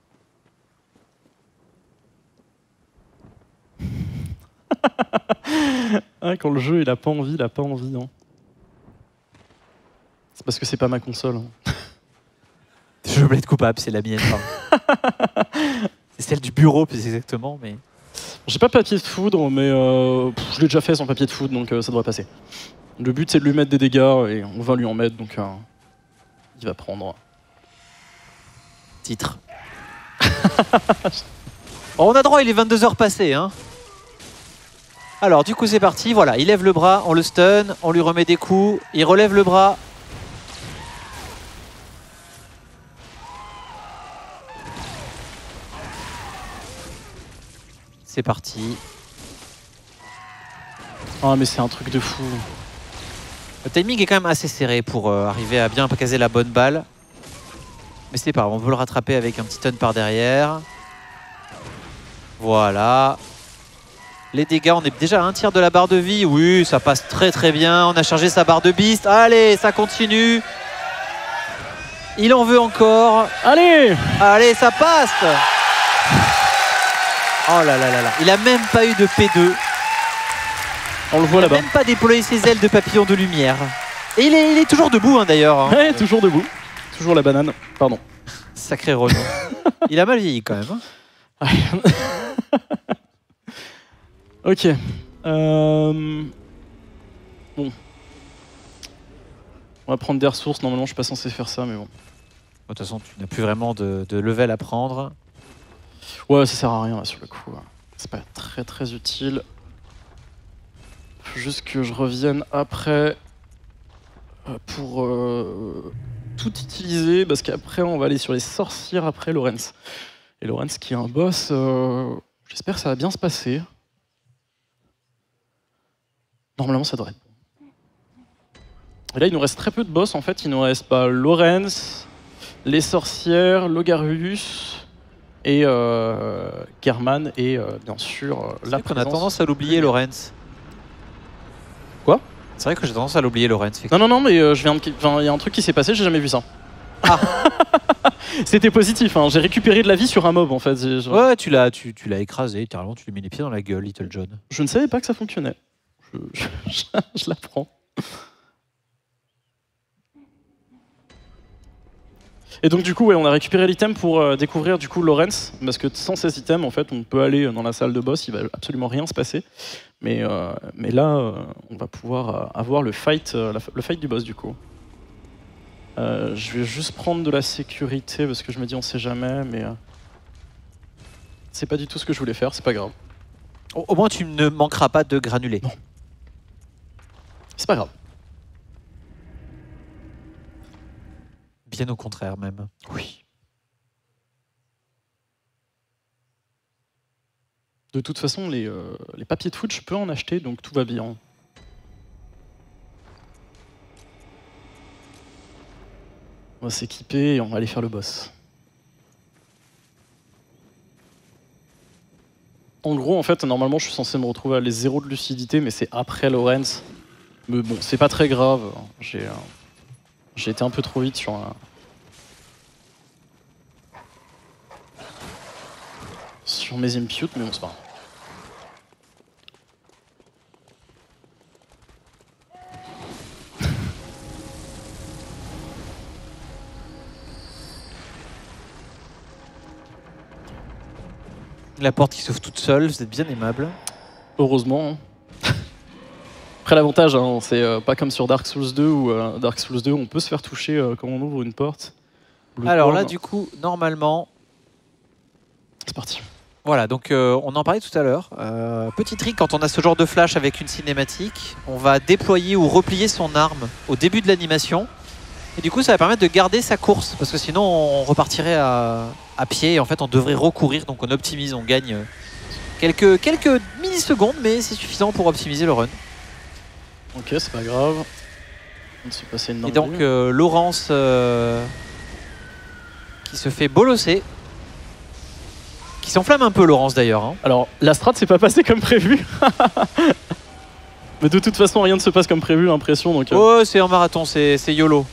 Ah, quand le jeu il a pas envie, il a pas envie. Hein. C'est parce que c'est pas ma console. Hein. Je plaide coupable, c'est la mienne. C'est celle du bureau, plus exactement. Mais j'ai pas papier de foudre, mais euh, pff, je l'ai déjà fait sans papier de foudre, donc euh, ça devrait passer. Le but c'est de lui mettre des dégâts et on va lui en mettre, donc euh, il va prendre. Titre. Oh, on a droit, il est vingt-deux heures passées. Hein. Alors, du coup, c'est parti. Voilà, il lève le bras, on le stun, on lui remet des coups, il relève le bras. C'est parti. Ah, mais c'est un truc de fou. Le timing est quand même assez serré pour euh, arriver à bien caser la bonne balle. Mais c'est pas grave, on peut le rattraper avec un petit stun par derrière. Voilà. Les dégâts, on est déjà à un tiers de la barre de vie. Oui, ça passe très très bien. On a chargé sa barre de beast. Allez, ça continue. Il en veut encore. Allez! Allez, ça passe. Oh là là là là. Il a même pas eu de P deux. On le voit Il a là-bas. même pas déployé ses ailes de papillon de lumière. Et il est, il est toujours debout hein, d'ailleurs. Hein. Ouais, toujours debout. Toujours la banane. Pardon. Sacré Renaud. Il a mal vieilli quand même. Hein. Ok. Euh... Bon. On va prendre des ressources. Normalement, je suis pas censé faire ça, mais bon. De toute façon, tu n'as plus vraiment de, de level à prendre. Ouais, ça sert à rien là, sur le coup. C'est pas très très utile. Faut juste que je revienne après euh, pour euh, tout utiliser, parce qu'après on va aller sur les sorcières après Lorenz. Et Lorenz qui est un boss, euh, j'espère que ça va bien se passer. Normalement ça devrait être bon. Et là il nous reste très peu de boss en fait, il nous reste bah, Lorenz, les sorcières, Logarus et euh, German et euh, bien sûr euh, la C'est vrai qu'on a présence- tendance à l'oublier, Lorenz. Quoi? C'est vrai que j'ai tendance à l'oublier, Lorenz. Non, non, non, mais euh, je viens de... enfin, il y a un truc qui s'est passé, j'ai jamais vu ça. Ah. C'était positif, hein. J'ai récupéré de la vie sur un mob en fait. J'ai- genre- Ouais, tu l'as tu, tu l'as écrasé, littéralement, tu lui mets les pieds dans la gueule, Little John. Je ne savais pas que ça fonctionnait. Je, je, je, je l'apprends. Et donc du coup, ouais, on a récupéré l'item pour euh, découvrir du coup Lorenz, parce que sans ces items, en fait, on peut aller dans la salle de boss, il va absolument rien se passer. Mais, euh, mais là, euh, on va pouvoir euh, avoir le fight, euh, la- le fight du boss du coup. Euh, je vais juste prendre de la sécurité parce que je me dis on sait jamais, mais euh, c'est pas du tout ce que je voulais faire, c'est pas grave. Au, au moins, tu ne manqueras pas de granulés. Non. C'est pas grave. Bien au contraire, même. Oui. De toute façon, les, euh, les papiers de foot, je peux en acheter, donc tout va bien. On va s'équiper et on va aller faire le boss. En gros, en fait, normalement, je suis censé me retrouver à les zéros de lucidité, mais c'est après Lorenz. Mais bon, c'est pas très grave. J'ai euh, j'ai été un peu trop vite sur un... sur mes imputes, mais bon, c'est pas grave. La porte qui s'ouvre toute seule, vous êtes bien aimable. Heureusement. hein. Après l'avantage, hein, c'est euh, pas comme sur Dark Souls deux où euh, Dark Souls deux on peut se faire toucher euh, quand on ouvre une porte. Alors là, Bloodborne, du coup, normalement... c'est parti. Voilà, donc euh, on en parlait tout à l'heure. Euh, petit trick, quand on a ce genre de flash avec une cinématique, on va déployer ou replier son arme au début de l'animation. Et du coup, ça va permettre de garder sa course, parce que sinon, on repartirait à, à pied et en fait, on devrait recourir. Donc on optimise, on gagne quelques, quelques millisecondes, mais c'est suffisant pour optimiser le run. Ok, c'est pas grave. On s'est passé une Et donc, euh, Laurence euh, qui se fait bolosser. Qui s'enflamme un peu, Laurence d'ailleurs. Hein. Alors, la strat s'est pas passée comme prévu. Mais de toute façon, rien ne se passe comme prévu, l'impression. Donc, euh... Oh, c'est un marathon, c'est YOLO.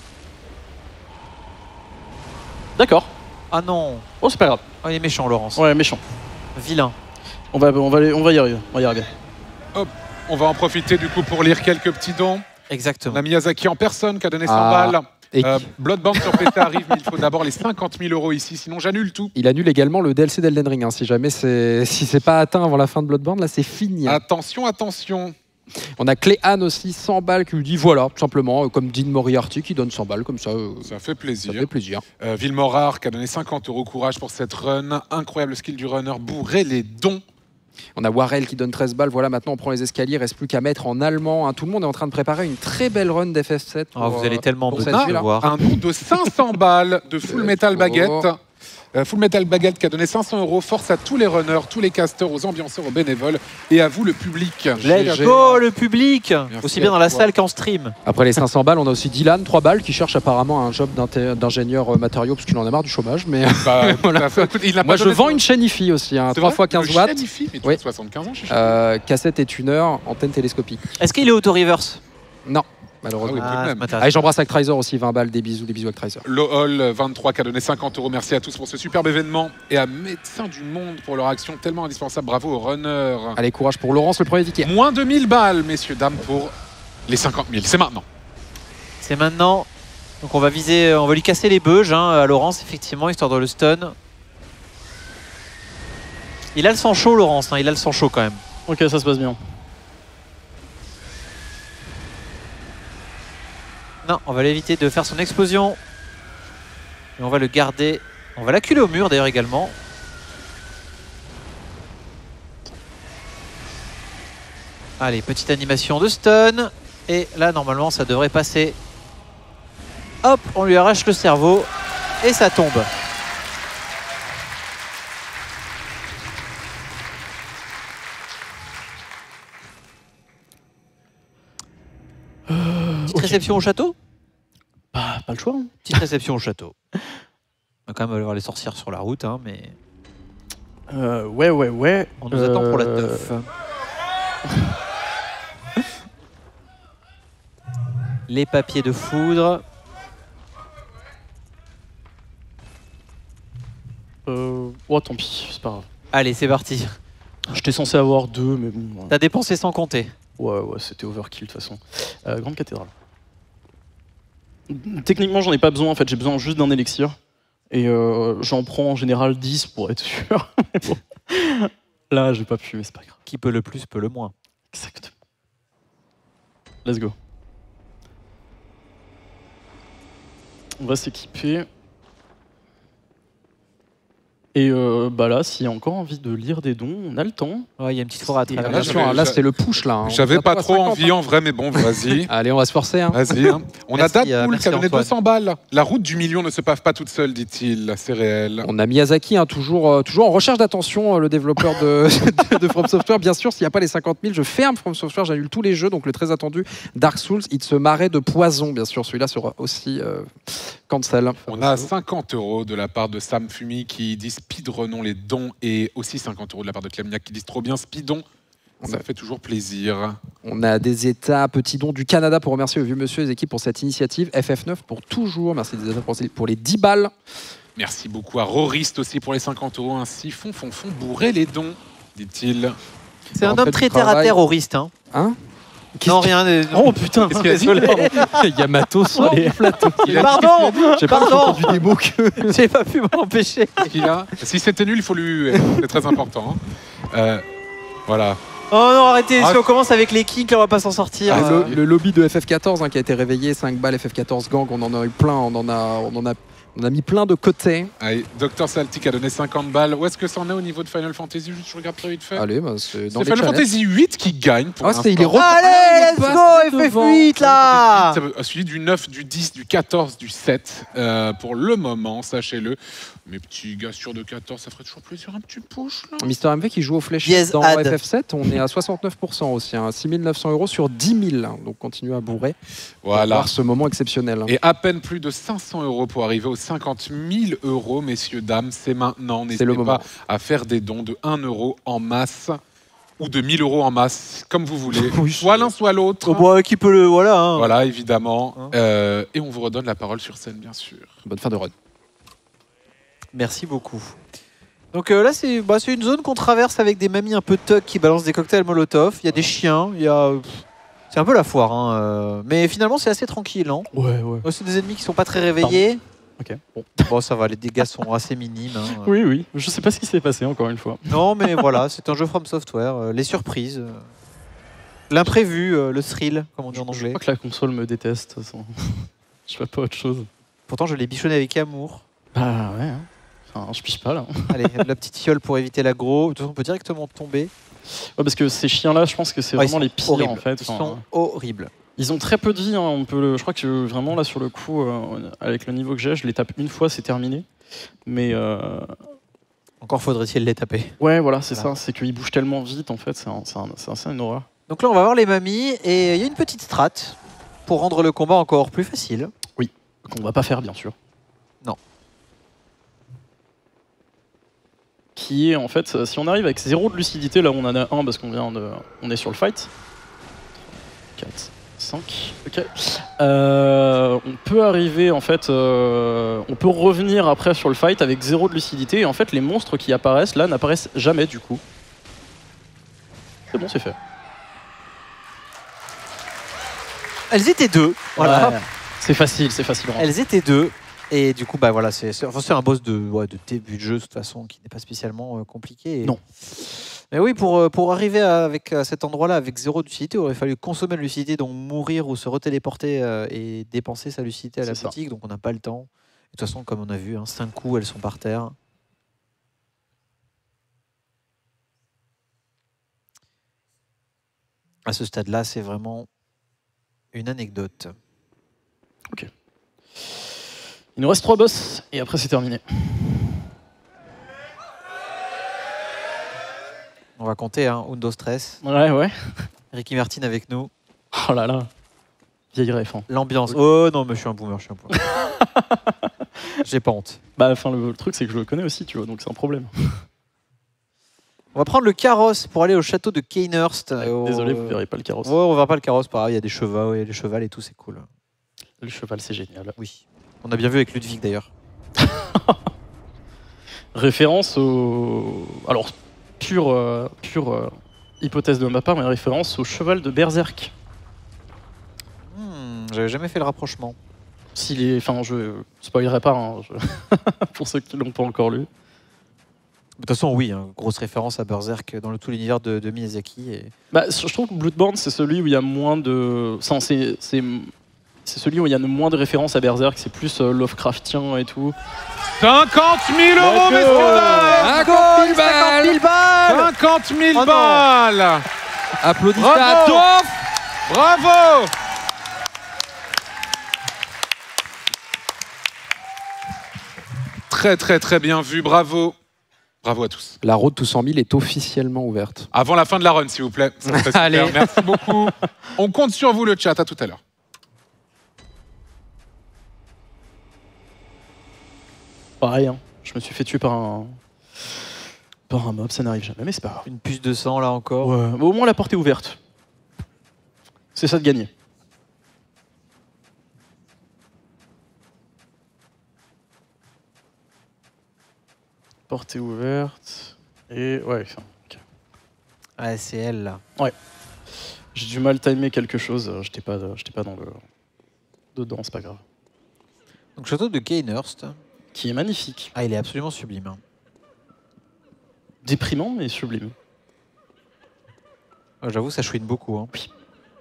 D'accord. Ah non. Oh, c'est pas grave. Oh, il est méchant, Laurence. Ouais, méchant. Vilain. On va, on va, aller, on va y arriver. On va y arriver. Hop, on va en profiter du coup pour lire quelques petits dons. Exactement. On a Miyazaki en personne qui a donné cent Ah. balles. Et Euh, Bloodborne sur P C arrive, mais il faut d'abord les cinquante mille euros ici, sinon j'annule tout. il annule également le D L C d'Elden Ring. Hein. Si jamais c'est si c'est pas atteint avant la fin de Bloodborne, là c'est fini. Hein. Attention, attention. On a Cléan aussi, cent balles, qui lui dit voilà, tout simplement, euh, comme Dean Moriarty qui donne cent balles, comme ça. euh, Ça fait ça plaisir. fait plaisir. Euh, Villemorard qui a donné cinquante euros. Courage pour cette run. Incroyable skill du runner. Bourré les dons. On a Warel qui donne treize balles. Voilà, maintenant on prend les escaliers, reste plus qu'à mettre en allemand. Hein. Tout le monde est en train de préparer une très belle run d'F F sept. Oh, vous allez tellement pour me cette Ah, nuit-là. voir. Un don de cinq cents balles de Full Metal Oh. Baguette. Euh, Full Metal Baguette qui a donné cinq cents euros. Force à tous les runners, tous les casteurs, aux ambianceurs, aux bénévoles et à vous le public. Let's G G. go, le public. Aussi bien dans la à toi. salle qu'en stream. Après les cinq cents balles, on a aussi Dylan, trois balles, qui cherche apparemment un job d'inté- d'ingénieur euh, matériaux parce qu'il en a marre du chômage. Mais Bah, Voilà. tout à fait. Écoute, il n'a moi pas je donné vends son- une chaîne I F I aussi, hein, C'est trois vrai fois quinze Le watts, Shanifi, mais tu Oui. as soixante-quinze ans, je suis euh, cassette et tuner, antenne télescopique. Est-ce qu'il est auto-reverse? Non, malheureusement. Ah oui. tout de ça même. m'intéresse. Allez, j'embrasse Actraiser aussi, vingt balles, des bisous, des bisous Actraiser. Lohol vingt-trois qui a donné cinquante euros. Merci à tous pour ce superbe événement et à Médecins du Monde pour leur action tellement indispensable. Bravo aux runners. Allez, courage pour Laurence, le premier ticket. Moins de mille balles, messieurs, dames, pour les cinquante mille. C'est maintenant. C'est maintenant. Donc on va viser, on va lui casser les beuges hein, à Laurence, effectivement, histoire de le stun. Il a le sang chaud, Laurence, hein, il a le sang chaud quand même. Ok, ça se passe bien. Non, on va l'éviter de faire son explosion. Et on va le garder. On va l'acculer au mur d'ailleurs également. Allez, petite animation de stun. Et là, normalement, ça devrait passer. Hop, on lui arrache le cerveau. Et ça tombe. Petite ok. réception au château? Bah, pas le choix. hein. Petite réception au château. On va quand même aller voir les sorcières sur la route, hein, mais Euh, ouais, ouais, ouais. on nous attend pour la Euh, teuf. Les papiers de foudre. Euh... Oh, tant pis, c'est pas grave. Allez, c'est parti. J'étais censé avoir deux, mais bon. T'as dépensé sans compter. Ouais, ouais, c'était overkill de toute façon. Euh, Grande cathédrale. Techniquement, j'en ai pas besoin en fait, j'ai besoin juste d'un élixir. Et euh, j'en prends en général dix pour être sûr. Mais bon. Là, j'ai pas pu, mais c'est pas grave. Qui peut le plus, peut le moins. Exactement. Let's go. On va s'équiper. Et euh, bah là, s'il y a encore envie de lire des dons, on a le temps. Ouais, il y a une petite forêt à travers. là, Attention, hein, là c'était le push là. hein. On J'avais est à pas trois trop cinquante, envie hein. en vrai, mais bon, vas-y. Allez, on va se forcer. Hein. Vas-y. Hein. On Merci, a euh, Deadpool merci qui a donné Antoine. deux cents balles. La route du million ne se pave pas toute seule, dit-il. C'est réel. On a Miyazaki, hein, toujours, euh, toujours en recherche d'attention, euh, le développeur de, de From Software. Bien sûr, s'il n'y a pas les cinquante mille, je ferme From Software, j'annule tous les jeux. Donc le très attendu Dark Souls, il se marrait de poison, bien sûr. Celui-là sera aussi euh, cancel. On a cinquante euros de la part de Sam Fumi qui dit speedrunnons les dons et aussi cinquante euros de la part de Clemniac qui disent trop bien speedon. Ça Ouais. fait toujours plaisir. On a des États, petits dons du Canada pour remercier le vieux monsieur et les équipes pour cette initiative. F F neuf pour toujours. Merci des États pour, pour les dix balles. Merci beaucoup à Rorist aussi pour les cinquante euros. Ainsi, fond, fond, fond, bourré les dons, dit-il. C'est un En fait, homme très du terre à travail. terre, Auriste. Hein. Hein Non, rien. euh, Oh putain, Qu'est-ce qu'il a dit désolé. Yamato sur les plateaux. Pardon, J'ai pas pardon. entendu des mots que. J'ai pas pu m'empêcher. Qu'est-ce qu'il a Si c'était nul, il faut lui. C'est très important. hein. Euh, voilà. Oh non, arrêtez. Ah. Si on commence avec les kicks, là, on va pas s'en sortir. Ah, Euh, le, le lobby de F F quatorze hein, qui a été réveillé, cinq balles F F quatorze gang, on en a eu plein, on en a, on en a, on a mis plein de côté. Allez, Docteur Saltic a donné cinquante balles. Où est-ce que ça en est au niveau de Final Fantasy Juste, je regarde très vite fait. Allez, bah, c'est dans C'est les Final challenges. Fantasy huit qui gagne pour Ah, c'est- il est l'instant. re- Allez, Ah, il let's est go, passé F F devant. huit là. Ça veut- Suivi du neuf, du dix, du quatorze, du sept. euh, pour le moment, sachez-le. Mes petits gars sur de quatorze, ça ferait toujours plaisir un petit push là. Mister M V qui joue aux fléchettes Dièse dans ad. F F sept, on est à soixante-neuf pour cent aussi, hein, six mille neuf cents euros sur dix mille. hein, donc continuez à bourrer pour Voilà. voir ce moment exceptionnel. hein. Et à peine plus de cinq cents euros pour arriver aux cinquante mille euros, messieurs, dames. C'est maintenant. C'est N'hésitez le moment. pas à faire des dons de un euro en masse. ou de mille euros en masse, comme vous voulez. Oui, soit l'un, soit l'autre. Oh, bah, qui peut le. Voilà. Hein. Voilà, évidemment. Hein. Euh, et on vous redonne la parole sur scène, bien sûr. Bonne fin de run. Merci beaucoup. Donc euh, là, c'est bah, une zone qu'on traverse avec des mamies un peu tuck qui balancent des cocktails Molotov. Il y a des chiens, il y a. C'est un peu la foire, hein, euh, mais finalement c'est assez tranquille. Hein. Ouais, ouais. C'est des ennemis qui sont pas très réveillés. Ok. Bon. Bon, ça va, les dégâts sont assez minimes. Hein. Oui, oui. Je sais pas ce qui s'est passé encore une fois. Non, mais voilà, c'est un jeu From Software. euh, les surprises, euh, l'imprévu, euh, le thrill, comme on dit en Je anglais. crois que la console me déteste. de toute façon. Je fais pas autre chose. Pourtant, je l'ai bichonné avec amour. Bah ouais. Hein. Enfin, je pige pas là. Allez, la petite fiole pour éviter l'aggro. De toute façon, on peut directement tomber. Ouais, parce que ces chiens-là, je pense que c'est Ouais, vraiment ils les sont pires horribles. en fait. Ils Enfin, sont horribles. Ils ont très peu de vie. Hein. On peut le... Je crois que vraiment là sur le coup, euh, avec le niveau que j'ai, je les tape une fois, c'est terminé. Mais euh... Encore faudrait-il les taper. ouais, voilà, c'est Voilà. ça. C'est qu'ils bougent tellement vite en fait. C'est un... un... assez une horreur. Donc là, on va voir les mamies. Et il y a une petite strat pour rendre le combat encore plus facile. Qu'on va pas faire bien sûr. Non. Qui est en fait, si on arrive avec zéro de lucidité, là on en a un parce qu'on vient de, on est sur le fight. quatre, cinq, ok. Euh, on peut arriver en fait, euh, on peut revenir après sur le fight avec zéro de lucidité et en fait les monstres qui apparaissent là n'apparaissent jamais du coup. C'est bon, c'est fait. Elles étaient deux. Voilà. Ouais. C'est facile, c'est facile. Elles étaient deux. Et du coup, bah voilà, c'est c'est- enfin, c'est un boss de, ouais, de début de jeu de toute façon qui n'est pas spécialement euh, compliqué. Et- Non. Mais oui, pour, euh, pour arriver à, avec, à cet endroit-là avec zéro de lucidité, il aurait fallu consommer la lucidité, donc mourir ou se retéléporter euh, et dépenser sa lucidité à la C'est ça. boutique. Donc on n'a pas le temps. De toute façon, comme on a vu, hein, cinq coups, elles sont par terre. À ce stade-là, c'est vraiment une anecdote. Il nous reste trois boss et après c'est terminé. On va compter, hein, Undo Stress. Ouais, ouais. Ricky Martin avec nous. Oh là là. Vieille ref. Hein. L'ambiance. Oh non, mais je suis un boomer, je suis un boomer. J'ai pas honte. Bah, enfin, le, le truc c'est que je le connais aussi, tu vois, donc c'est un problème. On va prendre le carrosse pour aller au château de Cainhurst. Ouais, Au- Désolé, vous verrez pas le carrosse. Ouais, on verra pas le carrosse, pareil, il y a des chevaux, il y a des chevals et tout, c'est cool. Le cheval, c'est génial. Oui. On a bien vu avec Ludwig d'ailleurs. Référence au. Alors, pure, euh, pure euh, hypothèse de ma part, mais référence au cheval de Berserk. Hmm, J'avais jamais fait le rapprochement. S'il est. Enfin, je spoilerai pas, hein, je- pour ceux qui l'ont pas encore lu. De toute façon, oui, hein, grosse référence à Berserk dans le tout l'univers de, de Miyazaki. Et... Bah, je trouve que Bloodborne, c'est celui où il y a moins de. Enfin, c'est. c'est- C'est celui où il y a le moins de références à Berserk, c'est plus euh, Lovecraftien et tout. cinquante mille euros, Let's messieurs go. dames cinquante mille balles. mille balles cinquante mille Oh non. balles Applaudissements à Bravo. Toff. Bravo Très très très bien vu, bravo. Bravo à tous. La road to cent mille est officiellement ouverte. Avant la fin de la run, s'il vous plaît. Ça serait super. Allez. Merci beaucoup. On compte sur vous, le chat. À tout à l'heure. Pareil, hein. Je me suis fait tuer par un. Par un mob, ça n'arrive jamais, mais c'est pas grave. Une puce de sang là encore. Ouais. Mais au moins la porte est ouverte. C'est ça de gagner. Porte est ouverte. Et ouais, enfin, ok. Ouais, c'est elle là. J'ai du mal timer quelque chose. euh, J'étais pas, j'étais pas dans le dedans, c'est pas grave. Donc château de Cainhurst. Qui est magnifique, Ah, il est absolument sublime. hein. déprimant mais sublime. Ouais, J'avoue, ça chouine beaucoup. hein. Oui.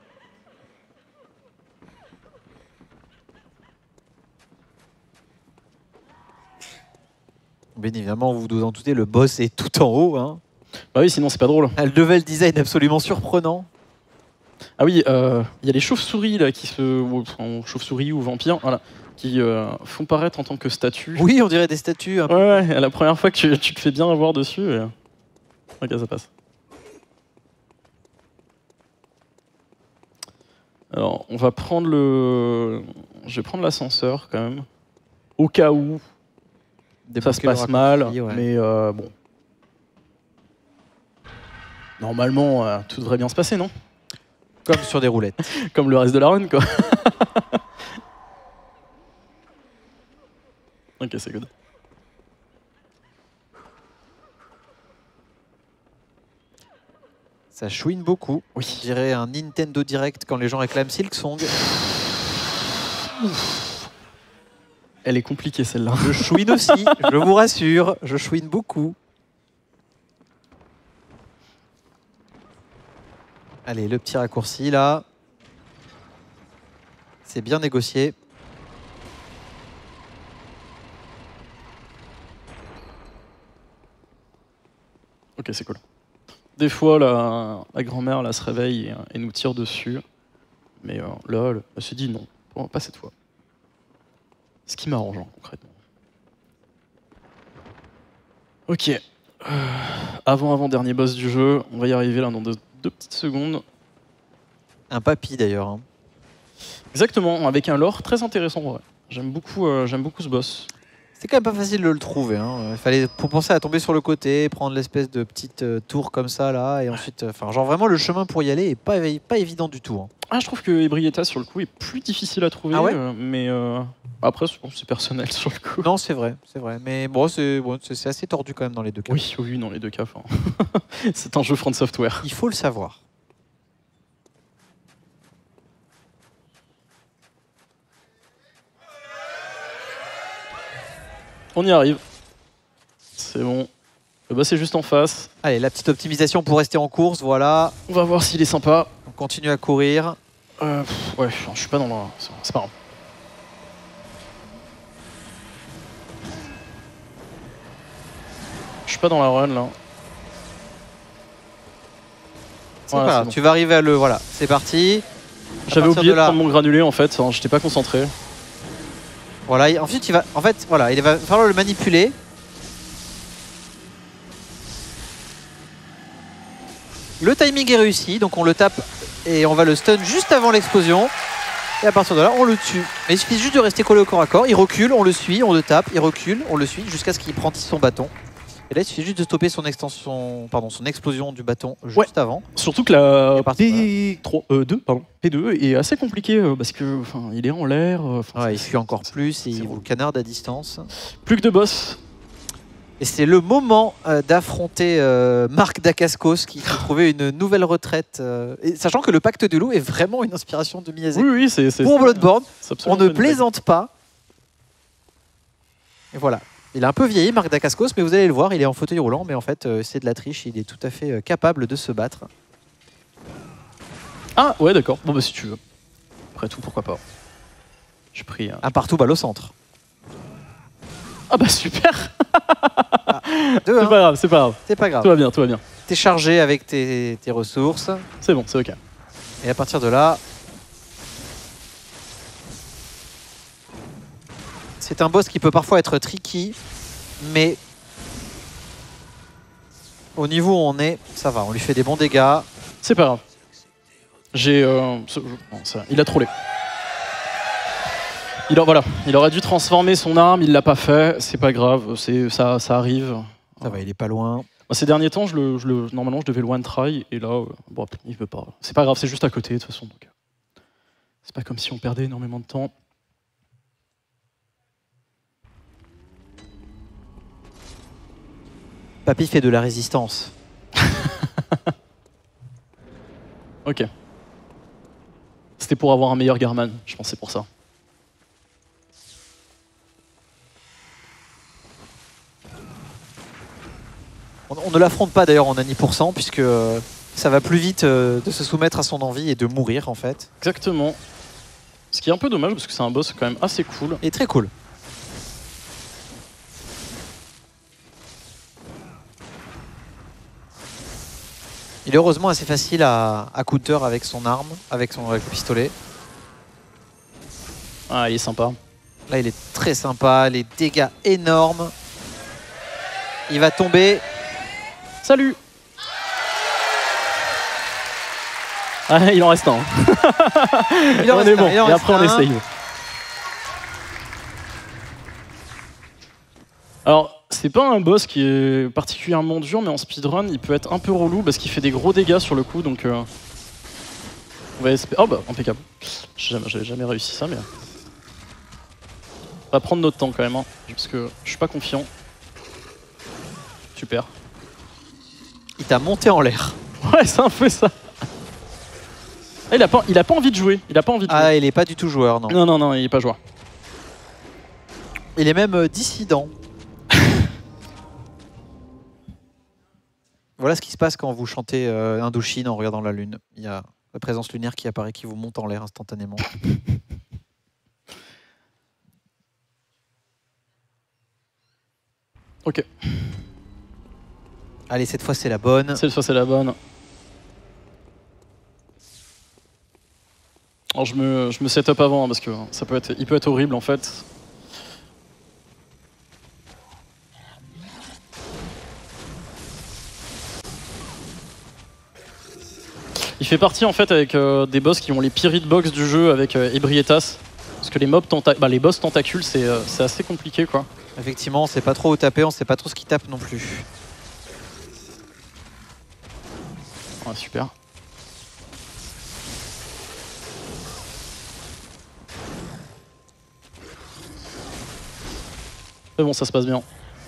Bien évidemment, vous vous en doutez, le boss est tout en haut. Hein. Bah oui, sinon c'est pas drôle. Ah, le level design absolument surprenant. Ah oui, euh, il y a les chauves-souris là qui se, ou, enfin, chauves-souris ou vampires, voilà, qui euh, font paraître en tant que statues. Oui, on dirait des statues. hein. Ouais, ouais, la première fois que tu, tu te fais bien avoir dessus, et... ok, ça passe. Alors, on va prendre le, je vais prendre l'ascenseur quand même, au cas où ça se Débloquer le passe mal, raccourci, ouais. mais euh, bon. Normalement, euh, tout devrait bien se passer, non? Comme sur des roulettes. Comme le reste de la run, quoi. Ok, c'est good. Ça chouine beaucoup. Oui. Je dirais un Nintendo Direct quand les gens réclament Silksong. Elle est compliquée, celle-là. Je chouine aussi, je vous rassure. Je chouine beaucoup. Allez, le petit raccourci, là. C'est bien négocié. Ok, c'est cool. Des fois, la, la grand-mère là, se réveille et, et nous tire dessus. Mais euh, là, elle, elle se dit non, bon, pas cette fois. Ce qui m'arrange, hein, concrètement. Ok. Euh, avant, avant, dernier boss du jeu. On va y arriver là dans deux, deux petites secondes. Un papy, d'ailleurs. Hein. Exactement, avec un lore très intéressant. Ouais. J'aime beaucoup, euh, j'aime beaucoup ce boss. C'est quand même pas facile de le trouver. Hein. Il fallait pour penser à tomber sur le côté, prendre l'espèce de petite euh, tour comme ça là, et ensuite, enfin, euh, genre vraiment le chemin pour y aller est pas pas évident du tout. Hein. Ah, je trouve que Ebrieta sur le coup est plus difficile à trouver, ah ouais euh, mais euh, après c'est personnel sur le coup. Non, c'est vrai, c'est vrai. Mais bon, c'est bon, c'est assez tordu quand même dans les deux cas. Oui, oui, dans les deux cas. C'est un jeu From Software. Il faut le savoir. On y arrive. C'est bon. Le boss est juste en face. Allez, la petite optimisation pour rester en course, voilà. On va voir s'il est sympa. On continue à courir. Euh, pff, ouais, je suis pas dans la... C'est pas grave. Je suis pas dans la run là. C'est voilà, pas grave, bon. Tu vas arriver à le... Voilà, c'est parti. J'avais oublié de, là... de prendre mon granulé en fait, hein, j'étais pas concentré. Voilà, ensuite il va... En fait, voilà, il va falloir le manipuler. Le timing est réussi, donc on le tape et on va le stun juste avant l'explosion. Et à partir de là, on le tue. Mais il suffit juste de rester collé au corps à corps. Il recule, on le suit, on le tape, il recule, on le suit jusqu'à ce qu'il brandisse son bâton. Et là, il suffit juste de stopper son extension, pardon, son explosion du bâton juste ouais. avant. Surtout que la P trois, euh, deux, pardon, P deux est assez compliqué euh, parce que, enfin, il est en l'air. Euh, ouais, il fuit encore plus et il vous canarde à distance. Plus que deux boss. Et c'est le moment euh, d'affronter euh, Marc Dacascos qui a trouvé une nouvelle retraite. Euh, et sachant que le Pacte du Loup est vraiment une inspiration de Miyazaki. Oui, oui, c'est pour Bloodborne. On ne plaisante pas. Et voilà. Il a un peu vieilli, Marc Dacascos, mais vous allez le voir, il est en fauteuil roulant, mais en fait, euh, c'est de la triche. Il est tout à fait euh, capable de se battre. Ah, ouais, d'accord. Bon, bah, si tu veux. Après tout, pourquoi pas. J'ai pris. Un, un partout balle au centre. Ah, bah, super. Ah, c'est pas grave, c'est pas grave. C'est pas grave. Tout va bien, tout va bien. T'es chargé avec tes, tes ressources. C'est bon, c'est ok. Et à partir de là, c'est un boss qui peut parfois être tricky, mais au niveau où on est, ça va. On lui fait des bons dégâts. C'est pas grave. J'ai, euh, bon, ça, il a trollé. Il, a, voilà, il aurait dû transformer son arme, il l'a pas fait, c'est pas grave, ça, ça arrive. Ça va, il est pas loin. Ces derniers temps, je le, je le, normalement, je devais le one try, et là, euh, bon, il veut pas. C'est pas grave, c'est juste à côté, de toute façon. C'est pas comme si on perdait énormément de temps. Papy fait de la résistance. Ok. C'était pour avoir un meilleur Garman, je pense que c'est pour ça. On ne l'affronte pas d'ailleurs en Annie pour cent, puisque ça va plus vite de se soumettre à son envie et de mourir en fait. Exactement. Ce qui est un peu dommage parce que c'est un boss quand même assez cool. Et très cool. Il est heureusement assez facile à, à counter avec son arme, avec son avec le pistolet. Ah, il est sympa. Là, il est très sympa, les dégâts énormes. Il va tomber. Salut. Ah, il en reste un. Il en on reste est bon, un, il en et reste après on un. essaye. Alors, C'est pas un boss qui est particulièrement dur, mais en speedrun, il peut être un peu relou parce qu'il fait des gros dégâts sur le coup, donc... Euh, on va espérer... Oh bah, impeccable. J'avais jamais, jamais réussi ça, mais... On va prendre notre temps quand même, hein, parce que je suis pas confiant. Super. Il t'a monté en l'air. Ouais, c'est un peu ça. Ah, il, a pas, il a pas envie de jouer. Il a pas envie de jouer. Ah, il est pas du tout joueur, non. Non, non, non, il est pas joueur. Il est même euh, dissident. Voilà ce qui se passe quand vous chantez euh, Indochine en regardant la lune. Il y a la présence lunaire qui apparaît, qui vous monte en l'air instantanément. Ok. Allez, cette fois c'est la bonne. Cette fois c'est la bonne. Alors je me, je me set up avant hein, parce que ça peut être, il peut être horrible en fait. Il fait partie en fait avec euh, des boss qui ont les pires hitbox du jeu avec euh, Ebrietas. Parce que les mobs tenta bah, les boss tentacules c'est euh, assez compliqué quoi. Effectivement, on sait pas trop où taper, on sait pas trop ce qui tape non plus. Ouais, super. Mais bon, ça se passe bien.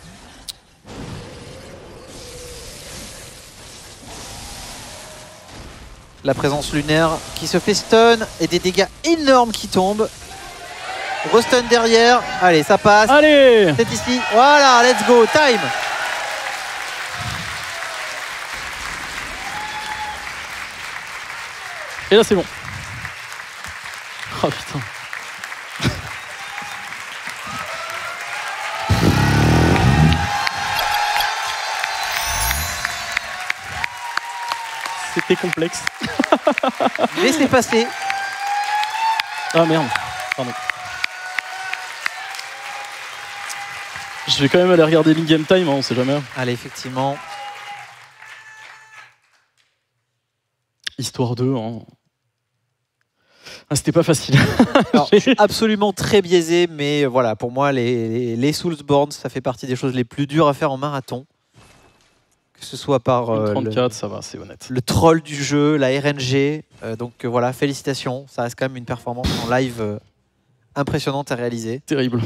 La présence lunaire qui se fait stun et des dégâts énormes qui tombent. Restun derrière. Allez, ça passe. Allez! C'est ici. Voilà, let's go. Time. Et là, c'est bon. Oh putain. C'était complexe. Mais c'est passé. Ah merde. Pardon. Je vais quand même aller regarder l'in-game time, hein, on sait jamais. Allez, effectivement. Histoire deux. Hein. Ah, c'était pas facile. Alors, je suis absolument très biaisé, mais voilà, pour moi, les, les, les Soulsborne, ça fait partie des choses les plus dures à faire en marathon. Que ce soit par euh, trente-quatre, le, ça va, c'est honnête. le troll du jeu, la R N G. Euh, donc euh, voilà, félicitations. Ça reste quand même une performance en live euh, impressionnante à réaliser. Terrible.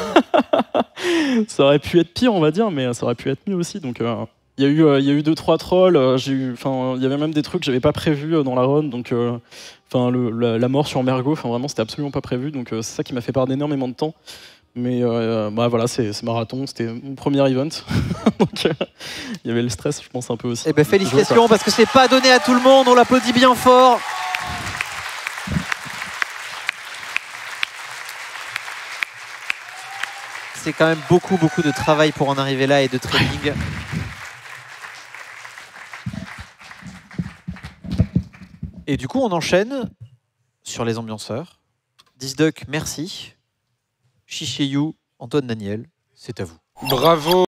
Ça aurait pu être pire, on va dire, mais ça aurait pu être mieux aussi. Donc, euh, il y a eu, euh, il y a eu deux, trois trolls. Euh, j'ai eu, enfin, il y avait même des trucs que j'avais pas prévus euh, dans la run. Donc, euh, enfin, le, la, la mort sur Mergo, enfin, vraiment, c'était absolument pas prévu. Donc, euh, c'est ça qui m'a fait perdre énormément de temps. Mais euh, bah, voilà, c'est marathon, c'était mon premier event. Donc, euh, il y avait le stress, je pense, un peu aussi. Eh ben, félicitations, parce que c'est pas donné à tout le monde. On l'applaudit bien fort. C'est quand même beaucoup, beaucoup de travail pour en arriver là et de training. Et du coup, on enchaîne sur les ambianceurs. Disduck, merci. Chicheyu, Antoine Daniel, c'est à vous. Bravo.